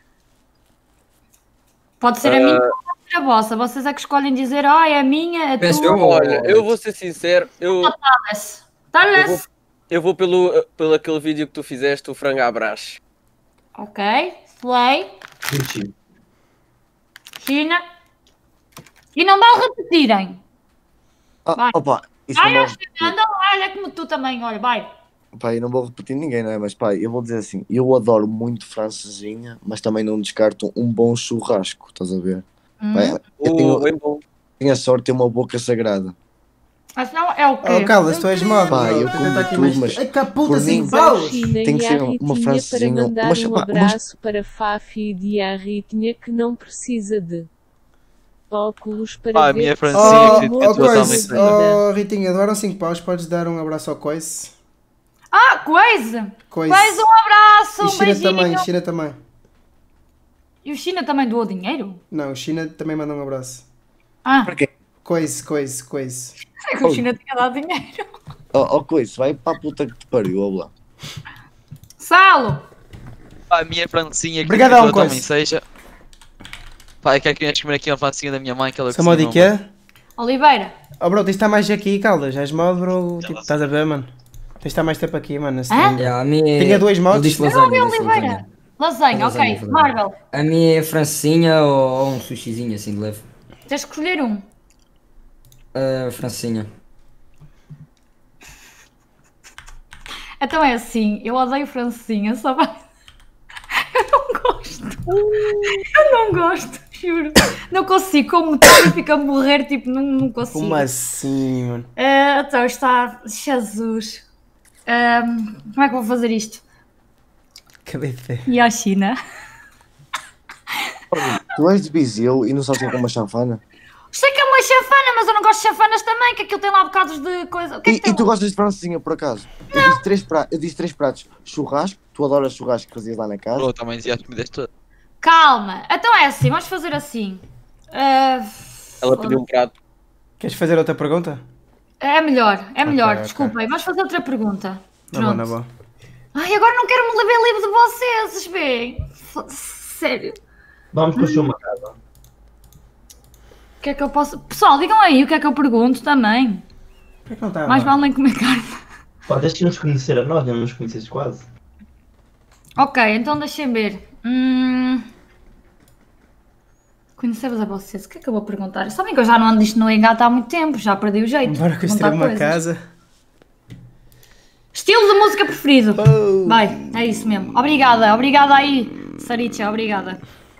B: Pode ser a minha ou pode ser a vossa. Vocês é que escolhem dizer, é a minha, a tua.
D: Olha, eu vou ser sincero,
B: Tales.
D: eu vou pelo aquele vídeo que tu fizeste, o frango à brás.
B: Ok, Slay. China. E não vão repetirem. Vai.
F: Opa, isso
B: Vai,
F: não
B: China, anda lá, olha como tu também, olha, vai.
F: Pá, eu não vou repetir ninguém, não é? Mas pá, eu vou dizer assim, eu adoro muito francesinha, mas também não descarto um bom churrasco, estás a ver? Pá, eu
D: bem bom.
F: tenho a sorte de ter uma boca sagrada.
B: Mas não é o quê?
A: Oh, Carlos, tu és modo.
F: Pá, eu como tudo, mas
A: Ai, que puta,
F: por
A: 5
F: mim
A: paus!
F: tem que ser uma francesinha.
R: Para mandar
F: Mas,
R: um
F: pá,
R: abraço para Fafi e a Ritinha que não precisa de óculos para
G: a
R: ver.
G: minha francesinha que
A: Oh,
G: tu também.
A: oh, Ritinha, doaram 5 paus, podes dar um abraço ao Coice?
B: Ah, Coisa!
A: Coice.
B: Coisa, um abraço,
A: E
B: um
A: China
B: beijinho.
A: também, China também.
B: E o China também doou dinheiro?
A: Não, China também manda um abraço.
B: Ah,
A: Coice.
B: é que o China tinha dado dinheiro.
F: Oh, Coice, vai para a puta que te pariu, ó lá.
B: Salo!
G: Pá, a minha francesinha que
A: Obrigadão,
G: tu também
A: Coice.
G: seja. Pá, eu quero que venhas comer aqui uma francesinha da minha mãe que ela
A: Só modo de quê?
B: Oliveira.
A: Oh, bro, tens de estar mais aqui, Caldas. És modo, bro. Tipo, estás a ver, mano? Tens de estar mais tempo aqui, mano.
J: A minha
A: Tinha 2 modos.
B: Eu não vi Oliveira. Lasanha, ok. Marvel.
J: A minha é francesinha ou um sushizinho assim de leve?
B: Tens de escolher um.
J: Francesinha.
B: Então é assim, eu odeio francesinha, só vai. Eu não gosto. Eu não gosto, juro. Não consigo, como tudo fica a morrer, tipo, não consigo.
A: Como assim, mano?
B: Então está. Jesus. Como é que eu vou fazer isto?
A: Cadê fé?
B: E a China?
F: Tu és de Viseu e não sabes o que é uma chanfana?
B: Sei que é uma chanfana, mas eu não gosto de chanfanas também, que aquilo tem lá bocados de coisa. O que é que tem?
F: E tu gostas de francesinha, por acaso? Eu disse 3 pratos. Churrasco, tu adoras churrasco que fazias lá na casa.
G: Eu também dizia as comidas todas.
B: Calma, então é assim, vamos fazer assim.
D: Ela pediu um prato.
A: Queres fazer outra pergunta?
B: É melhor,
A: Ok.
B: desculpem. Vamos fazer outra pergunta.
A: Na boa, na boa.
B: Ai, agora não quero me levar livre de vocês, bem. Sério.
E: Vamos construir uma casa.
B: O que é que eu posso... Pessoal, digam aí o que é que eu pergunto também.
A: Por que é que não está?
B: Mais vale nem comer carne.
E: Pá, deixa nos conhecer a nós, não nos conheces quase.
B: Ok, então deixem ver. Conhecer-vos a vocês, o que é que eu vou perguntar? Sabem que eu já não ando isto no engate há muito tempo, já perdi o jeito.
A: Bora construir uma casa.
B: Estilo de música preferido. Vai, é isso mesmo. Obrigada aí, Saricha, obrigada.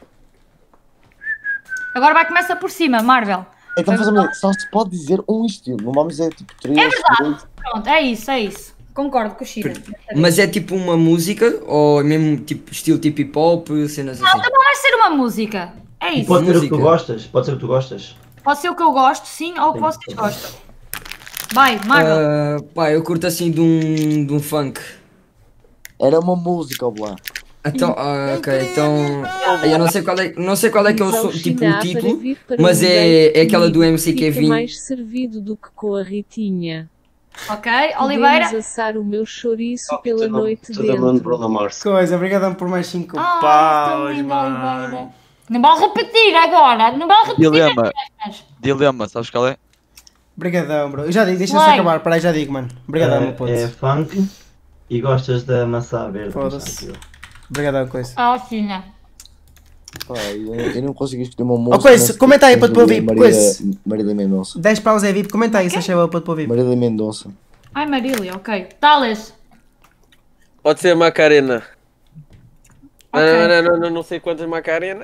B: Agora vai começar por cima, Marvel.
F: Então só se pode dizer um estilo, não vamos dizer tipo 3.
B: É verdade. Pronto, é isso. Concordo com o Chira.
J: Mas é tipo uma música ou mesmo tipo estilo tipo hip hop, cenas
B: Não,
J: assim?
B: também vai ser uma música. É
E: E
B: isso.
E: pode ser o que tu gostas, pode ser o que tu gostas.
B: Pode ser o que eu gosto, sim, ou o que vocês gostam. Vai, Marvel.
J: Pá, eu curto assim de um funk.
F: Era uma música, ó lá.
J: Então, ok, então eu não sei qual é que é o tipo o título, mas é aquela do MC
R: Fica
J: Kevin.
R: mais servido do que com a Ritinha.
B: Ok, Oliveira.
R: Podemos assar o meu chouriço pela noite dentro.
A: Coisa, obrigadão por mais 5
B: Ah,
A: paus,
B: tão lindo,
A: mano.
B: Oliveira. Não vale repetir agora, não vale repetir.
G: Dilema, sabes qual é?
A: Obrigadão, bro. Eu já digo, deixa-se
B: Vai.
A: acabar, peraí, já digo, mano. Obrigadão, meu puto.
E: É funk e gostas da maçã verde.
A: Foda-se. Obrigadão, Coisa.
B: Ah, filha.
F: Pá, eu não consegui escolher uma música.
A: Coisa,
F: mas
A: comenta aí para
F: tens
A: te ouvir, Coisa.
F: Marília Mendonça.
A: 10 paus é VIP, comenta aí se achava para te ouvir.
F: Marília Mendonça.
B: Ai, Marília, ok. Tales.
D: Pode ser Macarena.
B: Ok.
D: Não sei quantas Macarena.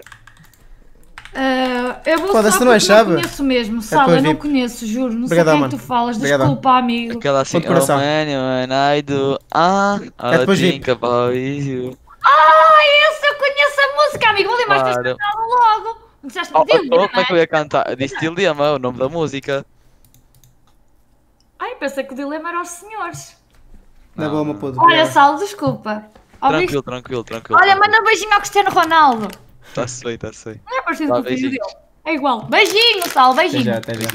B: Eu vou
A: Foda-se,
B: só
A: não é
B: porque
A: chave?
B: não conheço mesmo,
A: É
B: Sala,
A: tua
B: eu não
A: VIP.
B: conheço, juro. Não
A: Obrigadão,
B: sei quem é
A: mano.
B: que tu falas,
A: Obrigadão.
B: desculpa, amigo.
G: Aquela assim,
A: Ponto de coração.
G: oh man, when I do,
A: É depois
G: I
A: VIP.
G: think about you.
B: Esse eu conheço a música, amigo. Vou ler mais
G: Claro.
B: cantado logo. Não disseste
G: Oh,
B: Dilema,
G: como é que eu ia cantar? Eu disse Dilema, o nome da música.
B: Ai, pensei que o dilema era os senhores.
A: Na boa, meu puto.
B: Olha,
A: obrigado.
B: Sal, desculpa.
G: Tranquilo.
B: Olha, manda um beijinho ao Cristiano Ronaldo.
G: Tá-se bem.
B: Não é parecido
G: Tá,
B: com o filho
G: beijinho.
B: dele. É igual. Beijinho, Sal, beijinho.
A: Até já.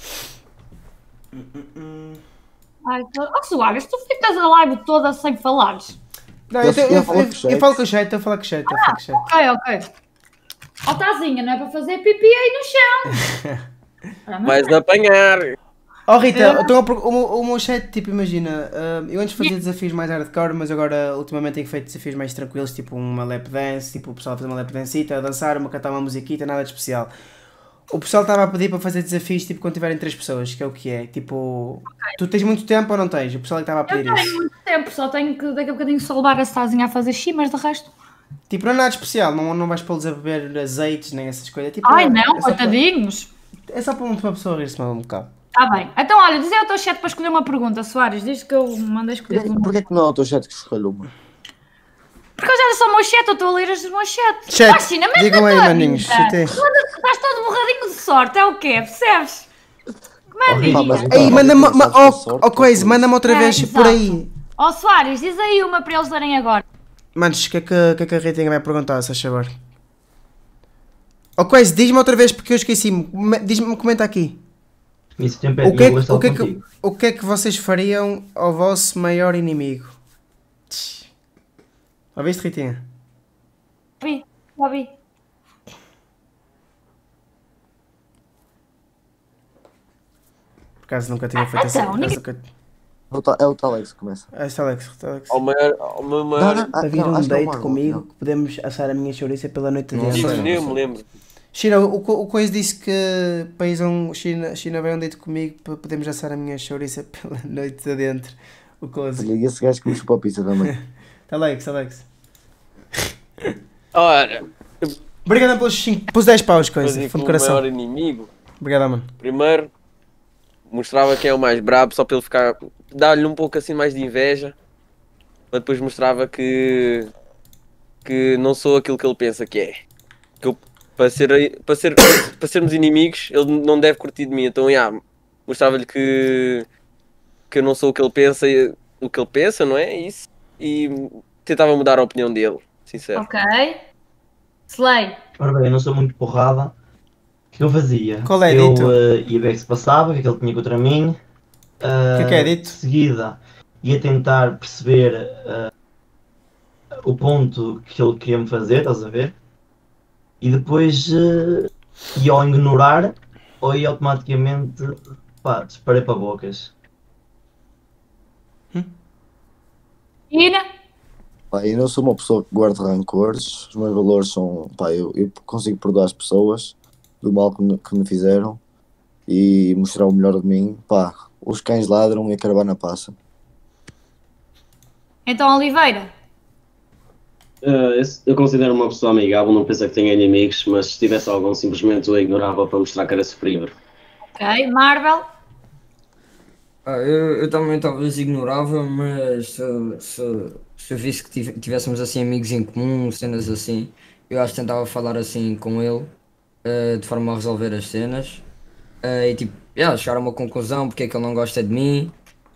B: Ai, oh, Soares, tu ficas a live toda sem falares.
A: Não,
F: Eu
A: eu
F: falo com o chat.
A: falo com o chat, estou a falar com o chat.
B: Ok. Ó, Tazinha, não é para fazer pipi aí no chão.
D: Vais apanhar.
A: Oh Rita, então, o meu chat, tipo, imagina, eu antes fazia desafios mais hardcore, mas agora ultimamente tenho feito desafios mais tranquilos, tipo uma lap dance, tipo o pessoal fazer uma lap dancita, a dançar, cantar uma musiquita, nada de especial. O pessoal estava a pedir para fazer desafios, tipo, quando tiverem 3 pessoas, que é o que é, tipo, tu tens muito tempo ou não tens? O pessoal é que estava a pedir
B: Eu
A: isso.
B: tenho muito tempo, só tenho que daqui a bocadinho só levar a Stazinha a fazer xi, mas de resto.
A: Tipo, não é nada especial, não vais pô-los a beber azeites nem essas coisas. Tipo,
B: Ai
A: é
B: não,
A: só
B: coitadinhos.
A: É só para uma pessoa rir-se mal um bocado.
B: Tá bem. Então, olha, diz aí o teu chat para escolher uma pergunta, Soares. Diz que eu mandei escolher uma.
F: Porquê que não é o teu chat que escolhe uma?
B: Porque eu já sou o meu chat, eu estou a ler as do meu chat.
A: Chat,
B: Ah, China, mas
A: digam
B: na
A: aí,
B: tua
A: maninhos,
B: vida,
A: chatei.
B: estás todo borradinho de sorte, é o quê? Percebes? Como é que
A: Aí, manda-me manda-me outra vez por aí.
B: Ó Soares, diz aí uma para eles lerem agora.
A: Manos, o que é que a Ritinha vai perguntar, se faz favor? Quase, diz-me outra vez porque eu esqueci-me. Diz-me, comenta aqui. O que é que vocês fariam ao vosso maior inimigo? Ouviste, Ritinha?
B: Ouvi.
A: Por acaso nunca tinha feito
B: então,
A: assim.
F: É o Talex que começa.
A: É o Talex.
D: Ao meu maior...
A: A vir um date comigo, que podemos assar a minha chouriça pela noite de
D: Sim, eu me lembro.
A: China, o Coisa disse que China vai um date comigo, podemos assar a minha chouriça pela noite adentro. O Coisa.
F: E esse gajo que me chupou a pizza também.
A: Alex.
D: Ora...
A: Obrigado pelos 10 paus, Coisa. Fundo de coração.
D: O maior inimigo...
A: Obrigado, mano.
D: Primeiro, mostrava quem é o mais brabo, só para ele ficar... Dar-lhe um pouco assim mais de inveja. Mas depois mostrava que não sou aquilo que ele pensa que é. Que eu, para sermos inimigos, ele não deve curtir de mim. Então, mostrava-lhe que eu não sou o que ele pensa, não é? Isso. E tentava mudar a opinião dele, sincero.
B: Ok. Slay.
E: Ora bem, eu não sou muito porrada. O que eu fazia?
A: Qual é,
E: eu
A: dito?
E: ia ver o que se passava, o que ele tinha contra mim.
A: O que é dito?
E: De seguida, ia tentar perceber o ponto que ele queria me fazer, estás a ver? E depois ia ou ignorar ou ia automaticamente disparei para bocas.
B: Ina?
F: Eu não sou uma pessoa que guarda rancores. Os meus valores são... eu consigo perdoar as pessoas do mal que me fizeram e mostrar o melhor de mim. Os cães ladram e a caravana passa.
B: Então, Oliveira?
I: Eu considero uma pessoa amigável, não penso que tenha inimigos, mas se tivesse algum, simplesmente o ignorava para mostrar que era superior.
B: Ok. Marvel?
J: Eu também talvez ignorava, mas se eu visse que tivéssemos assim amigos em comum, cenas assim, eu acho que tentava falar assim com ele, de forma a resolver as cenas, e tipo, chegar a uma conclusão, porque é que ele não gosta de mim,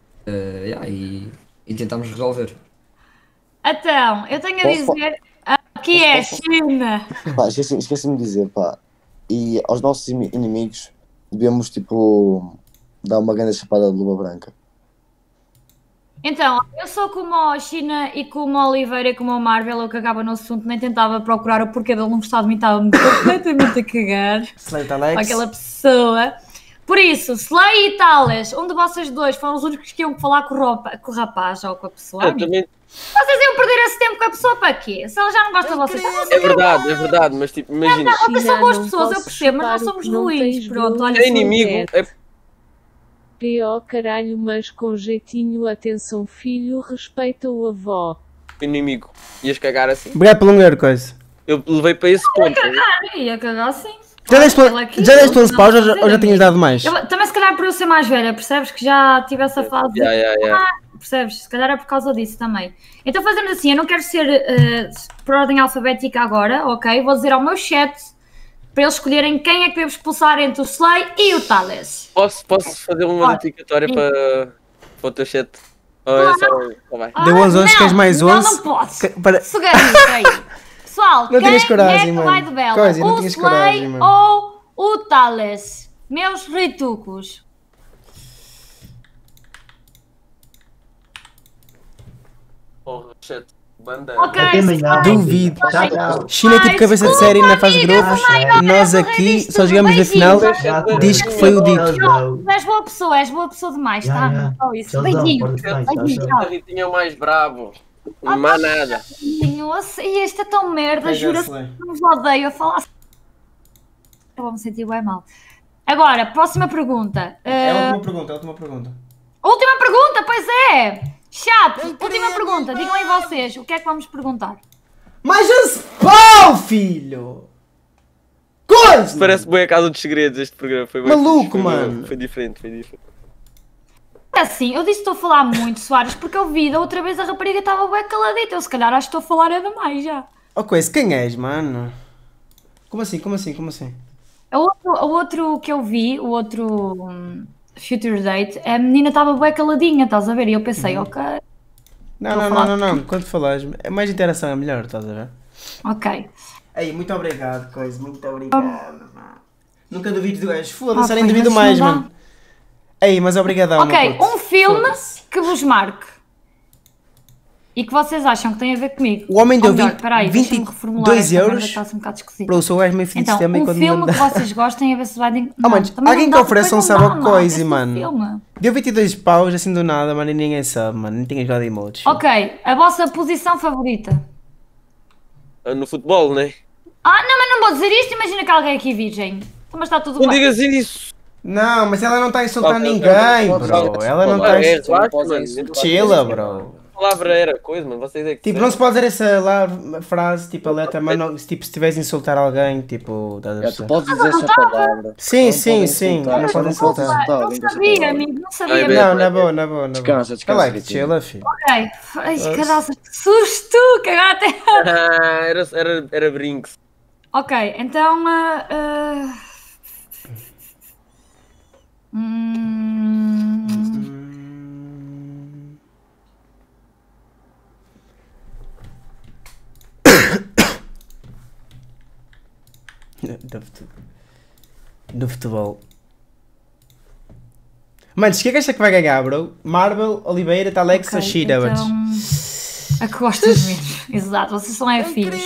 J: e tentarmos resolver.
B: Então, eu tenho a dizer que é China.
F: Esqueci-me de dizer, e aos nossos inimigos devemos, tipo, dar uma grande chapada de luva branca.
B: Então, eu sou como a China e como a Oliveira e como a Marvel, eu cagava no assunto, nem tentava procurar o porquê dele não gostar de mim, estava-me completamente a cagar.
A: Slay, Alex.
B: Aquela pessoa. Por isso, Slay e Thales, um de vocês dois foram os únicos que iam falar com o rapaz ou com a pessoa.
D: Também...
B: Vocês iam perder esse tempo com a pessoa para quê? Se ela já não gosta de vocês,
D: É verdade, mas tipo, imagina.
B: Não, vocês são boas pessoas, eu percebo, mas nós somos ruins. Pronto, olha.
D: É inimigo.
R: P.O. caralho, mas com jeitinho, atenção filho, respeita o avó.
D: Inimigo. Ias cagar assim?
A: Obrigado pelo melhor, Coisa.
D: Eu levei para esse ponto.
B: Ia cagar sim.
A: Já deste 11 paus ou já tinhas dado mais?
B: Também se calhar por eu ser mais velha, percebes? Que já tive essa fase. Percebes? Se calhar é por causa disso também. Então fazemos assim, eu não quero ser por ordem alfabética agora, ok? Vou dizer ao meu chat para eles escolherem quem é que devo expulsar entre o Slay e o Thales.
D: Posso fazer uma dedicatória para o teu chat?
A: Deu 11, queres mais 11?
B: Não posso. Segredo, pessoal,
A: não
B: quem
A: coragem,
B: é que
A: mano.
B: vai de Bela?
A: Coisa,
B: o Slay ou o Thales? Meus ritucos.
D: Porra, chat. Banda.
B: Ok,
A: duvido. China é tipo cabeça de série na fase de grupos. Nós aqui só jogamos na final. Diz que foi o dito.
B: És boa pessoa demais, tá? Só isso. Beijinho.
D: A Ritinha é o mais bravo. Não há nada.
B: E este é tão merda, juro-se que nos odeio a falar. Eu vou me sentir bem mal. Agora, próxima pergunta.
A: É a última pergunta,
B: Última pergunta, pois é! Chat, última pergunta. Digam aí vocês, o que é que vamos perguntar?
A: Mais um spawn, filho! Coisa!
D: Parece bem a Casa dos Segredos este programa. Foi bem
A: Maluco,
D: fixe,
A: mano.
D: Foi diferente, foi diferente.
B: É assim, eu disse que estou a falar muito, Soares, porque eu vi da outra vez a rapariga estava bem caladita. Eu se calhar acho que estou a falar é demais já.
A: Oh, Coisa, quem és, mano? Como assim?
B: O outro que eu vi, o outro Future Date, a menina estava bem caladinha, estás a ver? E eu pensei, ok.
A: Não. Quando falares, é mais interação é melhor, estás a ver?
B: Ok.
A: Ei, muito obrigado, Coisa, muito obrigado, mano. Nunca duvido do gajo. Foda-se, nem duvido mais, mano. Ei, mas obrigadão.
B: Ok, um filme que vos marque. E que vocês acham que tem a ver comigo.
A: O homem deu
B: 22
A: euros. Bro, sou o gajo meio filho de sistema.
B: Então, um filme que vocês gostem a ver se vai...
A: Alguém que ofereça um sabe coisa, mano. Deu 22 paus assim do nada, mano, e ninguém sabe, mano. Nem tinha jogado emotes.
B: Ok, a vossa posição favorita?
D: No futebol, né?
B: Ah, não, mas não vou dizer isto. Imagina que alguém aqui virgem. Mas está tudo bem.
D: Não digas isso.
A: Não, mas ela não está a insultar ninguém, bro. Ela não está a insultar. Chila, bro.
D: A palavra era coisa, mano. Vocês é que
A: tipo, não se pode dizer essa lá frase, tipo, a letra, mas não, tipo, se estiveres a insultar alguém, tipo...
F: Tu podes dizer essa palavra.
A: Sim. Não pode insultar.
B: Não sabia, amigo. Não sabia.
A: Não, na boa.
F: Descansa.
A: Chila, filho.
B: Ok. Ai, caraças, que susto, que agora até...
D: Era brinks.
B: Ok, então...
A: Do futebol. Mano, quem acha que vai ganhar, bro? Marvel, Oliveira, Talex ou Shida?
B: Então... A que gostas menos. Exato, vocês são filhos.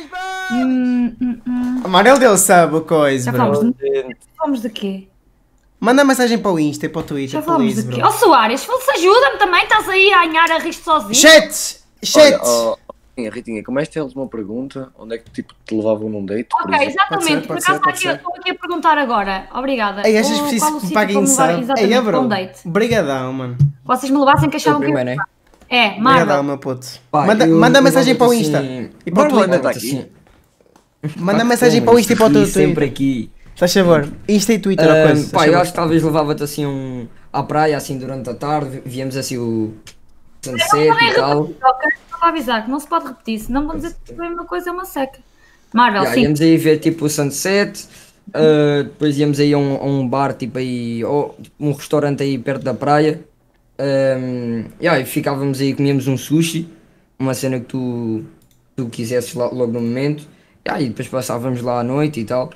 A: Mano, ele deu sub coisa, bro.
B: Falamos de quê?
A: Manda mensagem para o Insta e para o Twitter.
B: Já falamos de quê? Ó Soares, ajuda-me também, estás aí a ganhar a rir sozinho.
A: Chat!
F: Ritinha, como esta é a última pergunta, onde é que tipo, te levavam num date?
B: Ok, exatamente, por acaso estou aqui a perguntar agora. Obrigada.
A: Ei, achas preciso que me paguem sub? Ei, bro, obrigadão, mano.
B: Vocês me levassem que achavam que... É, Marvel.
A: Obrigadão, meu puto. Manda mensagem para o Insta e para o Twitter. Manda mensagem para o Insta e para o Twitter.
J: Sempre aqui.
A: Estás a favor? Insta e Twitter ou coisa?
J: Pá, eu acho que talvez levava-te assim à praia, assim, durante a tarde, víamos assim o sunset e tal.
B: Para avisar que não se pode repetir, senão vamos dizer que uma coisa é uma seca. Marvel, sim.
J: Íamos aí ver tipo o sunset, depois íamos aí a um bar, tipo aí, um restaurante aí perto da praia. E ficávamos aí, comíamos um sushi, uma cena que tu quisesses logo no momento. E depois passávamos lá à noite e tal.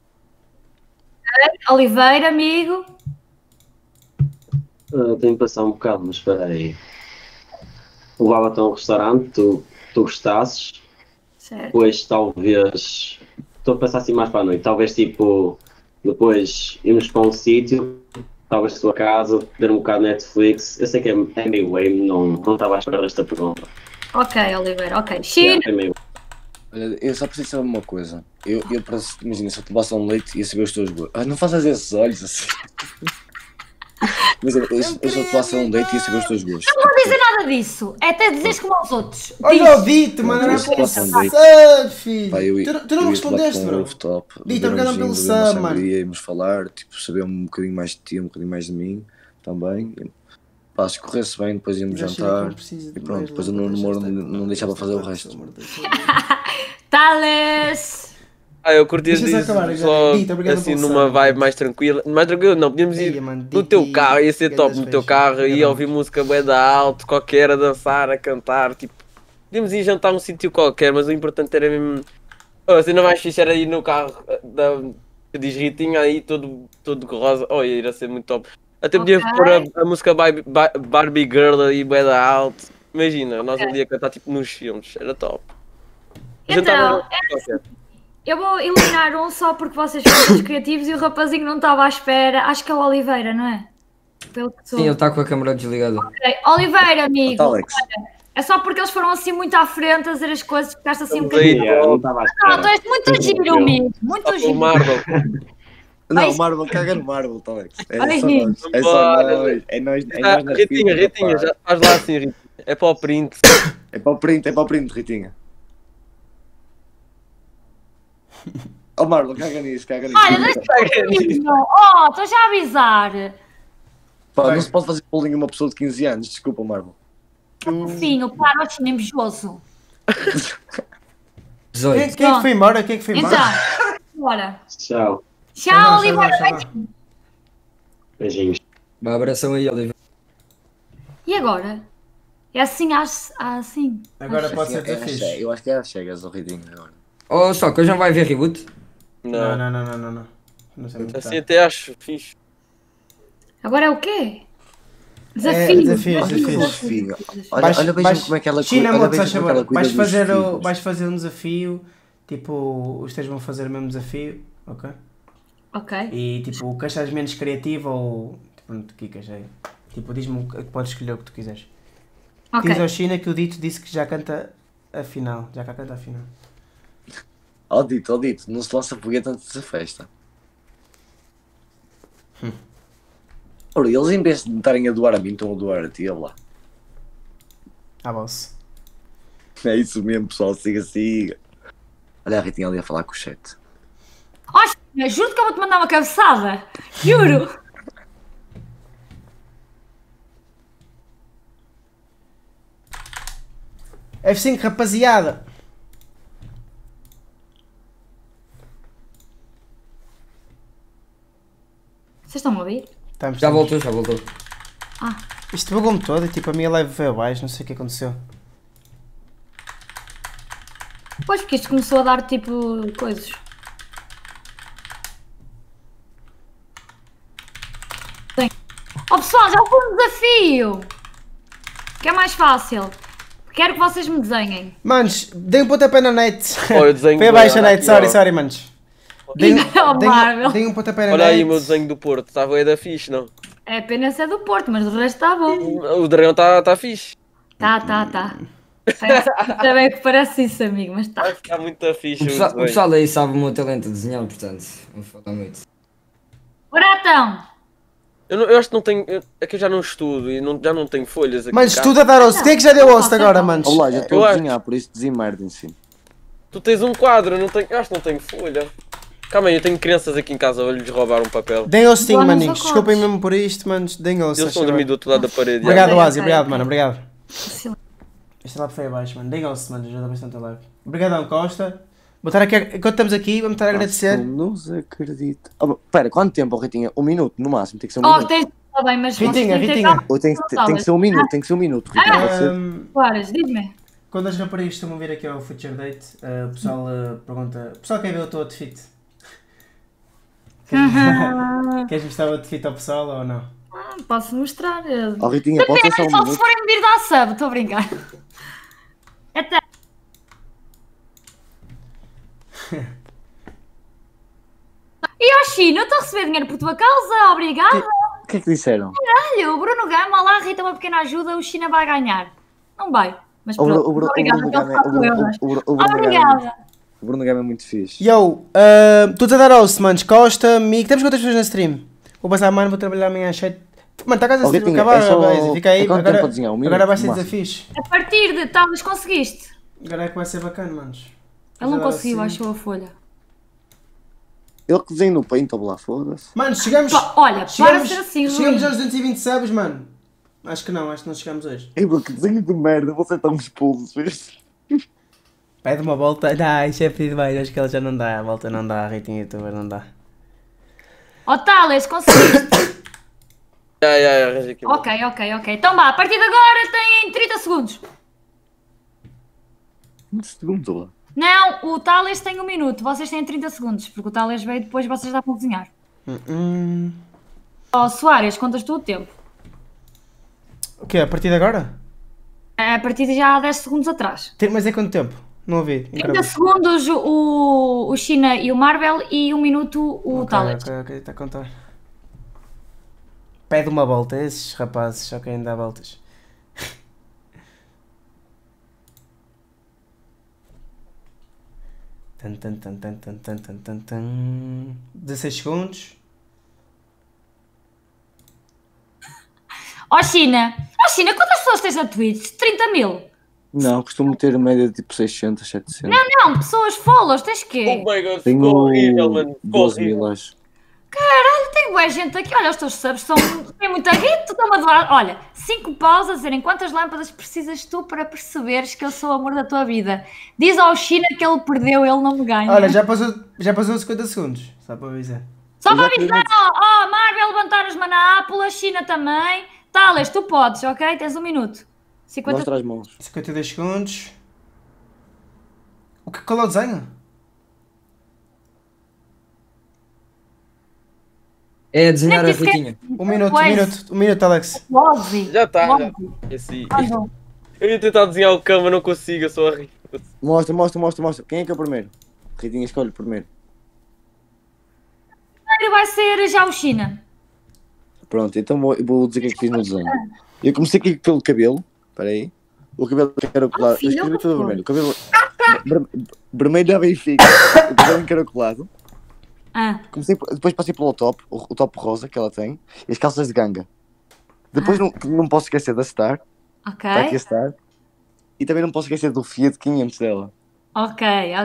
B: Oliveira, amigo.
I: Tenho que passar um bocado, mas espera aí. Levava-te a um restaurante, tu gostasses.
B: Certo.
I: Depois talvez... Estou a pensar assim mais para a noite. Talvez tipo... Depois irmos para um sítio, talvez a tua casa, ver um bocado Netflix. Eu sei que é meio lame, não estava à espera desta pergunta.
B: Ok, Oliveira, ok. China.
F: Olha, eu só preciso saber uma coisa. Imagina, se eu te levasse a um leite ia saber os teus gostos. Não faças esses olhos assim. Mas eu só te levasse a um date ia saber os teus gostos.
B: Não vou dizer nada disso. É até dizeres como aos outros.
A: Olha o Dito, mano. Não é por filho. Tu não me respondeste, bro. Dito, obrigado pelo sub, mano.
F: Íamos falar, tipo, saber um bocadinho mais de ti, um bocadinho mais de mim também. Pá, se corresse bem, depois íamos jantar. E pronto, depois eu não deixava fazer o resto.
B: Thales!
D: Eu curti disso só assim numa vibe mais tranquila. Mais tranquila não, podíamos ir no teu carro, ia ser top no teu carro, ia ouvir música bué da alto, qualquer, a dançar, a cantar, tipo... Podíamos ir jantar a um sítio qualquer, mas o importante era mesmo... A cena mais fixe era ir no carro que diz Ritinha aí, todo rosa, ia ser muito top. Até podíamos pôr a música Barbie Girl aí bué da alto. Imagina, nós um dia cantar tipo nos filmes, era top.
B: Então, eu vou eliminar um só porque vocês foram todos criativos e o rapazinho não estava à espera. Acho que é o Oliveira, não é? Pelo que
J: Sim, ele está com a câmera desligada.
B: Ok, Oliveira, amigo. Olha, é só porque eles foram assim muito à frente a dizer as coisas, ficaste assim um bocadinho. Não, tu és muito giro, amigo. Muito giro.
F: Não,
B: Ai.
F: o Marvel caga no Marvel, Alex. É
B: Ai.
F: só nós. É só nós. É nós na
D: Ritinha,
F: FIFA,
D: Ritinha,
F: pá.
D: já faz lá assim, Ritinha. É para o print.
F: É para o print, Ritinha. Oh, Marvel, caga nisso.
B: Olha, estou já a avisar.
F: Pá, não se pode fazer bullying a uma pessoa de 15 anos, desculpa, Marvel.
B: Sim, o claro, o chinês invejoso.
A: Quem é que foi embora? Quem é que foi embora?
B: Então, bora.
I: Tchau.
B: Tchau, Oliveira.
I: Beijinhos.
J: Uma abração aí, Oliveira.
B: E agora? É assim, assim.
A: Agora pode ser desafios.
F: Eu acho que é as cegas, o Ritinho, agora.
J: Oh, só que hoje não vai haver reboot?
D: Não.
A: Não sei muito
D: Assim até acho fixe.
B: Agora é o quê? Desafio.
F: Desafio. Olha, vejam como é que ela
A: China,
F: olha,
A: amor,
F: vejam
A: faz
F: como
A: favor.
F: é que ela cuida dos filhos.
A: Vais fazer um desafio. Tipo, os três vão fazer o mesmo desafio. Ok?
B: Ok.
A: E tipo, que achas menos criativo ou. Tipo, não te quicas aí. Tipo, diz-me que podes escolher o que tu quiseres.
B: Ok.
A: Diz ao China que o Dito disse que já canta a final. Já cá canta a final.
F: Ó Dito, não se lança foguete antes da festa. Ora, eles em vez de estarem a doar a mim, estão a doar a ti, olha lá.
A: Ah, boss.
F: É isso mesmo, pessoal, siga. Olha a Ritinha ali a falar com o chat.
B: Oh, China, juro que eu vou-te mandar uma cabeçada. Juro.
A: F5, rapaziada.
B: Vocês estão a ouvir?
J: Já voltou.
B: Ah.
A: Isto bugou-me todo e tipo a minha live veio abaixo, não sei o que aconteceu.
B: Pois, porque isto começou a dar tipo coisas. Oh pessoal, já foi um desafio! Que é mais fácil. Quero que vocês me desenhem.
A: Manos, dei um pontapé na net.
D: Oh, eu desenho
A: Foi abaixo a
D: bem,
A: net,
D: olha aqui,
A: sorry, manos. Dei um pontapé na
D: Olha
A: net.
D: aí o meu desenho do Porto, está bem da fixe, não?
B: É pena ser do Porto, mas o resto está bom.
D: O dragão está fixe.
B: Tá. Ainda bem que parece isso, amigo, mas tá.
D: Está muito fixe.
J: O pessoal aí sabe o meu talento de desenhar, portanto, não falta muito.
B: Ora então!
D: Eu acho que não tenho. É que eu já não estudo e já não tenho folhas aqui.
A: Manos,
D: em casa.
A: tudo a dar host. Quem é que já deu host agora, manos?
F: Olá, já estou
D: Eu
F: a
D: acho.
F: desenhar, por isso desemerdem-se.
D: Tu tens um quadro, eu acho que não tenho folha. Calma aí, eu tenho crianças aqui em casa, vou-lhes roubar um papel.
A: Deem hostinho, maninhos. Desculpem mesmo por isto, manos. Deem host.
D: Eles estão a dormir do outro lado da parede.
A: Obrigado,
D: já.
A: Asi. Obrigado, mano. Obrigado. Este lado foi abaixo, mano. Deem host, mano. Ajuda bastante a live. Obrigadão, Costa. Vou estar aqui, enquanto estamos aqui, vamos estar a agradecer.
F: Não se acredita. Espera, quanto tempo, Ritinha? 1 minuto, no máximo. Tem que ser 1
B: Oh,
F: minuto.
B: tens está bem, mas
A: Ritinha.
F: Ou tem que ser 1 minuto, tem que ser 1 minuto. Ritinha, pode ser?
B: Claras, diz-me.
A: Quando as raparigas estão a vir aqui ao Future Date, o pessoal pergunta: o pessoal quer ver o teu outfit? Queres mostrar o outfit ao pessoal ou não?
B: Posso mostrar.
F: Oh, Ritinha, pode ser só 1
B: Só se
F: minuto?
B: forem medir dar sub, estou a brincar. Até. E ó China, eu estou a receber dinheiro por tua causa, obrigada.
F: O que é que disseram?
B: Caralho, o Bruno Gama, lá, Rita, uma pequena ajuda, o China vai ganhar. Não vai, mas
F: O
B: pronto,
F: Bruno
B: obrigada
F: Gama
B: pelos 4 euros.
F: Obrigada. O Bruno Gama é muito fixe.
A: Yo, todos a dar host, manos. Costa, Mico. Temos quantas pessoas na stream? Vou passar amanhã, vou trabalhar amanhã às 7. Mano, está a casa a stream
F: Ritinha,
A: acabar,
F: é só-
A: Baise, fica aí.
F: é quanto
A: Agora,
F: tempo a desenhar? 1 minuto,
A: agora vai ser
F: no máximo.
A: desafios.
B: A partir de talvez conseguiste.
A: Agora é que vai ser bacana, manos.
B: Ele não
A: Agora
B: conseguiu,
A: sim.
B: achou a folha.
F: Ele que desenha no Paint, lá, foda-se.
A: Mano, chegamos.
B: Pá, olha, para de ser assim,
A: Chegamos
B: Rui.
A: aos 220 subs, mano. Acho que não chegamos hoje.
F: Ei, bro, que desenho de merda, você está um expulso, vês?
A: Pede uma volta. Não, isso é pedido bem. Acho que ele já não dá. A volta não dá. Rating youtuber não dá.
B: Ó Thales, conseguiste.
D: Arranjei aqui.
B: Ok. Então vá, a partir de agora têm 30 segundos.
F: 20 segundos, lá.
B: Não, o Thales tem 1 minuto, vocês têm 30 segundos, porque o Thales veio depois, vocês já vão cozinhar. Ó Soares, contas tu o tempo.
A: O quê? A partir de agora?
B: A partir de já há 10 segundos atrás.
A: Mas é quanto tempo? Não ouvi.
B: 30 segundos o China e o Marvel e 1 minuto o Thales.
A: Ok, está a contar. Pede uma volta, esses rapazes só querem dar voltas. Tan, tan, tan, tan, tan, tan, tan, tan, tan. 16 segundos.
B: Ó China, quantas pessoas tens na Twitch? 30 mil?
F: Não, costumo ter média de tipo 600, 700.
B: Não, pessoas follows, tens quê?
D: Oh my god,
F: Tenho
D: ficou horrível, mano. Ficou
F: 12
D: horrível.
F: mil, acho.
B: Caralho, tem boa gente aqui. Olha, os teus subs têm muita hit. Estão-me a doar. Olha, 5 paus a dizerem quantas lâmpadas precisas tu para perceberes que eu sou o amor da tua vida. Diz ao China que ele perdeu, ele não me ganha.
A: Olha, já passou 50 segundos, só para avisar.
B: Só para avisar, ó, Marvel levantar as manápolas, China também. Thales, tu podes, ok? Tens 1 minuto. 50...
F: Mostra as mãos.
A: 52 segundos. Qual é o desenho?
J: É desenhar a Ritinha.
A: Um minuto, Alex.
D: Já está, já. Esse... Eu ia tentar desenhar o cão, mas não consigo, eu sou a rir.
F: Mostra. Quem é que é o primeiro? Ritinha, escolhe o primeiro.
B: Primeiro vai ser já o China.
F: Pronto, então vou dizer o que é que fiz no desenho. Eu comecei aqui pelo cabelo. Espera aí. O cabelo encaracolado. Eu escrevi tudo vermelho. O cabelo vermelho da Benfica. O cabelo encaracolado. Depois passei pelo top, o top rosa que ela tem. E as calças de ganga. Depois não posso esquecer da Star.
B: Ok.
F: Está aqui a Star. E também não posso esquecer do Fiat 500 dela.
B: Ok.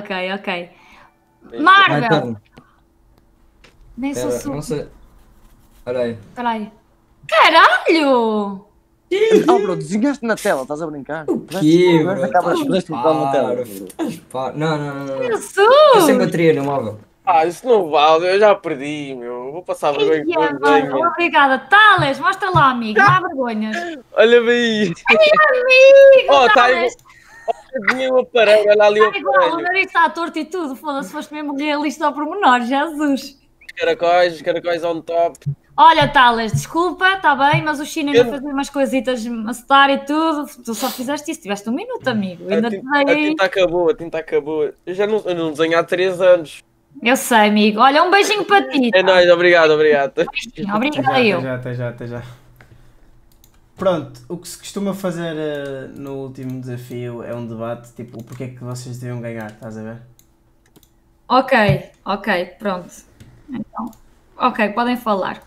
B: Marvel! Nem sou
J: Pera,
B: sua.
J: não sei. Olha aí.
B: Espera aí. Caralho!
F: Oh, bro, desenhaste na tela, estás a brincar?
J: Que, bro?
F: Puseste um plano na tela.
J: Não.
B: Jesus!
J: Eu sem bateria no móvel.
D: Isso não vale, eu já perdi, meu. Vou passar vergonha com o desenho.
B: Obrigada. Thales, mostra lá, amigo. Não há vergonhas.
D: Olha bem.
B: Amigo!
D: Oh, tá
B: Thales.
D: igual. Tinha um aparelho, olha ali o
B: Está igual, o
D: aparelho.
B: nariz está torto e tudo. Foda-se, foste mesmo realista ao pormenor, Jesus.
D: Os caracóis on top.
B: Olha, Thales, desculpa, está bem, mas o China ainda fazia umas coisitas a setar e tudo. Tu só fizeste isso, tiveste 1 minuto, amigo. Ainda te
D: A
B: dei.
D: tinta acabou. Eu não desenho há 3 anos.
B: Eu sei, amigo. Olha, um beijinho para ti.
D: É nóis, obrigado.
B: Obrigada eu.
A: Até já. Pronto, o que se costuma fazer no último desafio é um debate, tipo, o porquê é que vocês deviam ganhar, estás a ver?
B: Ok, pronto. Então, ok, podem falar.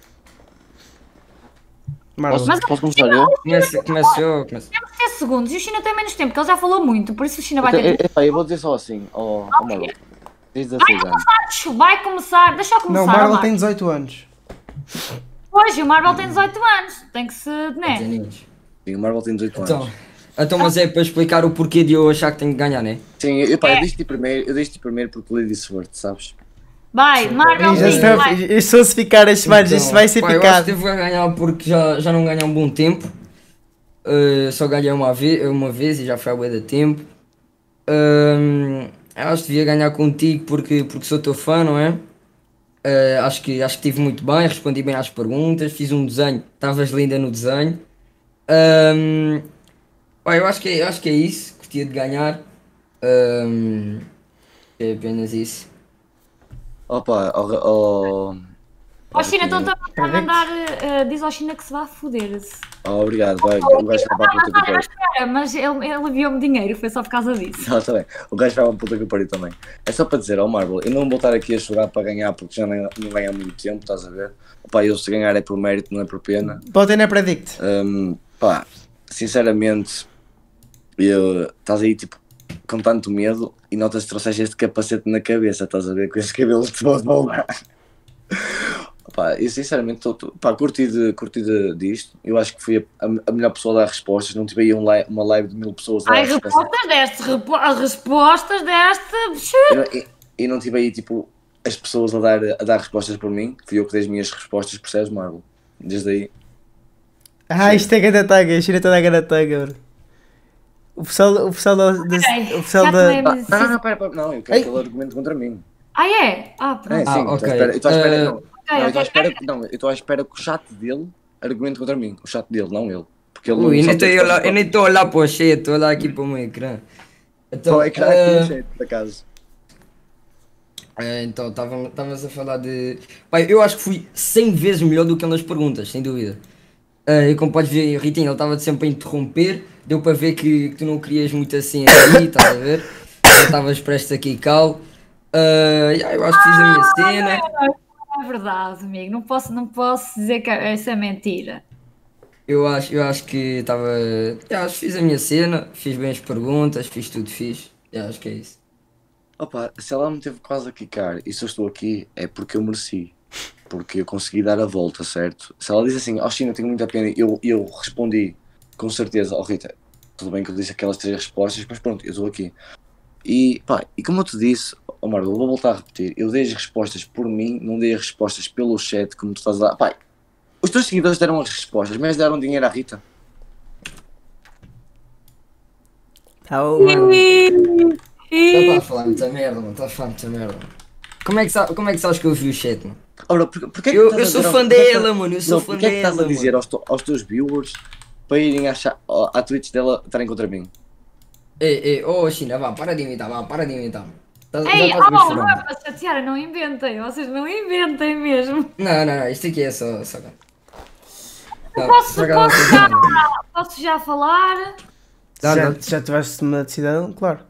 F: Posso começar eu?
J: Começo eu.
B: Temos 10 segundos e o China tem menos tempo, porque ele já falou muito, por isso o China vai ter...
F: Eu vou dizer só assim, Marlon. Tens 16 anos.
B: Vai começar, deixa eu começar.
A: Não, o Marvel tem 18 anos.
B: Pois, e o Marvel tem 18 anos, tem que se... né?
F: Sim, o Marvel tem 18 anos.
J: Então, mas é para explicar o porquê de eu achar que tenho que ganhar, né?
F: Sim, eu deixo-te primeiro porque Lady Sword, sabes?
B: Vai, Marvel, vai.
A: Isto se ficar as semanas, isto vai ser
J: Eu acho
A: picado.
J: que devo ganhar porque já não ganho há um bom tempo. Só ganhei uma vez e já foi há bué de tempo. Acho que devia ganhar contigo porque sou teu fã, não é? Acho que estive muito bem, respondi bem às perguntas, fiz um desenho, estavas linda no desenho. Eu acho que é isso, curtia de ganhar. É apenas isso.
B: Ó China, então está a mandar, diz ao China que se vá foder-se.
F: Obrigado, vai, o gajo vai para a puta que pariu.
B: Mas ele enviou-me dinheiro, foi só por causa disso.
F: Não, tá bem, o gajo vai para a puta que pariu também. É só para dizer ao Marvel, eu não vou estar aqui a chorar para ganhar porque já não ganho há muito tempo, estás a ver? Eu se ganhar é por mérito, não é por pena.
A: Botem na Predict.
F: Sinceramente, estás aí tipo com tanto medo e notas que trouxeste este capacete na cabeça, estás a ver, com esse cabelo todo lá. Eu sinceramente curti disto. Eu acho que fui a melhor pessoa a dar respostas. Não tive aí uma live de 1000 pessoas a dar
B: respostas deste.
F: E não tive aí tipo as pessoas a dar respostas por mim. Fui eu que dei as minhas respostas, percebes, Marvel? Desde aí.
A: Isto é ganda tanga, a China toda a ganda tanga, bro. O pessoal da.
F: Não, eu quero que ele argumente contra mim.
B: É? Pronto.
F: Sim,
J: ok.
F: Eu estou à espera que o chat dele argumente contra mim. O chat dele, não ele. Porque ele
J: eu nem estou a olhar para o chat, estou a olhar aqui para o meu ecrã.
F: Então, é claro que o chat, por acaso.
J: Então, estávamos a falar de... eu acho que fui 100 vezes melhor do que ele nas perguntas, sem dúvida. E como podes ver, Ritinho, ele estava sempre a interromper. Deu para ver que tu não querias muito assim aqui, estás a ver? Estavas prestes aqui calo. Eu acho que fiz a minha cena.
B: Não é verdade, amigo. Não posso dizer que essa é mentira.
J: eu acho que estava. Acho que fiz a minha cena, fiz bem as perguntas, fiz tudo fixe. Acho que é isso.
F: Opa, se ela me teve quase a quicar e se eu estou aqui é porque eu mereci. Porque eu consegui dar a volta, certo? Se ela diz assim, oh China, tenho muita pena, eu respondi com certeza, oh Rita, tudo bem que eu disse aquelas 3 respostas, mas pronto, eu estou aqui. E pá, e como eu te disse, oh Margot, eu vou voltar a repetir, eu dei as respostas por mim, não dei as respostas pelo chat, como tu estás a dar. Pá, os teus seguidores deram as respostas, mas deram dinheiro à Rita.
J: Estás a falar muita merda, mano. Estás a falar muita merda. Como é que sabes que eu vi o chat, mano?
F: Ora, porque
J: eu sou fã dela, mano. Eu sou fã
F: Porquê é que estás
J: dela,
F: a dizer
J: mano.
F: aos teus viewers para irem à Twitch dela estarem contra mim?
J: Oh China, vá, para de imitar, vá, para de imitar.
B: Ei,
J: Já estás a me
B: não é
J: chorar.
B: para chatear, não inventem, vocês não inventem mesmo.
J: Não, isto aqui é só. Não,
B: Posso,
J: por acaso
B: posso,
J: não
B: já,
J: sei nada.
B: posso já falar?
A: Já tiveste uma decisão, claro.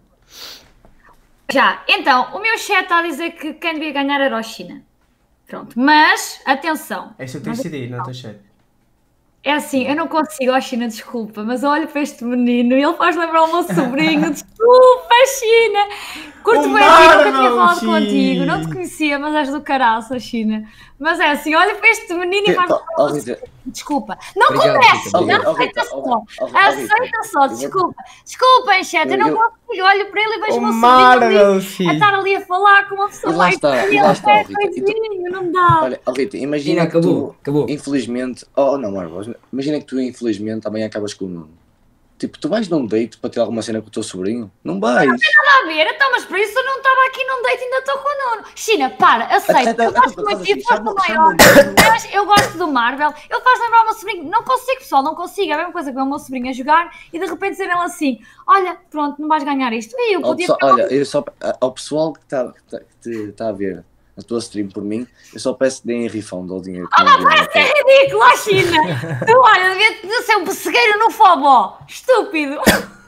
B: Já, então, o meu chat está a dizer que quem devia ganhar era o China. Pronto, mas, atenção.
A: É isso que eu tenho que decidir, não estou cheio.
B: É assim, eu não consigo, ó China, desculpa, mas olho para este menino e ele faz lembrar o meu sobrinho. Desculpa, China! Curto bem a ti, nunca tinha falado contigo, não te conhecia, mas és do caraça, China. Mas é assim, olha para este menino e faz lembrar o meu sobrinho. Desculpa. Não começa, aceita só. Aceita só, desculpa. Desculpem, chat, eu não consigo. Olho para ele e vejo o meu sobrinho a estar ali a falar com uma pessoa mais coisinho, não dá.
F: Olha, Rita, imagina que tu, infelizmente, não, Marvel, imagina que tu, infelizmente, também acabas com o Nuno. Tipo, tu vais num date para ter alguma cena com o teu sobrinho? Não vais.
B: Não tem nada a ver, então, mas por isso eu não estava aqui num date e ainda estou com o Nuno. China, para, aceita, eu gosto muito de foste o maior, mas eu gosto do Marvel, ele faz lembrar o meu sobrinho, não consigo, pessoal, não consigo, é a mesma coisa que ver o meu sobrinho a jogar e de repente dizer ele assim, olha, pronto, não vais ganhar isto. E eu podia
F: olha, ao pessoal que está a ver a tua stream por mim, eu só peço que deem refund ao dinheiro.
B: Não, parece que é ridículo, ó China! Tu, olha, devia ser um pessegueiro no fobó, estúpido!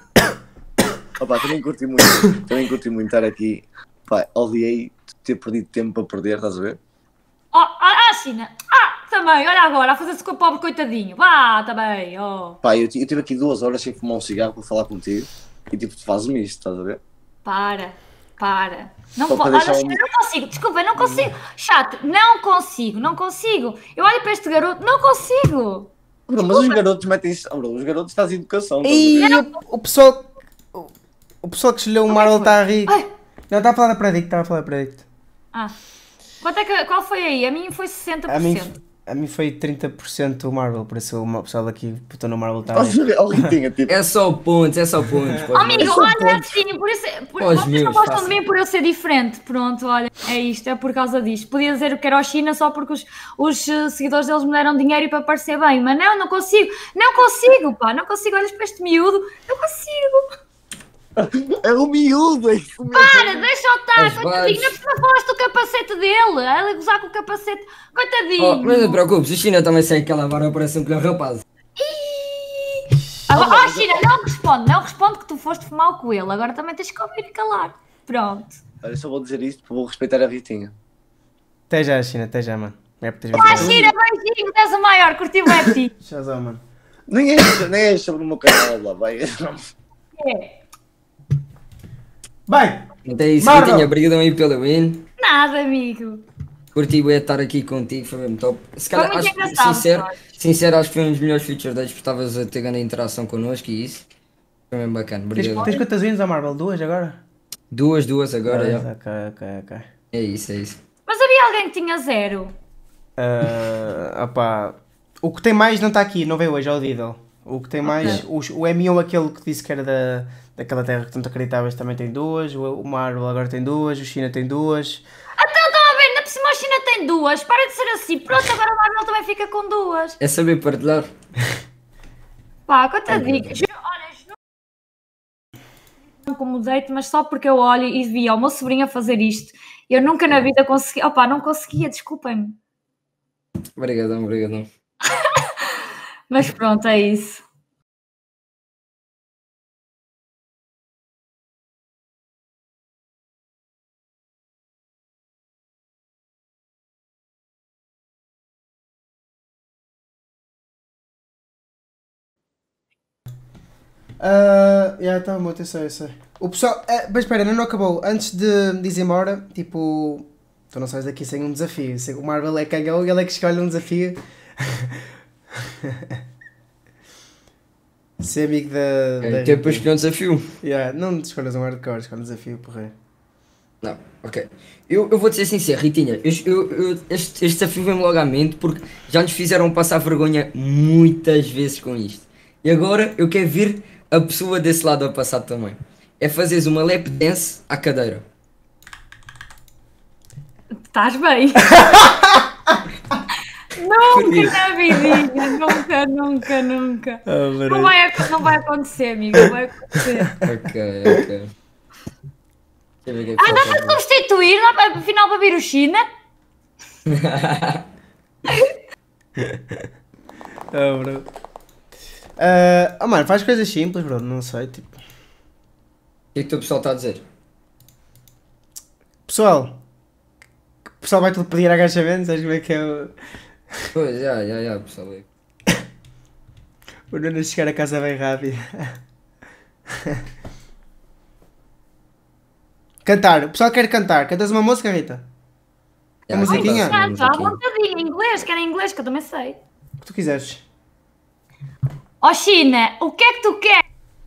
F: Opa, também curti muito estar aqui. Pá, odiei ter perdido tempo para perder, estás a ver?
B: China! Também, olha agora, a fazer-se com o pobre coitadinho, vá, também,
F: Pá, eu tive aqui 2 horas sem fumar um cigarro para falar contigo e tipo, tu fazes-me isto, estás a ver?
B: Para. Não
F: Só para
B: olha,
F: deixar
B: China, não consigo, desculpa, não consigo. Chato, não consigo. Eu olho para este garoto, não consigo.
F: Bro, mas os garotos metem-se. Os garotos fazem educação.
A: E o pessoal que escolheu o Marvel está a rir. Não, está a falar da Predict,
B: Qual foi aí? A mim foi 60%.
A: A mim foi 30% o Marvel, por isso o pessoal daqui botou no Marvel está a rir.
J: É só pontos.
B: Amigo, olha assim, por isso, vocês não gostam de mim por eu ser diferente. Pronto, olha, é isto, é por causa disto. Podia dizer que era o China só porque os seguidores deles me deram dinheiro para parecer bem, mas não consigo, pá, não consigo. Olhas para este miúdo, não consigo.
F: É um miúdo, é isso mesmo.
B: Para, deixa-o estar, coitadinho, não precisa falaste do capacete dele, ele gozar com o capacete, coitadinho.
J: Mas não te preocupes, o China também sei que ela agora parece um colhão rapaz.
B: China, não responde que tu foste fumar com ele, agora também tens que ouvir e calar. Pronto.
F: Olha, só vou dizer isto porque vou respeitar a Ritinha.
A: Até já, China, até já, mano. É por
B: China, beijinho, és o maior, curti bem a ti.
A: Tchauzão, mano.
F: Nem é sobre o meu canal lá, vai.
A: Bem,
J: então é isso, Ritinha, obrigadão aí pelo win.
B: Nada, amigo.
J: Curti bem estar aqui contigo, foi mesmo top. Se calhar,
B: muito
J: acho,
B: engraçado,
J: sincero, acho que foi um dos melhores feature days porque estavas a ter grande interação connosco e isso. Foi mesmo bacana. Obrigado.
A: Tens quantas wins a Marvel? 2 agora?
J: Duas agora,
A: Ok.
J: É isso.
B: Mas havia alguém que tinha 0.
A: O que tem mais não está aqui, não veio hoje, é o Diddle. O que tem mais, o M1, aquele que disse que era daquela terra que tanto acreditavas, também tem 2. O Marvel agora tem 2, o China tem 2.
B: Então estão a ver, ainda por cima a China tem 2. Para de ser assim. Pronto, agora o Marvel também fica com 2.
J: É saber partilhar.
B: Pá, coitadinho. Olha, não como date, mas só porque eu olho e vi o meu sobrinho a fazer isto. Eu nunca na vida consegui. Não conseguia, desculpem-me.
J: Obrigadão.
B: Mas pronto, é isso.
A: Tá muito, eu sei. O pessoal. Mas espera, não acabou. Antes de ir embora, tipo. Tu não sais daqui sem um desafio. O Marvel é quem ganhou e ele é que escolhe um desafio. Ser amigo da.
J: Que é para escolher um desafio.
A: Não escolhas um hardcore, escolhe um desafio, porra.
J: Não, ok. Eu vou-te ser sincero, Ritinha. Este desafio vem-me logo à mente porque já nos fizeram passar vergonha muitas vezes com isto. E agora eu quero ver a pessoa desse lado a passar também. É fazeres uma lap dance à cadeira.
B: Estás bem? Nunca na vidinha, nunca. Não vai acontecer, amigo, não vai acontecer.
J: Ok.
B: Dá para substituir, afinal para vir o China?
A: Bro. Mano, faz coisas simples, bro, não sei, tipo.
J: O que é que o pessoal está a dizer?
A: Pessoal vai tudo pedir agachamento, sabes como é que é o...
J: Pois, já, pessoal.
A: O Nuno chegar a casa bem rápido. Cantar, o pessoal quer cantar. Cantas uma música, Rita? Uma musiquinha?
B: Canto, à vontadinha, em inglês, quero em inglês, que eu também sei.
A: O que tu quiseres.
B: China, o que é que tu queres?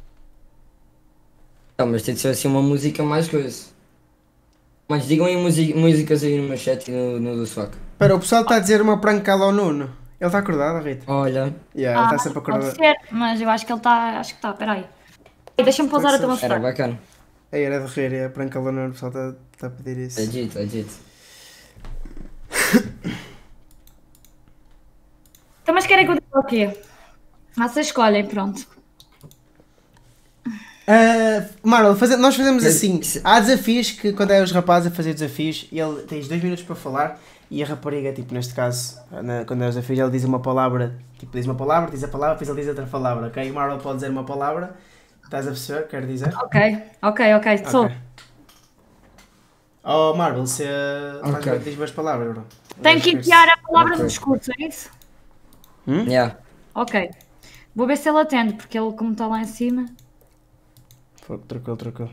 J: Não, mas tem de ser assim uma música mais coisa. Mas digam aí músicas aí no meu chat e no do SWAC.
A: Espera, o pessoal está a dizer uma prancala ao Nuno. Ele está acordado, Rita?
J: Olha.
A: Ele está sempre acordado.
B: Pode ser, mas eu acho que ele está, peraí. Deixa-me pausar a tua mostrar.
J: Era bacana.
A: Era de rir, a prancala ao Nuno, o pessoal está a pedir isso.
J: É dito.
B: Então, mas querem que eu diga o quê? Vocês escolhem, pronto.
A: Marlon, nós fazemos assim. Há desafios que quando é os rapazes a fazer desafios, tens 2 minutos para falar e a rapariga, tipo neste caso, quando é os desafios, ele diz uma palavra, tipo diz a palavra, depois ele diz outra palavra, ok? O Marlon pode dizer uma palavra, estás a perceber? Quer dizer?
B: Ok, sou.
A: Oh Marlon, se diz boas palavras, bro.
B: Tenho que enfiar a palavra no discurso, é isso?
J: Yeah.
B: Ok. Vou ver se ele atende, porque ele como está lá em cima.
A: Trocou.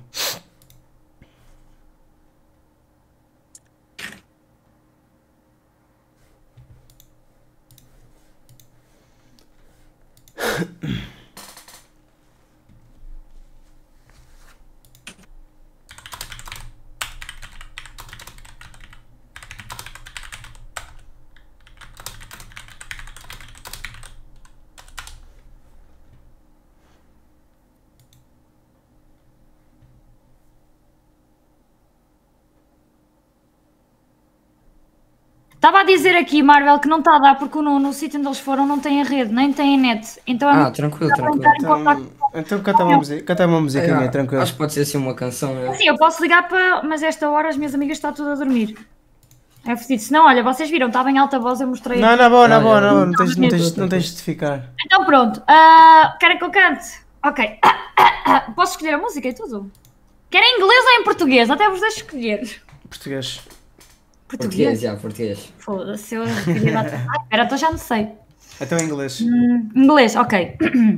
B: Estava a dizer aqui, Marvel, que não está a dar porque no sítio onde eles foram não tem a rede, nem tem a net. Então é
J: tranquilo.
A: Então canta uma musiquinha, tranquilo.
J: Acho que pode ser assim uma canção.
B: Sim, eu posso ligar para... Mas esta hora as minhas amigas estão tudo a dormir. É fedido. Se não, olha, vocês viram, estava em alta voz, eu mostrei...
A: Não, não tens de ficar.
B: Então pronto, querem que eu cante? Ok. Posso escolher a música e tudo? Querem em inglês ou em português? Até vos deixo escolher.
A: Português.
J: Português.
B: Foda-se, eu queria dar... espera, então já não sei.
A: Então em inglês.
B: Inglês, ok.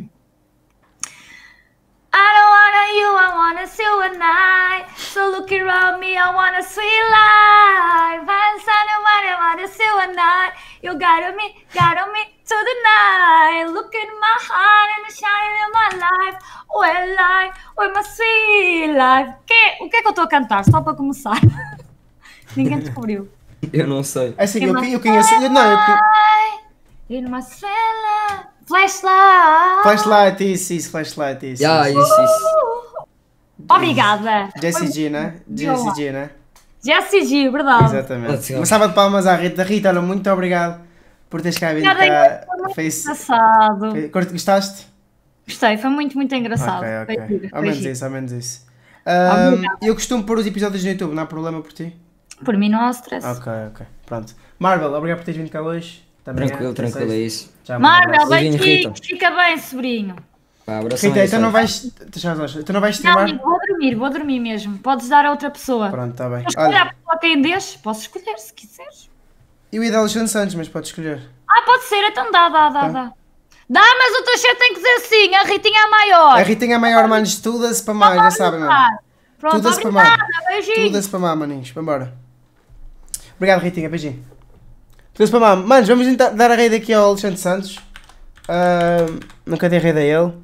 B: I don't wanna you, I wanna silver night. So look around me, I want a sweet life. I'm sunny, I want a silver night. You got on me to the night. Look in my heart and the shining in my life. Well, my sweet life. O que é que eu estou a cantar? Só para começar. Ninguém descobriu.
J: Eu não sei.
A: É assim, eu conheço.
B: In my flashlight.
A: Flashlight, isso, flashlight, isso.
J: Isso.
B: Obrigada.
A: Jessie G, né?
B: Jessie G, verdade.
A: Exatamente. Uma salva de palmas à Rita. Rita, olha, muito obrigado por teres cá vindo cá.
B: Foi engraçado.
A: Gostaste?
B: Gostei, foi muito engraçado.
A: Ok. Ao menos isso. Eu costumo pôr os episódios no YouTube, não há problema por ti?
B: Por mim não há stress.
A: Ok. Pronto. Marvel, obrigado por teres vindo cá hoje.
J: Tranquilo, é isso.
B: Marvel, beijinhos, fica bem, sobrinho.
J: Abração.
A: Rita, então não vais streamar?
B: Não, vou dormir mesmo. Podes dar a outra pessoa.
A: Pronto, está bem.
B: Escolher a pessoa quem deixes, posso escolher se quiseres.
A: Eu ia dar Alexandre Santos, mas podes escolher.
B: Pode ser, então dá. Dá, mas o teu chefe tem que dizer sim, a Ritinha é a maior.
A: A Ritinha é a maior, manos, estuda-se para mais, já sabem, mano.
B: Pronto,
A: Tudo-se para
B: obrigada,
A: mais.
B: beijinho.
A: Tudo-se para mais, maninhos, vambora. Obrigado, Ritinha, beijinho. Tudo-se para mais. Manos, vamos tentar dar a raid aqui ao Alexandre Santos. Nunca dei raid a ele.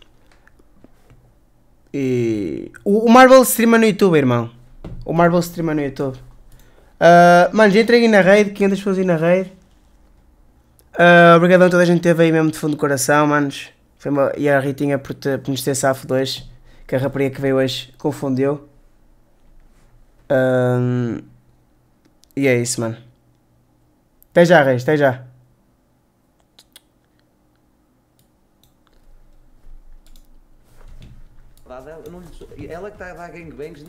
A: E... O Marvel streama no YouTube, irmão. O Marvel streama no YouTube. Manos, entrei aí na raid, 500 pessoas aí na raid. Obrigadão a toda a gente que teve aí mesmo de fundo do coração, manos. E a Ritinha por nos ter safo 2. Que a rapariga que veio hoje confundiu. E é isso, mano. Até já, Reis, até já.
L: Ela que está a dar gangbangs.